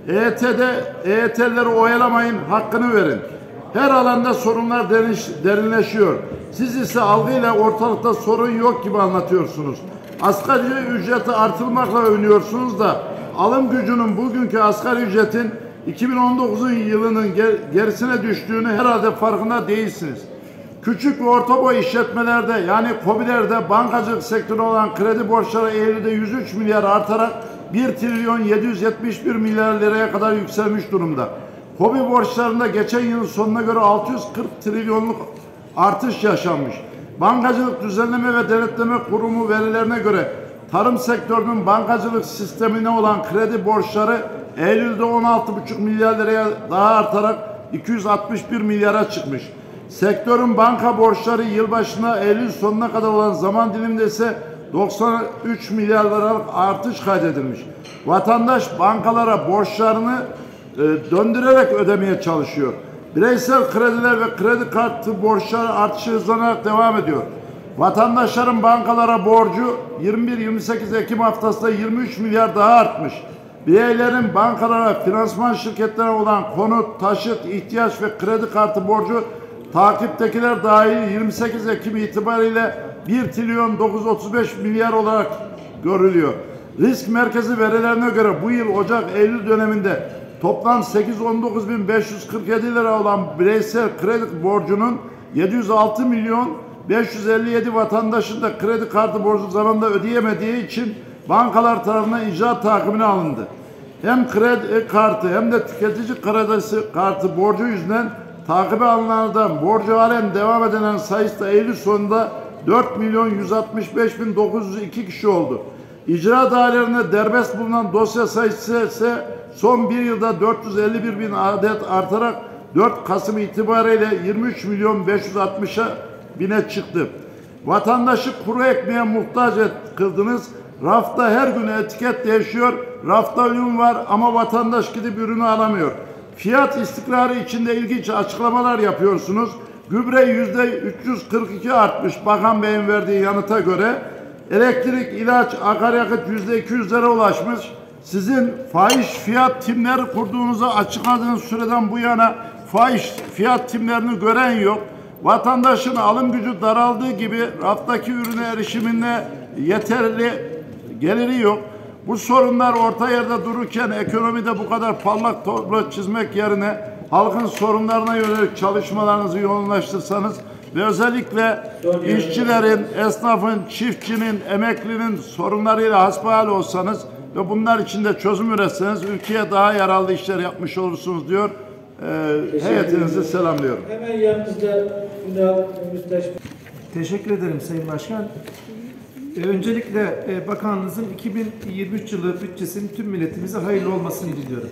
EYT'leri oyalamayın, hakkını verin. Her alanda sorunlar derinleşiyor. Siz ise algıyla ortalıkta sorun yok gibi anlatıyorsunuz. Asgari ücreti artırmakla övünüyorsunuz da alım gücünün bugünkü asgari ücretin 2019 yılının gerisine düştüğünü herhalde farkında değilsiniz. Küçük ve orta boy işletmelerde yani KOBİ'lerde bankacılık sektörü olan kredi borçları Eylül'de 103 milyar artarak 1 trilyon 771 milyar liraya kadar yükselmiş durumda. KOBİ borçlarında geçen yılın sonuna göre 640 trilyonluk artış yaşanmış. Bankacılık Düzenleme ve Denetleme Kurumu verilerine göre tarım sektörünün bankacılık sistemine olan kredi borçları Eylül'de 16,5 milyar liraya daha artarak 261 milyara çıkmış. Sektörün banka borçları yılbaşına Eylül sonuna kadar olan zaman diliminde ise 93 milyar liralık artış kaydedilmiş. Vatandaş bankalara borçlarını döndürerek ödemeye çalışıyor. Bireysel krediler ve kredi kartı borçları artışı hızlanarak devam ediyor. Vatandaşların bankalara borcu 21-28 Ekim haftasında 23 milyar daha artmış. Bireylerin bankalara, finansman şirketlerine olan konut, taşıt, ihtiyaç ve kredi kartı borcu takiptekiler dahil 28 Ekim itibariyle 1 trilyon 935 milyar olarak görülüyor. Risk merkezi verilerine göre bu yıl Ocak-Eylül döneminde toplam 819.547 lira olan bireysel kredi borcunun 706 milyon 557 vatandaşın da kredi kartı borcu zamanında ödeyemediği için bankalar tarafından icra takibine alındı. Hem kredi kartı hem de tüketici kredi kartı borcu yüzünden takibe alınanlardan borcu halen devam edenlerin sayısı da Eylül sonunda 4.165.902 kişi oldu. İcra dairelerinde derbest bulunan dosya sayısı ise son bir yılda 451.000 adet artarak 4 Kasım itibariyle 23.560.000'e çıktı. Vatandaşı kuru ekmeğe muhtaç kıldınız. Rafta her gün etiket değişiyor. Rafta ürün var ama vatandaş gidip ürünü alamıyor. Fiyat istikrarı içinde ilginç açıklamalar yapıyorsunuz. Gübre %342 artmış Bakan Bey'in verdiği yanıta göre. Elektrik, ilaç, akaryakıt %200'lere ulaşmış. Sizin fahiş fiyat timleri kurduğunuzu açıkladığınız süreden bu yana fahiş fiyat timlerini gören yok. Vatandaşın alım gücü daraldığı gibi raftaki ürüne erişimine yeterli geliri yok. Bu sorunlar orta yerde dururken ekonomide bu kadar parlak tablo çizmek yerine halkın sorunlarına yönelik çalışmalarınızı yoğunlaştırsanız ve özellikle işçilerin, esnafın, çiftçinin, emeklinin sorunlarıyla hasbihal olsanız ve bunlar için de çözüm üretseniz ülkeye daha yararlı işler yapmış olursunuz diyor. Heyetinizi selamlıyorum. Hemen yanınızda Ünal Müsteş. Teşekkür ederim Sayın Başkan. Öncelikle bakanlığınızın 2023 yılı bütçesinin tüm milletimize hayırlı olmasını diliyorum.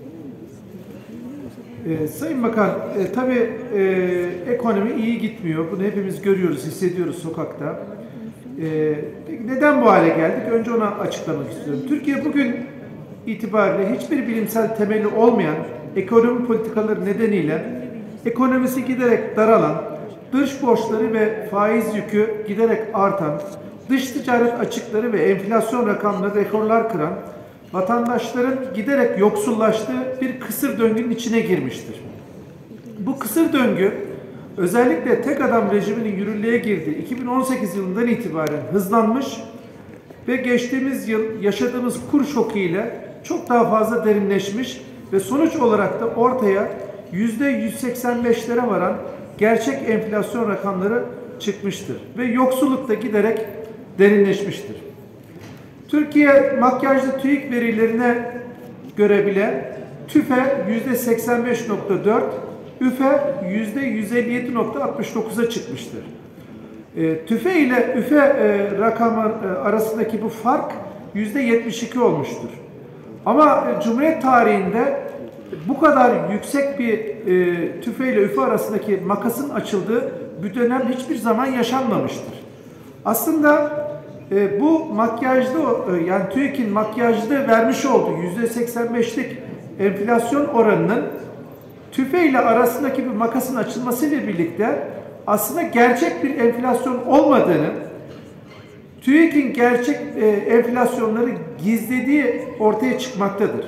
Sayın Bakan, tabii ekonomi iyi gitmiyor. Bunu hepimiz görüyoruz, hissediyoruz sokakta. Peki neden bu hale geldik? Önce ona açıklamak istiyorum. Türkiye bugün itibariyle hiçbir bilimsel temeli olmayan ekonomi politikaları nedeniyle ekonomisi giderek daralan, dış borçları ve faiz yükü giderek artan, dış ticaret açıkları ve enflasyon rakamları rekorlar kıran, vatandaşların giderek yoksullaştığı bir kısır döngünün içine girmiştir. Bu kısır döngü özellikle tek adam rejiminin yürürlüğe girdiği 2018 yılından itibaren hızlanmış ve geçtiğimiz yıl yaşadığımız kur şoku ile çok daha fazla derinleşmiş ve sonuç olarak da ortaya %185'lere varan gerçek enflasyon rakamları çıkmıştır ve yoksulluk da giderek derinleşmiştir. Türkiye makyajlı TÜİK verilerine göre bile TÜFE %85.4, ÜFE %157.69'a çıkmıştır. TÜFE ile ÜFE rakamı arasındaki bu fark %72 olmuştur. Ama Cumhuriyet tarihinde bu kadar yüksek bir TÜFE ile ÜFE arasındaki makasın açıldığı bir dönem hiçbir zaman yaşanmamıştır. Aslında bu makyajlı, yani TÜİK'in makyajlı vermiş olduğu %85'lik enflasyon oranının TÜFE ile arasındaki bir makasın açılmasıyla birlikte aslında gerçek bir enflasyon olmadığını, TÜİK'in gerçek enflasyonları gizlediği ortaya çıkmaktadır.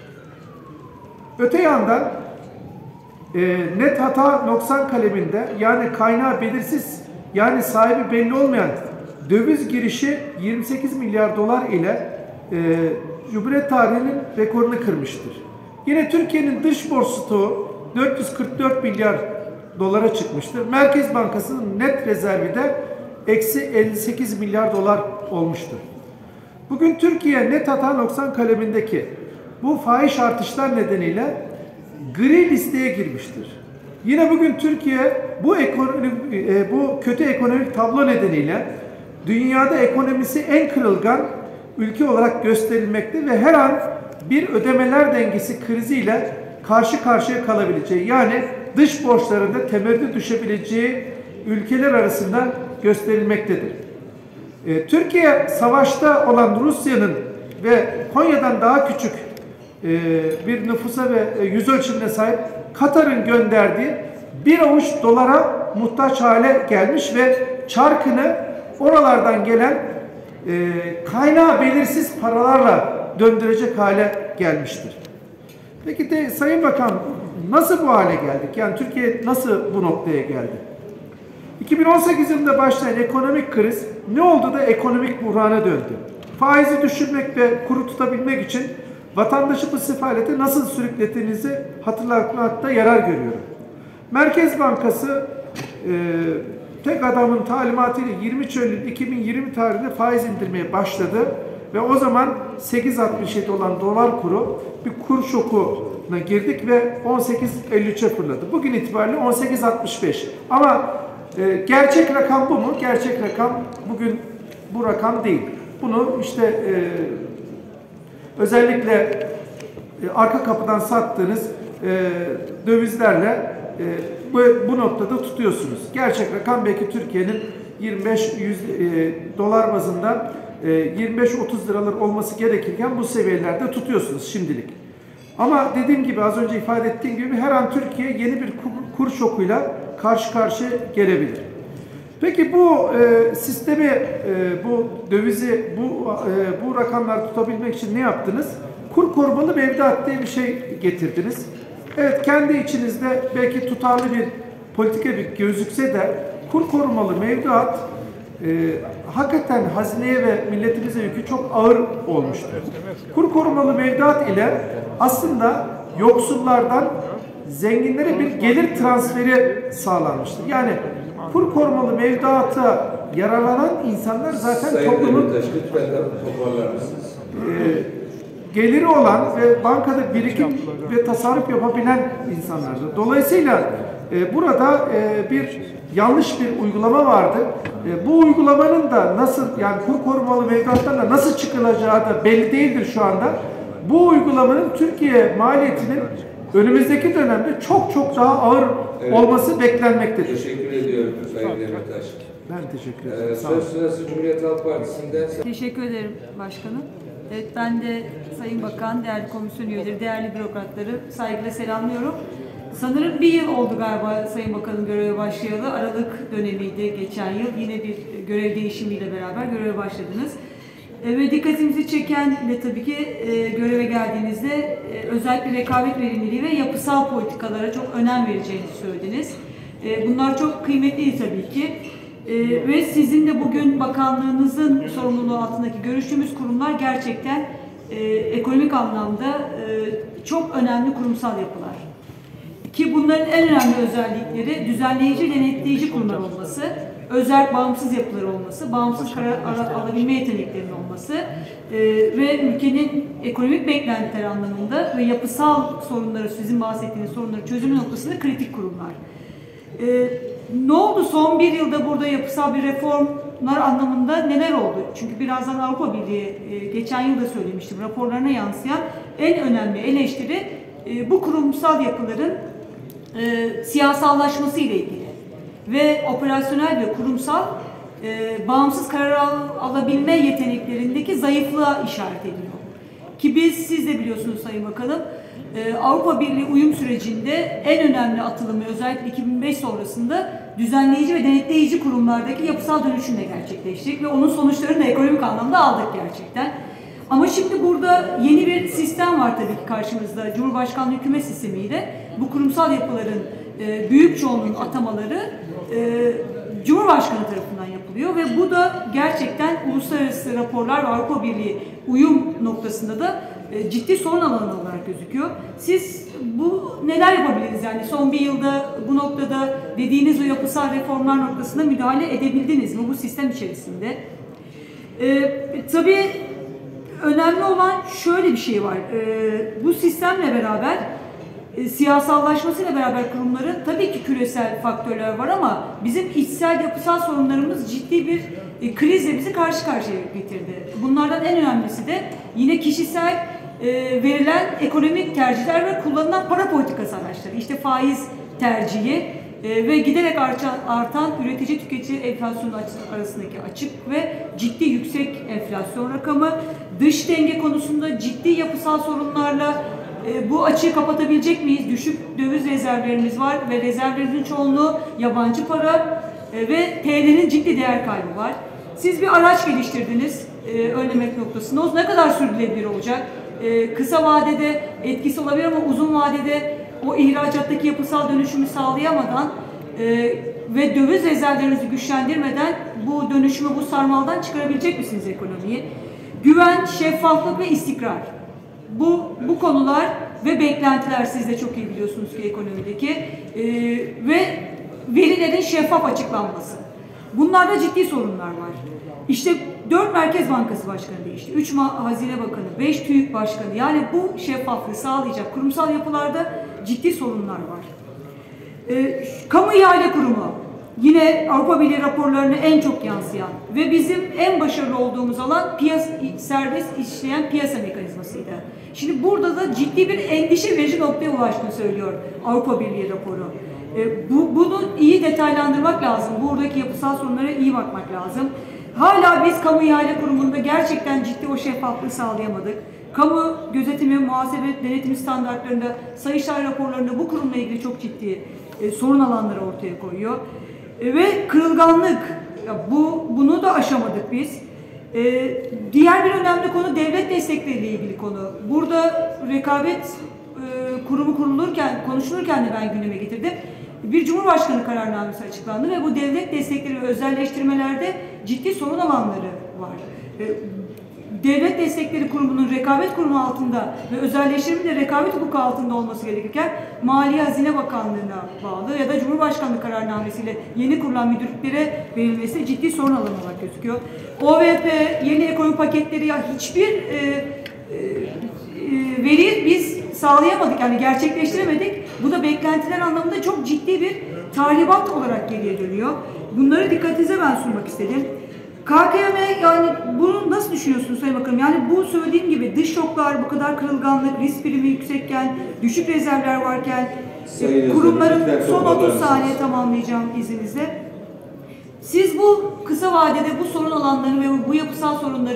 Öte yandan net hata noksan kaleminde, yani kaynağı belirsiz, yani sahibi belli olmayan döviz girişi 28 milyar dolar ile Cumhuriyet tarihinin rekorunu kırmıştır. Yine Türkiye'nin dış borç stoğu 444 milyar dolara çıkmıştır. Merkez Bankası'nın net rezervi de eksi 58 milyar dolar olmuştur. Bugün Türkiye net hata noksan kalemindeki bu fahiş artışlar nedeniyle gri listeye girmiştir. Yine bugün Türkiye bu kötü ekonomik tablo nedeniyle dünyada ekonomisi en kırılgan ülke olarak gösterilmekte ve her an bir ödemeler dengesi kriziyle karşı karşıya kalabileceği, yani dış borçlarında temerrüde düşebileceği ülkeler arasında gösterilmektedir. Türkiye savaşta olan Rusya'nın ve Konya'dan daha küçük bir nüfusa ve yüz ölçümüne sahip Katar'ın gönderdiği bir avuç dolara muhtaç hale gelmiş ve çarkını oralardan gelen kaynağı belirsiz paralarla döndürecek hale gelmiştir. Peki de Sayın Bakan, nasıl bu hale geldik? Yani Türkiye nasıl bu noktaya geldi? 2018 yılında başlayan ekonomik kriz ne oldu da ekonomik buhrana döndü? Faizi düşürmek ve kuru tutabilmek için vatandaşı bu sefalete nasıl sürüklediğinizi hatırlatmakta yarar görüyorum. Merkez Bankası tek adamın talimatıyla 23 Eylül 2020 tarihinde faiz indirmeye başladı ve o zaman 8.67 olan dolar kuru bir kur şokuna girdik ve 18.53'e fırladı. Bugün itibariyle 18.65. Ama gerçek rakam bu mu? Gerçek rakam bugün bu rakam değil. Bunu işte özellikle arka kapıdan sattığınız dövizlerle bu noktada tutuyorsunuz. Gerçek rakam belki Türkiye'nin 25-100 dolar bazında 25-30 liralar olması gerekirken bu seviyelerde tutuyorsunuz şimdilik. Ama dediğim gibi, az önce ifade ettiğim gibi her an Türkiye yeni bir kur şokuyla karşı karşıya gelebilir. Peki bu sistemi, bu dövizi, bu rakamlar tutabilmek için ne yaptınız? Kur korumalı mevduat diye bir şey getirdiniz. Evet, kendi içinizde belki tutarlı bir politika bir gözükse de kur korumalı mevduat hakikaten hazineye ve milletimize yükü çok ağır olmuştur. Kur korumalı mevduat ile aslında yoksullardan zenginlere bir gelir transferi sağlanmıştır. Yani kur korumalı mevduata yararlanan insanlar zaten toplumun geliri olan ve bankada birikim ve tasarruf yapabilen insanlardı. Dolayısıyla burada bir yanlış bir uygulama vardı. Bu uygulamanın da nasıl, yani kur korumalı mevduatlarla nasıl çıkılacağı da belli değildir şu anda. Bu uygulamanın Türkiye maliyetinin önümüzdeki dönemde çok daha ağır olması beklenmektedir. Teşekkür ediyorum Sayın Demirtaş. Ben teşekkür ederim. Söz sırası Cumhuriyet Halk Partisi'nden. Teşekkür ederim başkanım. Evet, ben de Sayın Bakan, değerli komisyon üyeleri, değerli bürokratları saygıyla selamlıyorum. Sanırım bir yıl oldu galiba Sayın Bakan'ın göreve başlayalı. Aralık dönemiydi geçen yıl. Yine bir görev değişimiyle beraber göreve başladınız. Ve dikkatimizi çeken de tabii ki göreve geldiğinizde özellikle rekabet verimliliği ve yapısal politikalara çok önem vereceğinizi söylediniz. Bunlar çok kıymetli tabii ki. Ve sizin de bugün bakanlığınızın sorumluluğu altındaki görüştüğümüz kurumlar gerçekten ekonomik anlamda çok önemli kurumsal yapılar. Ki bunların en önemli özellikleri düzenleyici, denetleyici kurumlar olması, özerk bağımsız yapılar olması, bağımsız karar alabilme yeteneklerinin olması ve ülkenin ekonomik beklentileri anlamında ve yapısal sorunları, sizin bahsettiğiniz sorunları çözümü noktasında kritik kurumlar. Ne oldu son bir yılda burada yapısal bir reformlar anlamında neler oldu? Çünkü birazdan Avrupa Birliği geçen yıl da söylemiştim, raporlarına yansıyan en önemli eleştiri bu kurumsal yapıların siyasallaşması ile ilgili ve operasyonel ve kurumsal bağımsız karar alabilme yeteneklerindeki zayıflığa işaret ediyor. Ki siz de biliyorsunuz Sayın Bakanım, Avrupa Birliği uyum sürecinde en önemli atılımı özellikle 2005 sonrasında düzenleyici ve denetleyici kurumlardaki yapısal dönüşümle gerçekleştirdik ve onun sonuçlarını da ekonomik anlamda aldık gerçekten. Ama şimdi burada yeni bir sistem var tabii ki karşımızda. Cumhurbaşkanlığı hükümet sistemiyle bu kurumsal yapıların büyük çoğunluğun atamaları Cumhurbaşkanı tarafından yapılıyor ve bu da gerçekten uluslararası raporlar ve Avrupa Birliği uyum noktasında da ciddi sorun alanı olarak gözüküyor. Siz bu neler yapabiliriz yani son bir yılda bu noktada dediğiniz o yapısal reformlar noktasında müdahale edebildiniz mi bu sistem içerisinde? Tabii önemli olan şöyle bir şey var. Bu sistemle beraber siyasallaşmasıyla beraber kurumların tabii ki küresel faktörler var ama bizim içsel yapısal sorunlarımız ciddi bir krizle bizi karşı karşıya getirdi. Bunlardan en önemlisi de yine kişisel verilen ekonomik tercihler ve kullanılan para politikası araçları. İşte faiz tercihi ve giderek artan üretici tüketici enflasyonu arasındaki açık ve ciddi yüksek enflasyon rakamı, dış denge konusunda ciddi yapısal sorunlarla bu açığı kapatabilecek miyiz? Düşük döviz rezervlerimiz var ve rezervlerimizin çoğunluğu yabancı para ve TL'nin ciddi değer kaybı var. Siz bir araç geliştirdiniz önlemek noktasında. O ne kadar sürdürülebilir olacak? Kısa vadede etkisi olabilir ama uzun vadede o ihracattaki yapısal dönüşümü sağlayamadan ve döviz rezervlerinizi güçlendirmeden bu dönüşümü, bu sarmaldan çıkarabilecek misiniz ekonomiyi? Güven, şeffaflık ve istikrar. Bu konular ve beklentiler siz de çok iyi biliyorsunuz ki ekonomideki ve verilerin şeffaf açıklanması. Bunlarda ciddi sorunlar var. İşte 4 Merkez Bankası Başkanı değişti, 3 Hazine Bakanı, 5 TÜİK Başkanı. Yani bu şeffaflığı sağlayacak kurumsal yapılarda ciddi sorunlar var. Kamu İhale Kurumu yine Avrupa Birliği raporlarına en çok yansıyan ve bizim en başarılı olduğumuz alan serbest işleyen piyasa mekanizmasıydı. Şimdi burada da ciddi bir endişe verici noktaya ulaştığını söylüyor Avrupa Birliği raporu. Bunu iyi detaylandırmak lazım. Buradaki yapısal sorunlara iyi bakmak lazım. Hala biz Kamu İhale Kurumu'nda gerçekten ciddi o şeffaflığı sağlayamadık. Kamu gözetimi, muhasebe, denetim standartlarında, Sayıştay raporlarında bu kurumla ilgili çok ciddi sorun alanları ortaya koyuyor. Ve kırılganlık, bunu da aşamadık biz. Diğer bir önemli konu devlet destekleriyle ilgili konu. Burada rekabet kurumu konuşulurken de ben gündeme getirdim. Bir Cumhurbaşkanı kararnamesi açıklandı ve bu devlet destekleri ve özelleştirmelerde ciddi sorun alanları var. Devlet Destekleri Kurumu'nun rekabet kurumu altında ve özelleştirmenin de rekabet hukuku altında olması gerekirken Maliye Hazine Bakanlığı'na bağlı ya da Cumhurbaşkanlığı kararnamesiyle yeni kurulan müdürlüklere verilmesi ciddi sorun alanı olarak gözüküyor. OVP, yeni ekonomi paketleri hiçbir veriyi biz sağlayamadık, yani gerçekleştiremedik. Bu da beklentiler anlamında çok ciddi bir tahribat olarak geriye dönüyor. Bunları dikkatinize ben sunmak istedim. KKM, yani bunu nasıl düşünüyorsunuz Sayın Bakanım? Yani bu söylediğim gibi dış şoklar, bu kadar kırılganlık, risk primi yüksekken, düşük rezervler varken, kurumların son 30 saniye tamamlayacağım izninizle. Siz bu kısa vadede bu sorun alanlarını ve bu yapısal sorunları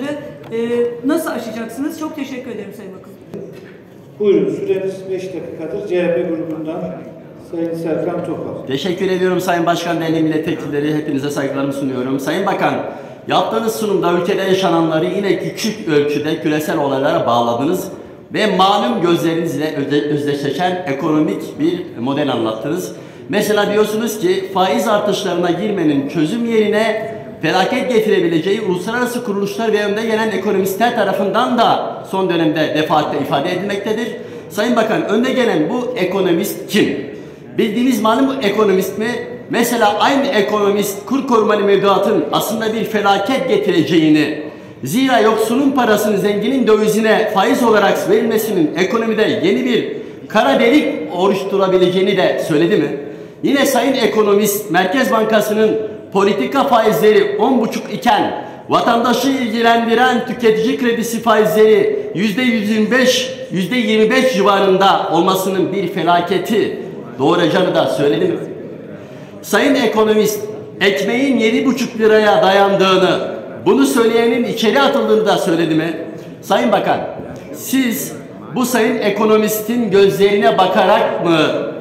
nasıl aşacaksınız? Çok teşekkür ederim Sayın Bakanım. Buyurun, süreniz 5 dakikadır. CHP grubundan Sayın Serkan Topal. Teşekkür ediyorum Sayın Başkan, değerli milletvekilleri, hepinize saygılarımı sunuyorum. Sayın Bakan, yaptığınız sunumda ülkede yaşananları yine küçük ölçüde küresel olaylara bağladınız ve malum gözlerinizle özdeşleşen ekonomik bir model anlattınız. Mesela diyorsunuz ki faiz artışlarına girmenin çözüm yerine felaket getirebileceği uluslararası kuruluşlar ve önde gelen ekonomistler tarafından da son dönemde defaatle ifade edilmektedir. Sayın Bakan, önde gelen bu ekonomist kim? Bildiğiniz malum bu ekonomist mi? Mesela aynı ekonomist kur korumalı mevduatın aslında bir felaket getireceğini, zira yoksulun parasını zenginin dövizine faiz olarak verilmesinin ekonomide yeni bir kara delik oluşturabileceğini de söyledi mi? Yine sayın ekonomist Merkez Bankası'nın politika faizleri 10,5 iken vatandaşı ilgilendiren tüketici kredisi faizleri %125, %25 civarında olmasının bir felaketi doğuracağını da söyledi mi? Sayın ekonomist ekmeğin 7,5 liraya dayandığını, bunu söyleyenin içeri atıldığını da söyledi mi? Sayın Bakan, siz bu sayın ekonomistin gözlerine bakarak mı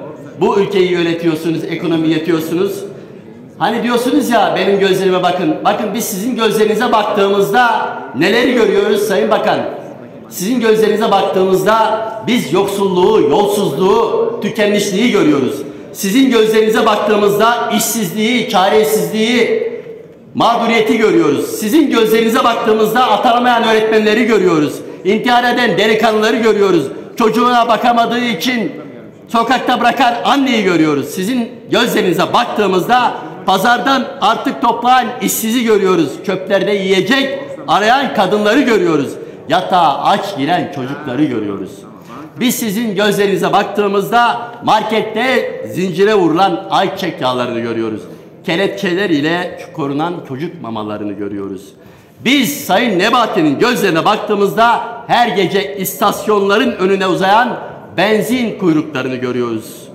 bu ülkeyi yönetiyorsunuz, ekonomi yönetiyorsunuz? Hani diyorsunuz ya, benim gözlerime bakın. Bakın biz sizin gözlerinize baktığımızda neleri görüyoruz Sayın Bakan? Sizin gözlerinize baktığımızda biz yoksulluğu, yolsuzluğu, tükenmişliği görüyoruz. Sizin gözlerinize baktığımızda işsizliği, çaresizliği, mağduriyeti görüyoruz. Sizin gözlerinize baktığımızda atanamayan öğretmenleri görüyoruz. İntihar eden delikanlıları görüyoruz. Çocuğuna bakamadığı için sokakta bırakan anneyi görüyoruz. Sizin gözlerinize baktığımızda pazardan artık toplayan işsizi görüyoruz. Çöplerde yiyecek arayan kadınları görüyoruz. Yatağa aç giren çocukları görüyoruz. Biz sizin gözlerinize baktığımızda markette zincire vurulan ayçiçek yağlarını görüyoruz. Kelepçeler ile korunan çocuk mamalarını görüyoruz. Biz Sayın Nebati'nin gözlerine baktığımızda her gece istasyonların önüne uzayan benzin kuyruklarını görüyoruz.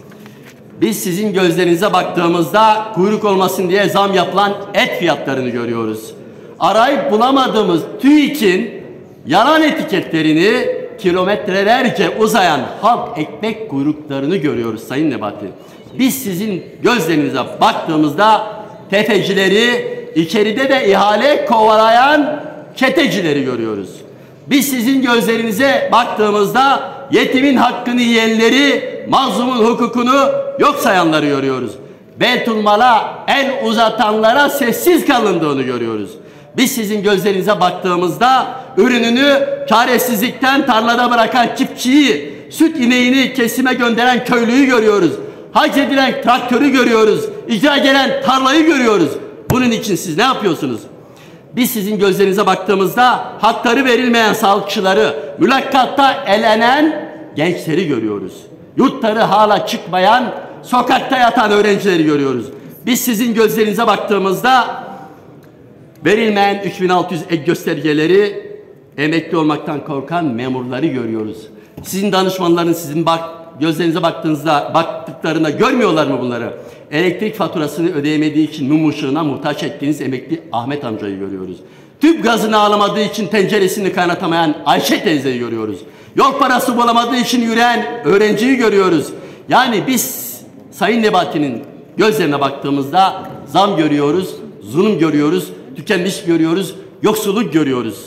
Biz sizin gözlerinize baktığımızda kuyruk olmasın diye zam yapılan et fiyatlarını görüyoruz. Arayıp bulamadığımız TÜİK'in yalan etiketlerini, kilometrelerce uzayan ham ekmek kuyruklarını görüyoruz Sayın Nebati. Biz sizin gözlerinize baktığımızda tefecileri, içeride de ihale kovalayan çetecileri görüyoruz. Biz sizin gözlerinize baktığımızda yetimin hakkını yiyenleri, mazlumun hukukunu yok sayanları görüyoruz. Beytulmal'a el uzatanlara sessiz kalındığını görüyoruz. Biz sizin gözlerinize baktığımızda ürününü çaresizlikten tarlada bırakan çiftçiyi, süt ineğini kesime gönderen köylüyü görüyoruz. Hac edilen traktörü görüyoruz. İcra gelen tarlayı görüyoruz. Bunun için siz ne yapıyorsunuz? Biz sizin gözlerinize baktığımızda hakları verilmeyen sağlıkçıları, mülakkatta elenen gençleri görüyoruz. Yurtları hala çıkmayan, sokakta yatan öğrencileri görüyoruz. Biz sizin gözlerinize baktığımızda verilmeyen 3600 ek göstergeleri, emekli olmaktan korkan memurları görüyoruz. Sizin danışmanların sizin gözlerinize baktıklarında görmüyorlar mı bunları? Elektrik faturasını ödeyemediği için mum ışığına muhtaç ettiğiniz emekli Ahmet amcayı görüyoruz. Tüp gazını alamadığı için tenceresini kaynatamayan Ayşe teyzeyi görüyoruz. Yol parası bulamadığı için yürüyen öğrenciyi görüyoruz. Yani biz Sayın Nebati'nin gözlerine baktığımızda zam görüyoruz, zulüm görüyoruz, tükenmiş görüyoruz, yoksulluk görüyoruz.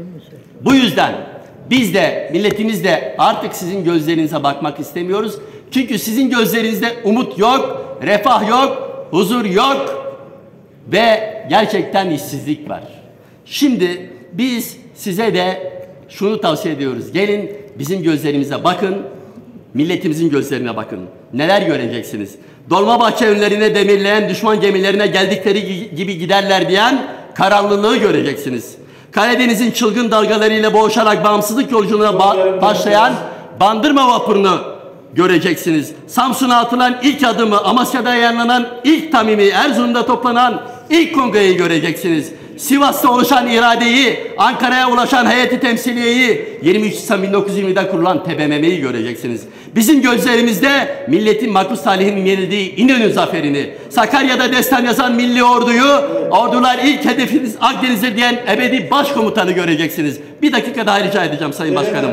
Bu yüzden biz de, milletimiz de artık sizin gözlerinize bakmak istemiyoruz. Çünkü sizin gözlerinizde umut yok, refah yok, huzur yok ve gerçekten işsizlik var. Şimdi biz size de şunu tavsiye ediyoruz. Gelin bizim gözlerimize bakın, milletimizin gözlerine bakın. Neler göreceksiniz? Dolmabahçe önlerine demirleyen düşman gemilerine geldikleri gibi giderler diyen karanlılığı göreceksiniz. Karadeniz'in çılgın dalgalarıyla boğuşarak bağımsızlık yolculuğuna başlayan Bandırma vapurunu göreceksiniz. Samsun'a atılan ilk adımı, Amasya'da yayınlanan ilk tamimi, Erzurum'da toplanan ilk kongreyi göreceksiniz. Sivas'ta oluşan iradeyi, Ankara'ya ulaşan heyeti temsiliyeyi, 23 Nisan 1920'de kurulan TBMM'yi göreceksiniz. Bizim gözlerimizde milletin makus talihinin yenildiği İnönü zaferini, Sakarya'da destan yazan milli orduyu, ordular ilk hedefiniz Akdeniz'e diyen ebedi başkomutanı göreceksiniz. Bir dakika daha rica edeceğim Sayın Başkanım.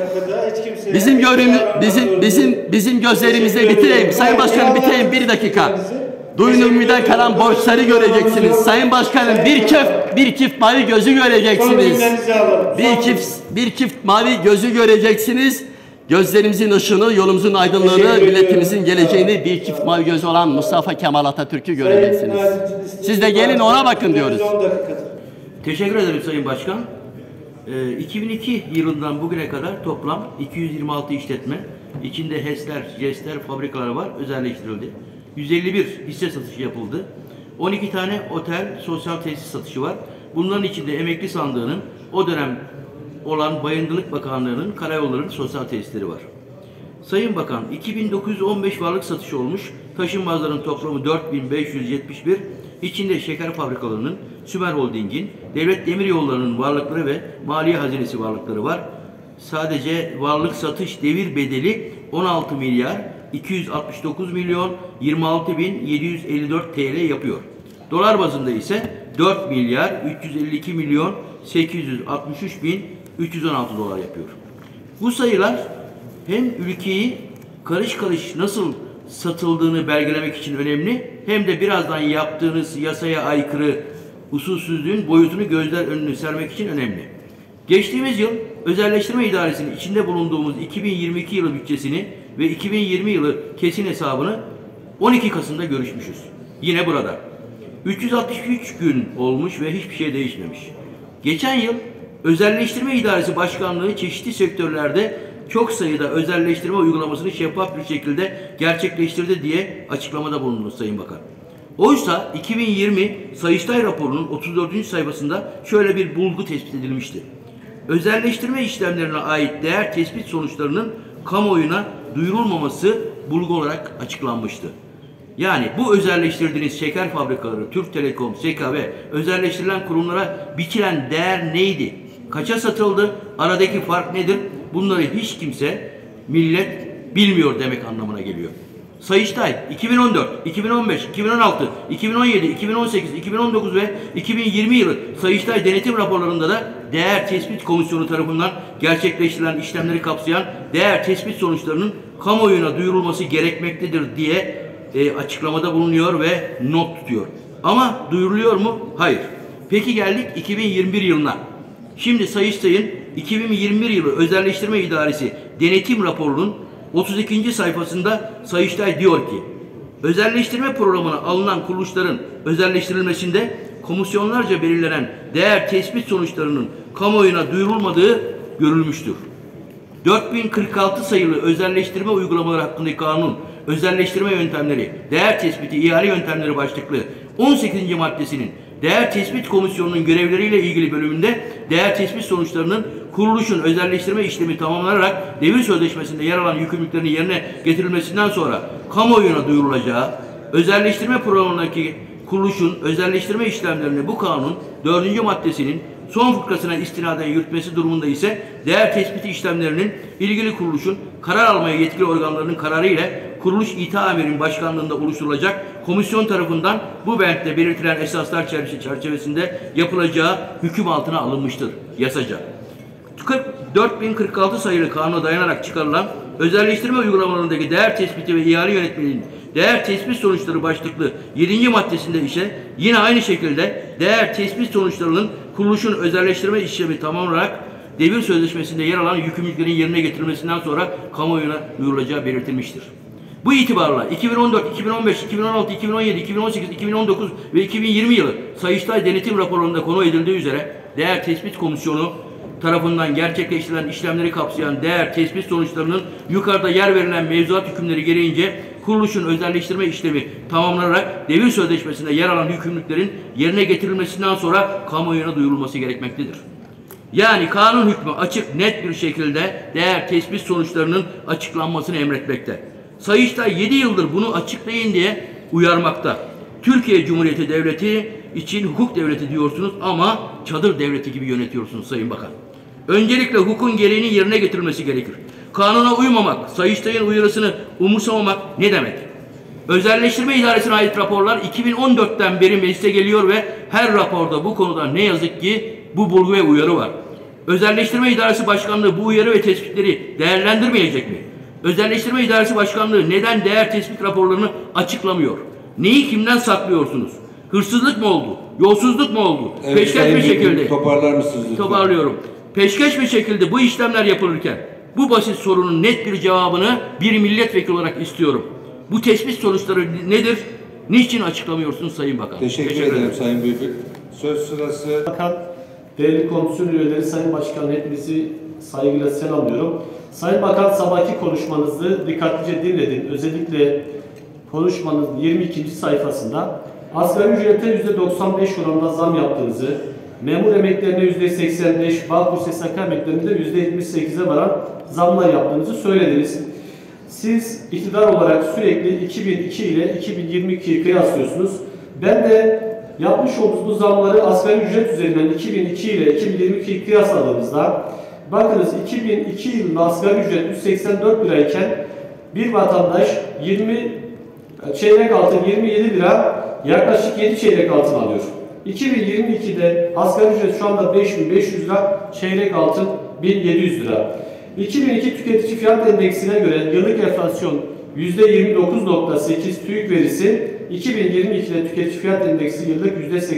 Bizim gözlerimizde bitireyim. Sayın Başkanım bitireyim bir dakika. Duyunulmiden kalan borçları göreceksiniz. Sayın Başkanım bir çift mavi gözü göreceksiniz. Bir çift mavi gözü göreceksiniz. Gözlerimizin ışığını, yolumuzun aydınlığını, milletimizin geleceğini bir çift mavi gözü olan Mustafa Kemal Atatürk'ü göreceksiniz. Siz de gelin ona bakın diyoruz. Teşekkür ederim Sayın Başkan. 2002 yılından bugüne kadar toplam 226 işletme, içinde HES'ler, JES'ler, fabrikalar var, özelleştirildi. 151 hisse satışı yapıldı. 12 tane otel, sosyal tesis satışı var. Bunların içinde emekli sandığının o dönem olan Bayındırlık Bakanlığı'nın karayollarının sosyal tesisleri var. Sayın Bakan, 2915 varlık satışı olmuş. Taşınmazların toplamı 4571. İçinde şeker fabrikalarının, Sümer Holding'in, Devlet Demiryolları'nın varlıkları ve Maliye Hazinesi varlıkları var. Sadece varlık satış devir bedeli 16 milyar 269 milyon 26.754 TL yapıyor. Dolar bazında ise 4 milyar 352 milyon 863.316 dolar yapıyor. Bu sayılar hem ülkeyi karış karış nasıl satıldığını belgelemek için önemli, hem de birazdan yaptığınız yasaya aykırı usulsüzlüğün boyutunu gözler önüne sermek için önemli. Geçtiğimiz yıl Özelleştirme İdaresi'nin içinde bulunduğumuz 2022 yılı bütçesini ve 2020 yılı kesin hesabını 12 Kasım'da görüşmüşüz. Yine burada. 363 gün olmuş ve hiçbir şey değişmemiş. Geçen yıl Özelleştirme İdaresi Başkanlığı çeşitli sektörlerde çok sayıda özelleştirme uygulamasını şeffaf bir şekilde gerçekleştirdi diye açıklamada bulundunuz Sayın Bakan. Oysa 2020 Sayıştay raporunun 34. sayfasında şöyle bir bulgu tespit edilmişti. Özelleştirme işlemlerine ait değer tespit sonuçlarının kamuoyuna duyurulmaması bulgu olarak açıklanmıştı. Yani bu özelleştirdiğiniz şeker fabrikaları, Türk Telekom, SKB, özelleştirilen kurumlara biçilen değer neydi? Kaça satıldı? Aradaki fark nedir? Bunları hiç kimse, millet bilmiyor demek anlamına geliyor. Sayıştay 2014, 2015, 2016, 2017, 2018, 2019 ve 2020 yılı Sayıştay denetim raporlarında da Değer Tespit Komisyonu tarafından gerçekleştirilen işlemleri kapsayan değer tespit sonuçlarının kamuoyuna duyurulması gerekmektedir diye açıklamada bulunuyor ve not tutuyor. Ama duyuruluyor mu? Hayır. Peki geldik 2021 yılına. Şimdi Sayıştay'ın 2021 yılı Özelleştirme İdaresi denetim raporunun 32. sayfasında Sayıştay diyor ki, özelleştirme programına alınan kuruluşların özelleştirilmesinde komisyonlarca belirlenen değer tespit sonuçlarının kamuoyuna duyurulmadığı görülmüştür. 4046 sayılı özelleştirme uygulamaları hakkındaki kanun, özelleştirme yöntemleri, değer tespiti, ihale yöntemleri başlıklı 18. maddesinin Değer Tespit Komisyonu'nun görevleriyle ilgili bölümünde değer tespit sonuçlarının kuruluşun özelleştirme işlemi tamamlanarak devir sözleşmesinde yer alan yükümlülüklerinin yerine getirilmesinden sonra kamuoyuna duyurulacağı, özelleştirme programındaki kuruluşun özelleştirme işlemlerini bu kanun 4. maddesinin son fıkrasına istinaden yürütmesi durumunda ise değer tespiti işlemlerinin ilgili kuruluşun karar almaya yetkili organlarının kararı ile kuruluş İTA Amirinin başkanlığında oluşturulacak komisyon tarafından bu bentte belirtilen esaslar çerçevesinde yapılacağı hüküm altına alınmıştır yasaca. 4046 sayılı kanuna dayanarak çıkarılan özelleştirme uygulamalarındaki değer tespiti ve ihale yönetmeliğinin değer tespit sonuçları başlıklı 7. maddesinde ise yine aynı şekilde değer tespit sonuçlarının kuruluşun özelleştirme işlemi tamamlanarak devir sözleşmesinde yer alan yükümlülüklerin yerine getirilmesinden sonra kamuoyuna duyurulacağı belirtilmiştir. Bu itibarla 2014, 2015, 2016, 2017, 2018, 2019 ve 2020 yılı Sayıştay denetim raporlarında konu edildiği üzere Değer Tespit Komisyonu tarafından gerçekleştirilen işlemleri kapsayan değer tespit sonuçlarının yukarıda yer verilen mevzuat hükümleri gereğince kuruluşun özelleştirme işlemi tamamlanarak devir sözleşmesinde yer alan yükümlülüklerin yerine getirilmesinden sonra kamuoyuna duyurulması gerekmektedir. Yani kanun hükmü açık, net bir şekilde değer tespit sonuçlarının açıklanmasını emretmekte. Sayıştay 7 yıldır bunu açıklayın diye uyarmakta. Türkiye Cumhuriyeti Devleti için hukuk devleti diyorsunuz ama çadır devleti gibi yönetiyorsunuz Sayın Bakan. Öncelikle hukukun gereğinin yerine getirilmesi gerekir. Kanuna uymamak, Sayıştay'ın uyarısını umursamamak ne demek? Özelleştirme İdaresi'ne ait raporlar 2014'ten beri meclise geliyor ve her raporda bu konuda ne yazık ki bu bulgu ve uyarı var. Özelleştirme İdaresi Başkanlığı bu uyarı ve tespitleri değerlendirmeyecek mi? Özelleştirme İdaresi Başkanlığı neden değer tespit raporlarını açıklamıyor? Neyi kimden saklıyorsunuz? Hırsızlık mı oldu? Yolsuzluk mu oldu? Evet, Peşkeş bir şekilde. Toparlar mısınız lütfen? Toparlıyorum. Peşkeş bir şekilde bu işlemler yapılırken bu basit sorunun net bir cevabını bir milletvekili olarak istiyorum. Bu tespit sonuçları nedir? Niçin açıklamıyorsunuz Sayın Bakan? Teşekkür ederim Sayın Bülbül. Söz sırası... Bakan, değerli komisyon üyeleri, Sayın Başkan, hepinizi saygıyla selamlıyorum. Sayın Bakan, sabahki konuşmanızı dikkatlice dinledim. Özellikle konuşmanızın 22. sayfasında asgari ücrete %95 oranında zam yaptığınızı, memur emeklerine %85, Bağkur SSK emeklerinde %78'e varan zamlar yaptığınızı söylediniz. Siz iktidar olarak sürekli 2002 ile 2022'yi kıyaslıyorsunuz. Ben de yapmış olduğunuz bu zamları asgari ücret üzerinden 2002 ile 2022'yi kıyasladığımızda bakınız 2002 yılında asgari ücret 184 lirayken bir vatandaş çeyrek altın 27 lira yaklaşık 7 çeyrek altın alıyor. 2022'de asgari ücret şu anda 5.500 lira, çeyrek altın 1.700 lira. 2002 tüketici fiyat endeksine göre yıllık enflasyon %29.8 TÜİK verisi, 2022'de tüketici fiyat endeksi yıllık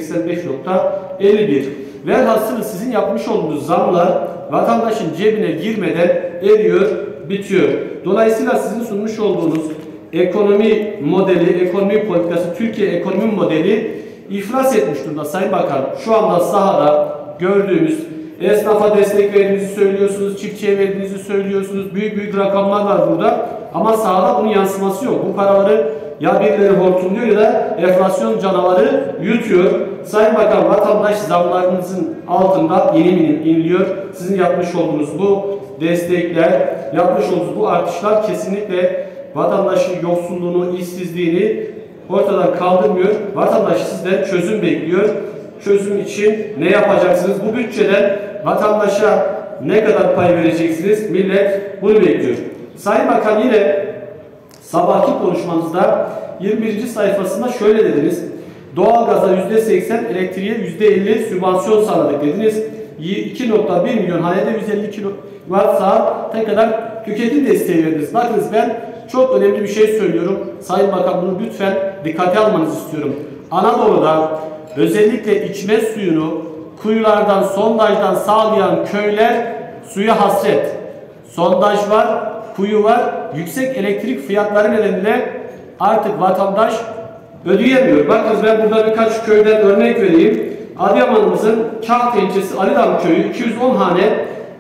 %85.51. Velhasılı sizin yapmış olduğunuz zamlar vatandaşın cebine girmeden eriyor, bitiyor. Dolayısıyla sizin sunmuş olduğunuz ekonomi modeli, ekonomi politikası, Türkiye ekonomi modeli iflas etmiş durumda Sayın Bakan. Şu anda sahada gördüğümüz esnafa destek verdiğinizi söylüyorsunuz, çiftçiye verdiğinizi söylüyorsunuz. Büyük büyük rakamlar var burada. Ama sahada bunun yansıması yok. Bu paraları ya birileri hortumluyor ya da enflasyon canavarı yutuyor. Sayın Bakan, vatandaş zamlarınızın altında inim inliyor. Sizin yapmış olduğunuz bu destekler, yapmış olduğunuz bu artışlar kesinlikle vatandaşın yoksulluğunu, işsizliğini ortadan kaldırmıyor. Vatandaş sizden çözüm bekliyor. Çözüm için ne yapacaksınız? Bu bütçeden vatandaşa ne kadar pay vereceksiniz? Millet bunu bekliyor. Sayın Bakan, yine sabahki konuşmanızda 21. sayfasında şöyle dediniz. Doğalgaza %80, elektriğe %50 sübvansiyon sağladık dediniz. 2.1 milyon hanede 150 kilowatt saat kadar tüketim desteği verdiniz. Bakınız, ben çok önemli bir şey söylüyorum. Sayın Bakan, bunu lütfen dikkate almanızı istiyorum. Anadolu'da özellikle içme suyunu kuyulardan, sondajdan sağlayan köyler suya hasret. Sondaj var, kuyu var. Yüksek elektrik fiyatları nedeniyle artık vatandaş ödeyemiyor. Bakın, ben burada birkaç köyden örnek vereyim. Adıyaman'ımızın Kağıt ilçesi Alidam köyü 210 hane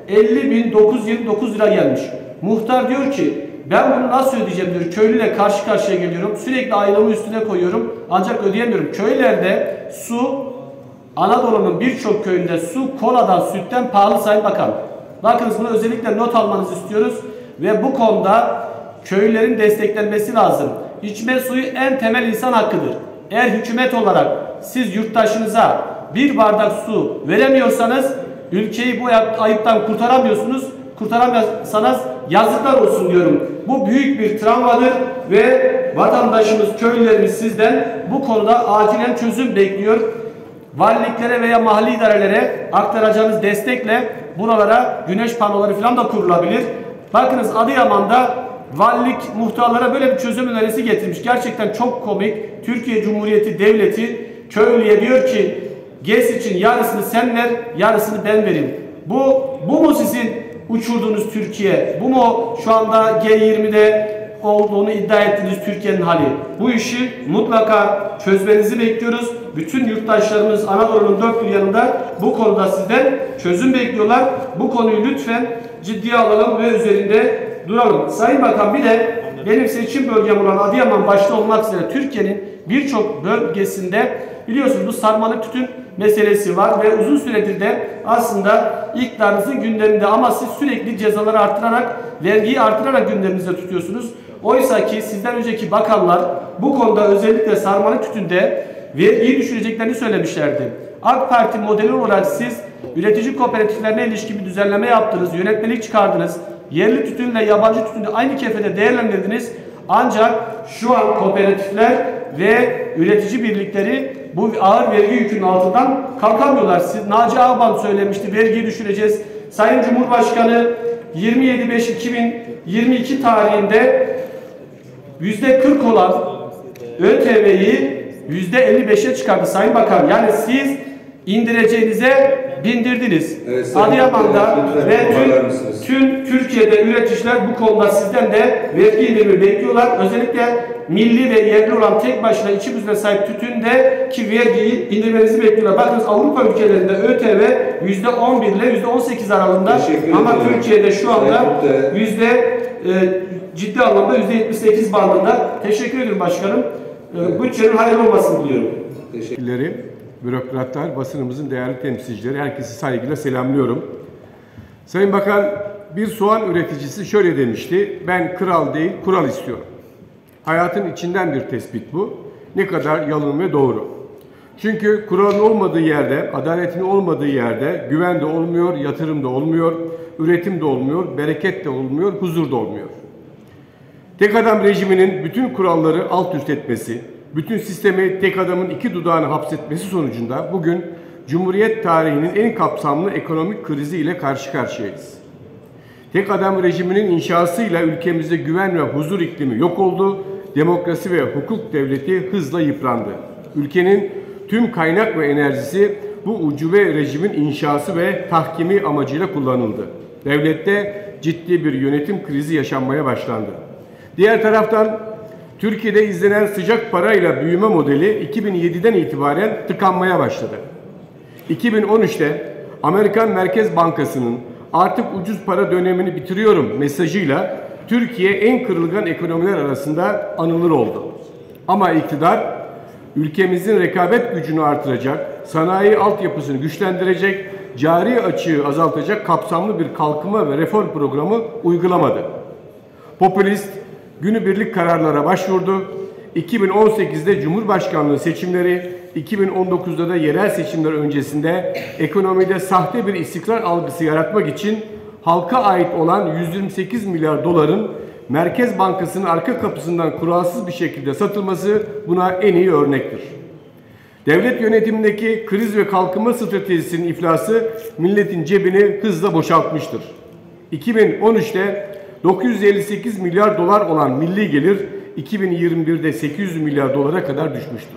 50.929 lira gelmiş. Muhtar diyor ki ben bunu nasıl ödeyeceğim diyor. Köylüyle karşı karşıya geliyorum. Sürekli aylığımı üstüne koyuyorum. Ancak ödeyemiyorum. Köylerde su, Anadolu'nun birçok köyünde su koladan, sütten pahalı Sayın Bakan. Bakınız, bunu özellikle not almanızı istiyoruz. Ve bu konuda köylülerin desteklenmesi lazım. İçme suyu en temel insan hakkıdır. Eğer hükümet olarak siz yurttaşınıza bir bardak su veremiyorsanız, ülkeyi bu ayıptan kurtaramıyorsunuz. Kurtaramazsanız yazıklar olsun diyorum. Bu büyük bir travmadır ve vatandaşımız, köylülerimiz sizden bu konuda acilen çözüm bekliyor. Valiliklere veya mahalli idarelere aktaracağınız destekle buralara güneş panoları falan da kurulabilir. Bakınız, Adıyaman'da valilik muhtarlara böyle bir çözüm önerisi getirmiş. Gerçekten çok komik. Türkiye Cumhuriyeti Devleti köylüye diyor ki GES için yarısını sen ver, yarısını ben vereyim. Bu mu sizin uçurduğunuz Türkiye? Bu mu şu anda G20'de olduğunu iddia ettiğiniz Türkiye'nin hali? Bu işi mutlaka çözmenizi bekliyoruz. Bütün yurttaşlarımız Anadolu'nun dört bir yanında bu konuda sizden çözüm bekliyorlar. Bu konuyu lütfen ciddiye alalım ve üzerinde duralım. Sayın Bakan, bir de benim seçim bölgem olan Adıyaman başta olmak üzere Türkiye'nin birçok bölgesinde biliyorsunuz bu sarmalık tütün meselesi var ve uzun süredir de aslında iktidarınızın gündeminde, ama siz sürekli cezaları artırarak, vergiyi artırarak gündeminizde tutuyorsunuz. Oysa ki sizden önceki bakanlar bu konuda özellikle sarmalık tütünde vergiyi düşüreceklerini söylemişlerdi. AK Parti modeli olarak siz üretici kooperatiflerine ilişkin bir düzenleme yaptınız, yönetmelik çıkardınız, yerli tütünle yabancı tütünü aynı kefede değerlendirdiniz. Ancak şu an kooperatifler ve üretici birlikleri bu ağır vergi yükünün altından kalkamıyorlar. Naci Ağban söylemişti, vergiyi düşüreceğiz. Sayın Cumhurbaşkanı 27.5.2022 tarihinde %40 olan ÖTV'yi %55'e çıkardı Sayın Bakan. Yani siz indireceğinize bindirdiniz. Evet, Adıyaman'da ve tüm Türkiye'de üreticiler bu konuda sizden de vergi indirimi bekliyorlar. Özellikle milli ve yerli olan tek başına içi büzüne sahip tütünde ki vergiyi indirmenizi bekliyorlar. Bakınız Avrupa ülkelerinde ÖTV %11 ile %18 aralığında, ama Türkiye'de şu anda ciddi anlamda %78 bandında. Teşekkür ederim başkanım. Bütçenin hayırlı olmasını diliyorum. Teşekkürler. Bürokratlar, basınımızın değerli temsilcileri, herkesi saygıyla selamlıyorum. Sayın Bakan, bir soğan üreticisi şöyle demişti: ben kral değil, kural istiyorum. Hayatın içinden bir tespit bu. Ne kadar yalın ve doğru. Çünkü kuralın olmadığı yerde, adaletin olmadığı yerde güven de olmuyor, yatırım da olmuyor, üretim de olmuyor, bereket de olmuyor, huzur da olmuyor. Tek adam rejiminin bütün kuralları alt üst etmesi, bütün sistemi tek adamın iki dudağını hapsetmesi sonucunda bugün Cumhuriyet tarihinin en kapsamlı ekonomik krizi ile karşı karşıyayız. Tek adam rejiminin inşasıyla ülkemizde güven ve huzur iklimi yok oldu, demokrasi ve hukuk devleti hızla yıprandı. Ülkenin tüm kaynak ve enerjisi bu ucube rejimin inşası ve tahkimi amacıyla kullanıldı. Devlette ciddi bir yönetim krizi yaşanmaya başlandı. Diğer taraftan Türkiye'de izlenen sıcak parayla büyüme modeli 2007'den itibaren tıkanmaya başladı. 2013'te Amerikan Merkez Bankası'nın artık ucuz para dönemini bitiriyorum mesajıyla Türkiye en kırılgan ekonomiler arasında anılır oldu. Ama iktidar ülkemizin rekabet gücünü artıracak, sanayi altyapısını güçlendirecek, cari açığı azaltacak kapsamlı bir kalkınma ve reform programı uygulamadı. Popülist, günübirlik kararlara başvurdu. 2018'de Cumhurbaşkanlığı seçimleri, 2019'da da yerel seçimler öncesinde ekonomide sahte bir istikrar algısı yaratmak için halka ait olan 128 milyar doların Merkez Bankası'nın arka kapısından kuralsız bir şekilde satılması buna en iyi örnektir. Devlet yönetimindeki kriz ve kalkınma stratejisinin iflası milletin cebini hızla boşaltmıştır. 2013'te 958 milyar dolar olan milli gelir 2021'de 800 milyar dolara kadar düşmüştür.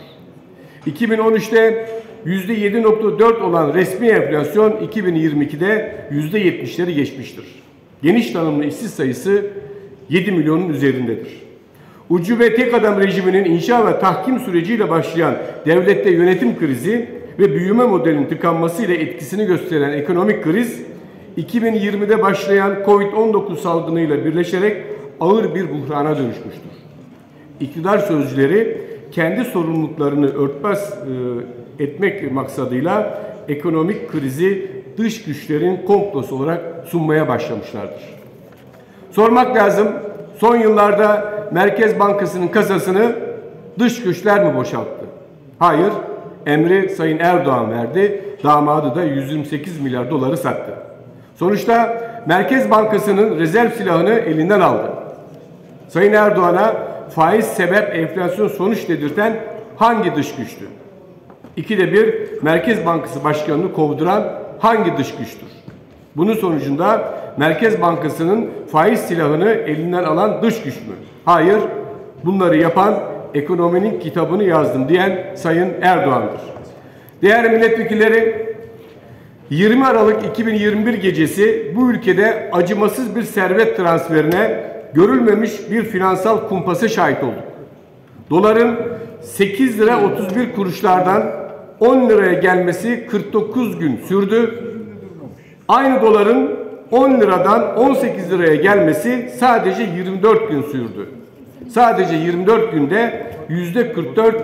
2013'te %7.4 olan resmi enflasyon 2022'de %70'leri geçmiştir. Geniş tanımlı işsiz sayısı 7 milyonun üzerindedir. Ucube tek adam rejiminin inşa ve tahkim süreciyle başlayan devlette yönetim krizi ve büyüme modelinin tıkanmasıyla etkisini gösteren ekonomik kriz 2020'de başlayan Covid-19 salgınıyla birleşerek ağır bir buhrana dönüşmüştür. İktidar sözcüleri kendi sorumluluklarını örtbas etmek maksadıyla ekonomik krizi dış güçlerin komplosu olarak sunmaya başlamışlardır. Sormak lazım, son yıllarda Merkez Bankası'nın kasasını dış güçler mi boşalttı? Hayır, emri Sayın Erdoğan verdi, damadı da 128 milyar doları sattı. Sonuçta Merkez Bankası'nın rezerv silahını elinden aldı. Sayın Erdoğan'a faiz sebep enflasyon sonuç dedirten hangi dış güçtü? İkide bir Merkez Bankası Başkanı'nı kovduran hangi dış güçtür? Bunun sonucunda Merkez Bankası'nın faiz silahını elinden alan dış güç mü? Hayır, bunları yapan ekonominin kitabını yazdım diyen Sayın Erdoğan'dır. Değerli milletvekilleri, 20 Aralık 2021 gecesi bu ülkede acımasız bir servet transferine, görülmemiş bir finansal kumpasa şahit olduk. Doların 8 lira 31 kuruşlardan 10 liraya gelmesi 49 gün sürdü. Aynı doların 10 liradan 18 liraya gelmesi sadece 24 gün sürdü. Sadece 24 günde %144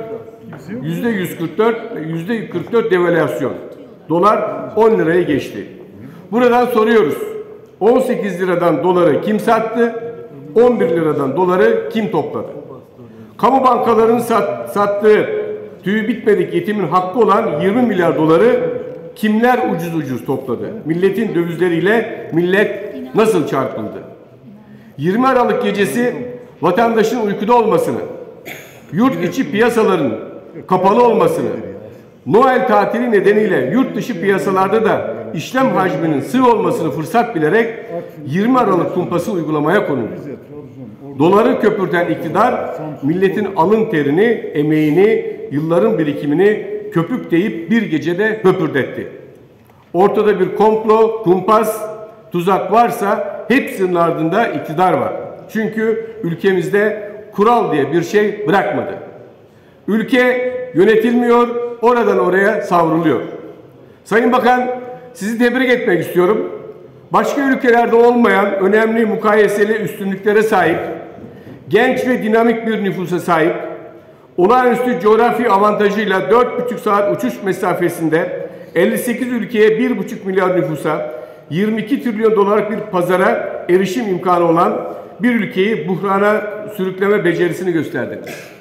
devalüasyon. Dolar 10 liraya geçti. Buradan soruyoruz. 18 liradan doları kim sattı? 11 liradan doları kim topladı? Kamu bankalarının sattığı tüyü bitmedik yetimin hakkı olan 20 milyar doları kimler ucuz topladı? Milletin dövizleriyle millet nasıl çarpıldı? 20 Aralık gecesi vatandaşın uykuda olmasını, yurt içi piyasaların kapalı olmasını, Noel tatili nedeniyle yurt dışı piyasalarda da işlem hacminin sığ olmasını fırsat bilerek 20 Aralık kumpası uygulamaya konuldu. Doları köpürten iktidar milletin alın terini, emeğini, yılların birikimini köpük deyip bir gecede höpürdetti. Ortada bir komplo, kumpas, tuzak varsa hepsinin ardında iktidar var. Çünkü ülkemizde kural diye bir şey bırakmadı. Ülke yönetilmiyor, oradan oraya savruluyor. Sayın Bakan, sizi tebrik etmek istiyorum. Başka ülkelerde olmayan önemli mukayeseli üstünlüklere sahip, genç ve dinamik bir nüfusa sahip, olağanüstü coğrafi avantajıyla 4,5 saat uçuş mesafesinde 58 ülkeye 1,5 milyar nüfusa 22 trilyon dolarlık bir pazara erişim imkanı olan bir ülkeyi buhrana sürükleme becerisini gösterdiniz.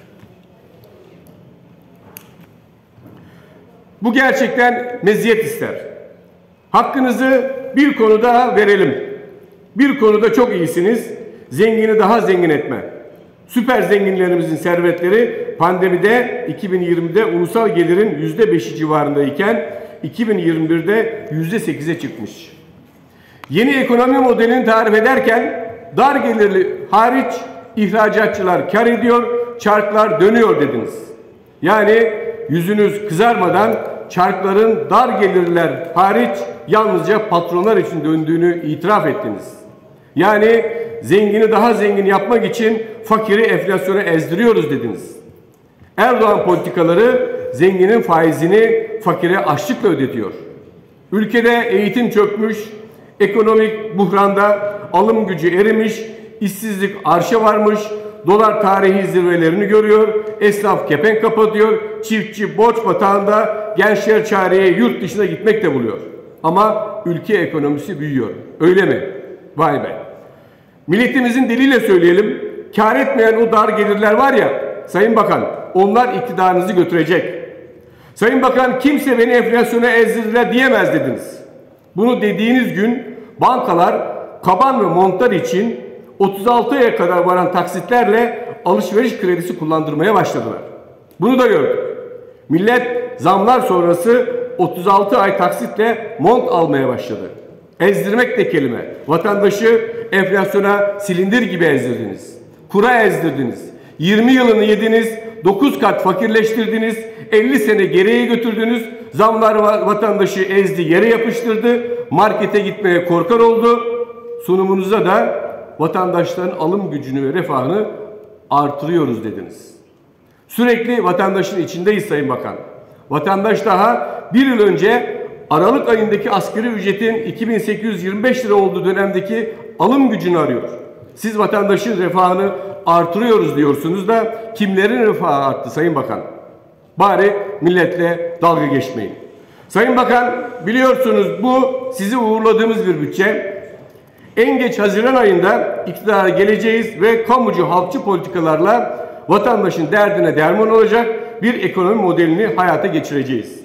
Bu gerçekten meziyet ister. Hakkınızı bir konuda verelim. Bir konuda çok iyisiniz. Zengini daha zengin etme. Süper zenginlerimizin servetleri pandemide 2020'de ulusal gelirin %5'i civarındayken 2021'de %8'e çıkmış. Yeni ekonomi modelini tarif ederken dar gelirli hariç ihracatçılar kar ediyor, çarklar dönüyor dediniz. Yani yüzünüz kızarmadan çarkların dar gelirler hariç yalnızca patronlar için döndüğünü itiraf ettiniz. Yani zengini daha zengin yapmak için fakiri enflasyona ezdiriyoruz dediniz. Erdoğan politikaları zenginin faizini fakire açlıkla ödetiyor. Ülkede eğitim çökmüş, ekonomik buhranda alım gücü erimiş, işsizlik arşa varmış, dolar tarihi zirvelerini görüyor, esnaf kepenk kapatıyor, çiftçi borç batağında, gençler çareye yurt dışına gitmek de buluyor. Ama ülke ekonomisi büyüyor. Öyle mi? Vay be. Milletimizin diliyle söyleyelim, kar etmeyen o dar gelirler var ya, Sayın Bakan, onlar iktidarınızı götürecek. Sayın Bakan, kimse beni enflasyona ezdirdiler diyemez dediniz. Bunu dediğiniz gün bankalar kaban ve montlar için 36 aya kadar varan taksitlerle alışveriş kredisi kullandırmaya başladılar. Bunu da gördük. Millet zamlar sonrası 36 ay taksitle mont almaya başladı. Ezdirmek de kelime. Vatandaşı enflasyona silindir gibi ezdirdiniz. Kura ezdirdiniz. 20 yılını yediniz, 9 kat fakirleştirdiniz, 50 sene geriye götürdünüz, zamlar vatandaşı ezdi, yere yapıştırdı, markete gitmeye korkar oldu. Sunumunuzda da vatandaşların alım gücünü ve refahını artırıyoruz dediniz. Sürekli vatandaşın içindeyiz Sayın Bakan. Vatandaş daha bir yıl önce Aralık ayındaki asgari ücretin 2825 lira olduğu dönemdeki alım gücünü arıyor. Siz vatandaşın refahını artırıyoruz diyorsunuz da kimlerin refahı arttı Sayın Bakan? Bari milletle dalga geçmeyin. Sayın Bakan, biliyorsunuz bu sizi uğurladığımız bir bütçe. En geç Haziran ayında iktidara geleceğiz ve kamucu halkçı politikalarla vatandaşın derdine derman olacak bir ekonomi modelini hayata geçireceğiz.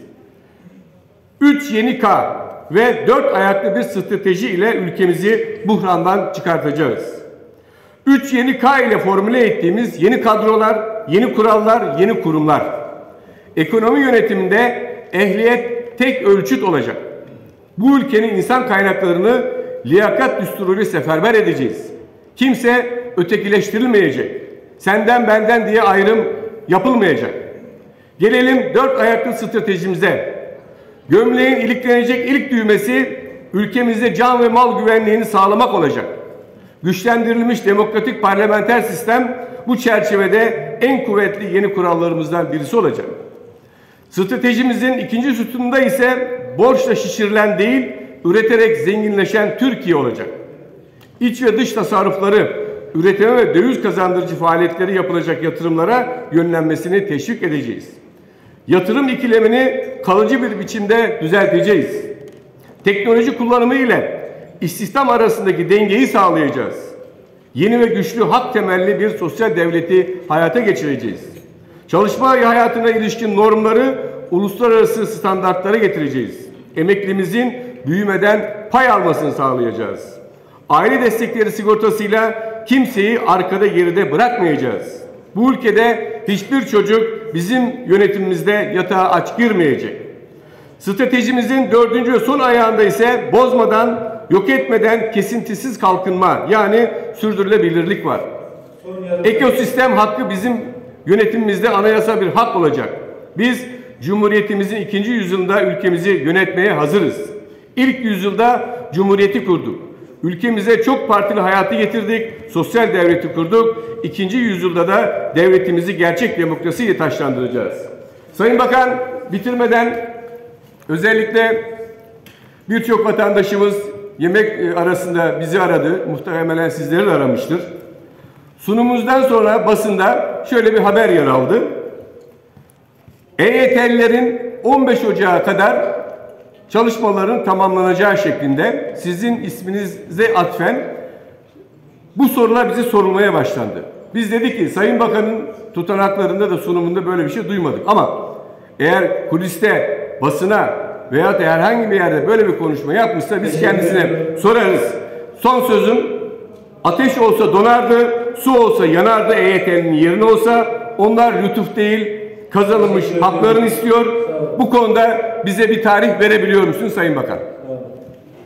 3 yeni K ve 4 ayaklı bir strateji ile ülkemizi buhrandan çıkartacağız. 3 yeni K ile formüle ettiğimiz yeni kadrolar, yeni kurallar, yeni kurumlar. Ekonomi yönetiminde ehliyet tek ölçüt olacak. Bu ülkenin insan kaynaklarını liyakat düsturuyla seferber edeceğiz. Kimse ötekileştirilmeyecek. Senden benden diye ayrım yapılmayacak. Gelelim 4 ayaklı stratejimize. Gömleğin iliklenecek ilk düğmesi ülkemizde can ve mal güvenliğini sağlamak olacak. Güçlendirilmiş demokratik parlamenter sistem bu çerçevede en kuvvetli yeni kurallarımızdan birisi olacak. Stratejimizin ikinci sütununda ise borçla şişirilen değil, üreterek zenginleşen Türkiye olacak. İç ve dış tasarrufları, üretime ve döviz kazandırıcı faaliyetleri yapılacak yatırımlara yönlenmesini teşvik edeceğiz. Yatırım ikilemini kalıcı bir biçimde düzelteceğiz. Teknoloji kullanımı ile istihdam arasındaki dengeyi sağlayacağız. Yeni ve güçlü hak temelli bir sosyal devleti hayata geçireceğiz. Çalışma hayatına ilişkin normları uluslararası standartlara getireceğiz. Emeklimizin büyümeden pay almasını sağlayacağız. Aile destekleri sigortasıyla kimseyi arkada geride bırakmayacağız. Bu ülkede hiçbir çocuk bizim yönetimimizde yatağa aç girmeyecek. Stratejimizin 4. ve son ayağında ise bozmadan, yok etmeden kesintisiz kalkınma yani sürdürülebilirlik var. Ekosistem hakkı bizim yönetimimizde anayasal bir hak olacak. Biz Cumhuriyetimizin 2. yüzyılında ülkemizi yönetmeye hazırız. İlk yüzyılda Cumhuriyeti kurduk. Ülkemize çok partili hayatı getirdik, sosyal devleti kurduk. 2. yüzyılda da devletimizi gerçek demokrasiyle taşlandıracağız. Sayın Bakan, bitirmeden özellikle birçok vatandaşımız yemek arasında bizi aradı. Muhtemelen sizleri de aramıştır. Sunumumuzdan sonra basında şöyle bir haber yer aldı. EYT'lilerin 15 Ocağı kadar çalışmaların tamamlanacağı şeklinde sizin isminize atfen bu sorular bize sorulmaya başlandı. Biz dedik ki Sayın Bakan'ın tutanaklarında da sunumunda böyle bir şey duymadık. Ama eğer kuliste, basına veya da herhangi bir yerde böyle bir konuşma yapmışsa biz kendisine sorarız. Son sözüm, ateş olsa donardı, su olsa yanardı, EYT'nin yerine olsa. Onlar lütuf değil, kazanılmış haklarını istiyor. Bu konuda bize bir tarih verebiliyor musun Sayın Bakan?